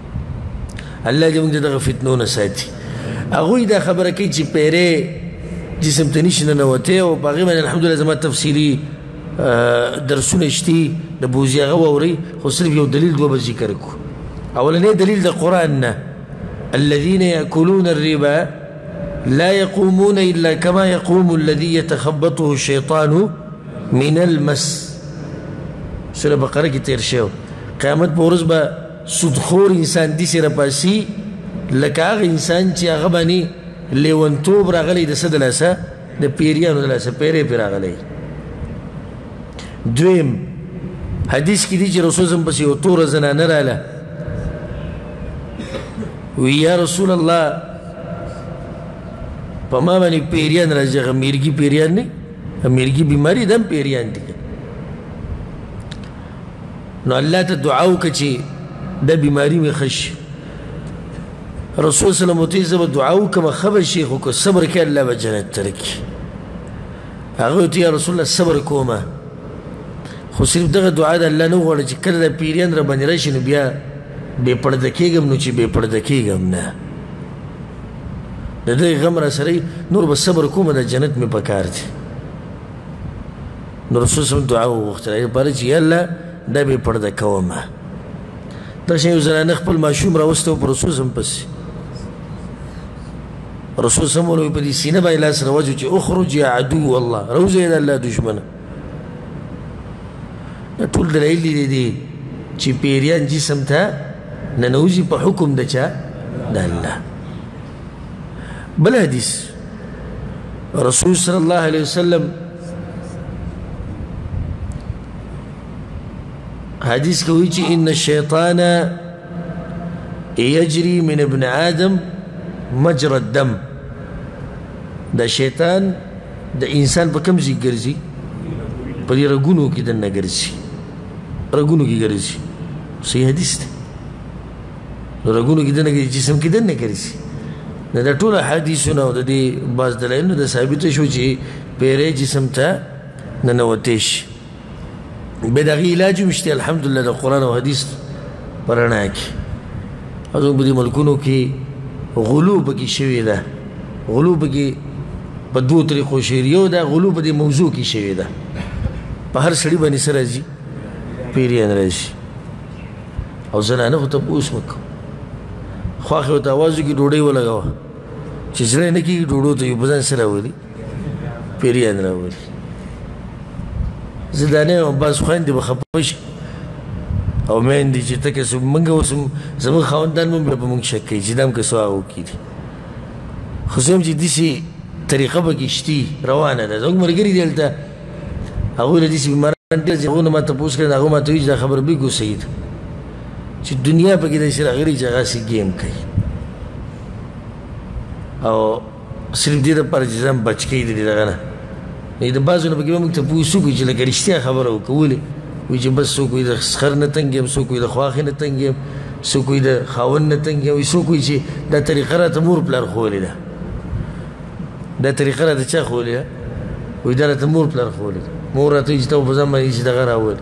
الله دې موږ د دغه فتنو نه ساتي هغوی دا خبره کوي چې پیرې جسم ته نشي ننوتی او په هغې باندې الحمدلله زما تفصیلي درسونه شتي د بوزي هغه واورئ خو صرف یو دلیل دوه به ذکر کړو. اولنی دلیل د قرآن نه الذين يأكلون الربا لا يقومون إلا كما يقوم الذي يتخبطه الشيطان من المس. سورة بقرة کی تیر شو قیامت په ورځ به سودخور انسان داسې راپاسي لکه هغه انسان چې هغه باندې لیونتوب راغلی د څه د لاسه د پیریانو د لاسه پیری پرې راغلی. دویم حدیث کې دي چې رسول صلی الله علیه وسلم پسې یو توره زنانه راله وی یا رسول الله په ما باندې پیریان راځي. هغه میرګي پیریان نه میرګي بیماري دم پیریان دي. نو الله ته دعا وکړه چې دا بیماري مې ښه شي. رسول صلی الله علیه وسلم دعا وکړه خبر شي خو که صبر کوې الله به جنت ته درکړي. هغه ویل یا رسول الله صبر کومه خو صرف دغه دعا د الله نه وغواړه چې کله دا پیریان را باندې راشي نو بیا بې پرده کېږم. نو چې بې پرده کېږم نه د دغې غم را سره نور به صبر کومه د جنت مې په کار دی. نو رسول صلی الله علیه وسلم دعا وغوښتله هغې لپاره چې یا الله دا بې پرده کومه. دغسې یو زنانه خپل ماشوم راوستی و په رسول صلی الله علیه وسلم پسې. رسول صلی الله علیه وسلم په دې سینه باندې لاس راواچو چې اخرج یا عدو الله راوځئ د الله دشمنه. دا ټول دلایل دي چې پیریان جسم ته ننوځي په حکم د چا د الله. بل حدیث رسول صلی الله علیه وسلم حدیث کې وایي چې ان الشیطان یجري من ابن آدم مجرى الدم. دا شیطان د انسان په کوم ځای ګرځي؟ په دې رګونو کې دننه ګرځي. رګونو کې ګرځي. صحیح حدیث دی. رګونو کې دننه ګرځي جسم کې دننه ګرځي. دا ټول حدیثونه او د دې بعض دلایلونه د ثابته شو چې پیری جسم ته ننوتی شي. بیا د هغې علاج هم شته الحمدلله د قرآن او حدیث په رڼا کې. او زموږ په دې ملکونو کې غلو پکې شوې ده. غلو پکې په دوو طریقو شوې. یو دا غلو په دې موضوع کې شوې ده په هر سړي باندې څه راځي؟ پیریان راځي. او زنانه خو تپوس مه کوه خواښې ورته اواز وکړي ډوډۍ ولګوه چې زړه نه کېږي ډوډو ته یو په ځان څه راولي؟ پیریان راولي. زه دا نه یم بعض خویندې به خفه شي او میندې چې ته که موږ اوس زموږ خاوندان هم بیا په موږ شک کوي چې دا هم که څه هغه وکړي دي. خو زه یم چې داسې طریقه پکې شتي روانه ده. زموږ ملګري دي هلته هغوی له داسې بیماران ډېر چې هغو نه ما تپوس کړی هغو ما ته وایي چې دا خبره بالکل صحیح ده چې دنیا پکې داسې راغلي چې هغسې ګیم کوي او صرف دې دپاره چې ځان بچ کوي د دې دغه نه. د بعضو نه پکې به موږ تپوس وکړو چې لکه رښتیا خبره وکړه ولې وایي چې بس څوک وایي د خر نه تنګ یم څوک وایي د خواښې نه تنګ یم څوک وایي د خاوند نه تنګ یم څوک وایي چې دا طریقه راته مور پلار ښوولې ده. دا طریقه راته چا ښوولې ده؟ وایي دا راته مور پلار ښوولې ده. مور راته وایي چې ته په ځان باندې چې دغه راولې.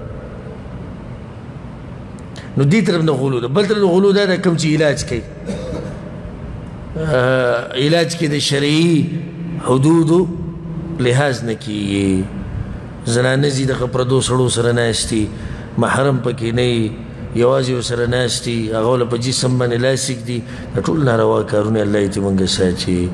نو دې طرف نه غلو ده. بل طرف نه غلو دا ده کوم چې علاج کوي. علاج کې د شرعي حدودو لحاظ نه کېږي. زنانه ځي دغه پردو سړو سره ناستي محرم پکې نه وي یوازې ورسره ناستي هغه له په جسم باندې لاس ږدي. دا ټول ناروا کارونه الله دې موږ ساتي.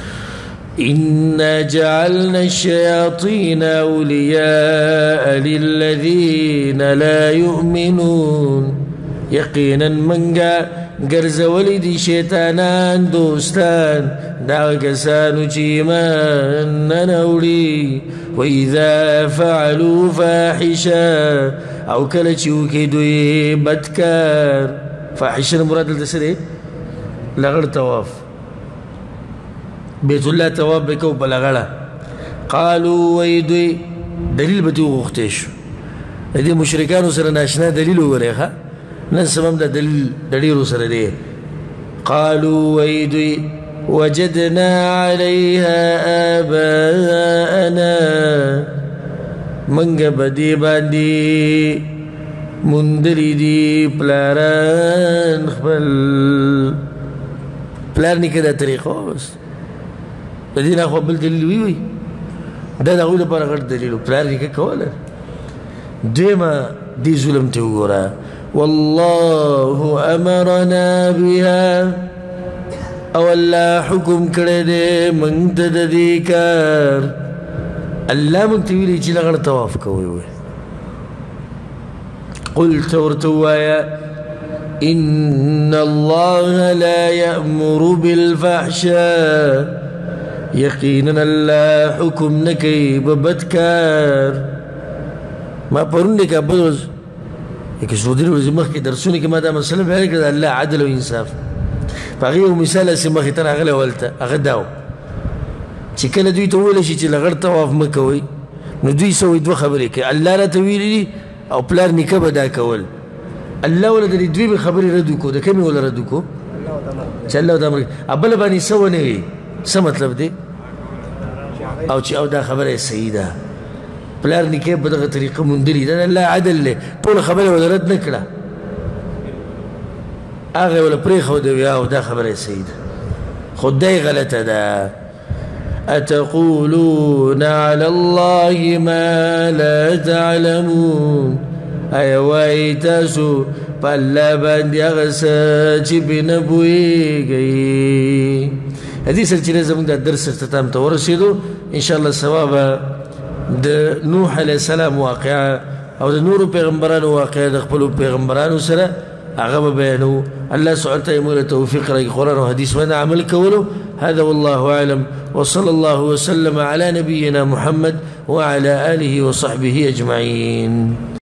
إنا جعلنا الشياطين أولياء للذين لا يؤمنون. یقینا منګه ګرځولي دي شیطانان دوستان دا کسانو چې ایمان نه راوړي. وإذا فعلوا فاحشة او کله چې وکړي دوی بدکار. فاحشه مراد دلته څه دی؟ لغړ طواف بیت الله طواف به کوو په لغړه. قالوا وایي دوی دلیل به ترې وغوښتی شو. د دې مشرکانو سره ناشنا دلیل وګورئ ښه نن سبا هم دا دلیل د ډېرو سره دی. قالوا وایي دوی وجدنا عليها آباءنا منګه به دې باندې موندلي دي پلاران خپل. پلار نیکه دا طریقه اوس د دې نه خو بل دلیل وي دا د هغوی لپاره غټ دلیل و پلار نیکه کوله دویمه دې ظلم ته وګوره والله امرنا بها او الله حکم کړی دی موږ ته د دې کار الله موږ ته ویلي چې لغړ طواف کوئ قلت ورته ووایه إن الله لا يأمر بالفحشاء يقينا الله حكم نكي ببدكار ما پرون لك بدرز لك سودين وزمخ درسوني كما دا مسألة بحالك الله عدل وإنصاف فغيه مثال سمخي تنا غلا ولتا أغداو چې کله دوی ته وویل شي چې لغړ طواف مه کوئ نو دوی سوی دوه خبرې کوي الله راته ویلي او پلار نیکه به دا کول الله ولا د دې دوی خبرې رد وکړو د کومې ولا رد وکړو چې الله ورته امر بله باندې څه ونه وي څه مطلب دی او چې او دا خبره صحیح ده پلار نیکه په دغه طریقه موندلي ده الله عدل دی ټوله خبره ولا رد نه کړه هغه ولا پرېښوده وي او دا خبره صحیح ده خو دی غلطه ده أتقولون على الله ما لا تعلمون أي ويتاسو فلا باندې هغه څه چې پې نه پوهېږئ هدې سره چې زموږ دا درس اختتام ته ورسېدو انشاءالله ثواب د نوح علیه السلام واقعه او د نورو پیغمبرانو واقعه د خپلو پیغمبرانو سره هغه به بیانو الله سبحانه وتعالى موږ له توفیق راکړي قرآن او حدیث باندې عمل کولو هذا والله أعلم وصلى الله وسلم على نبينا محمد وعلى آله وصحبه أجمعين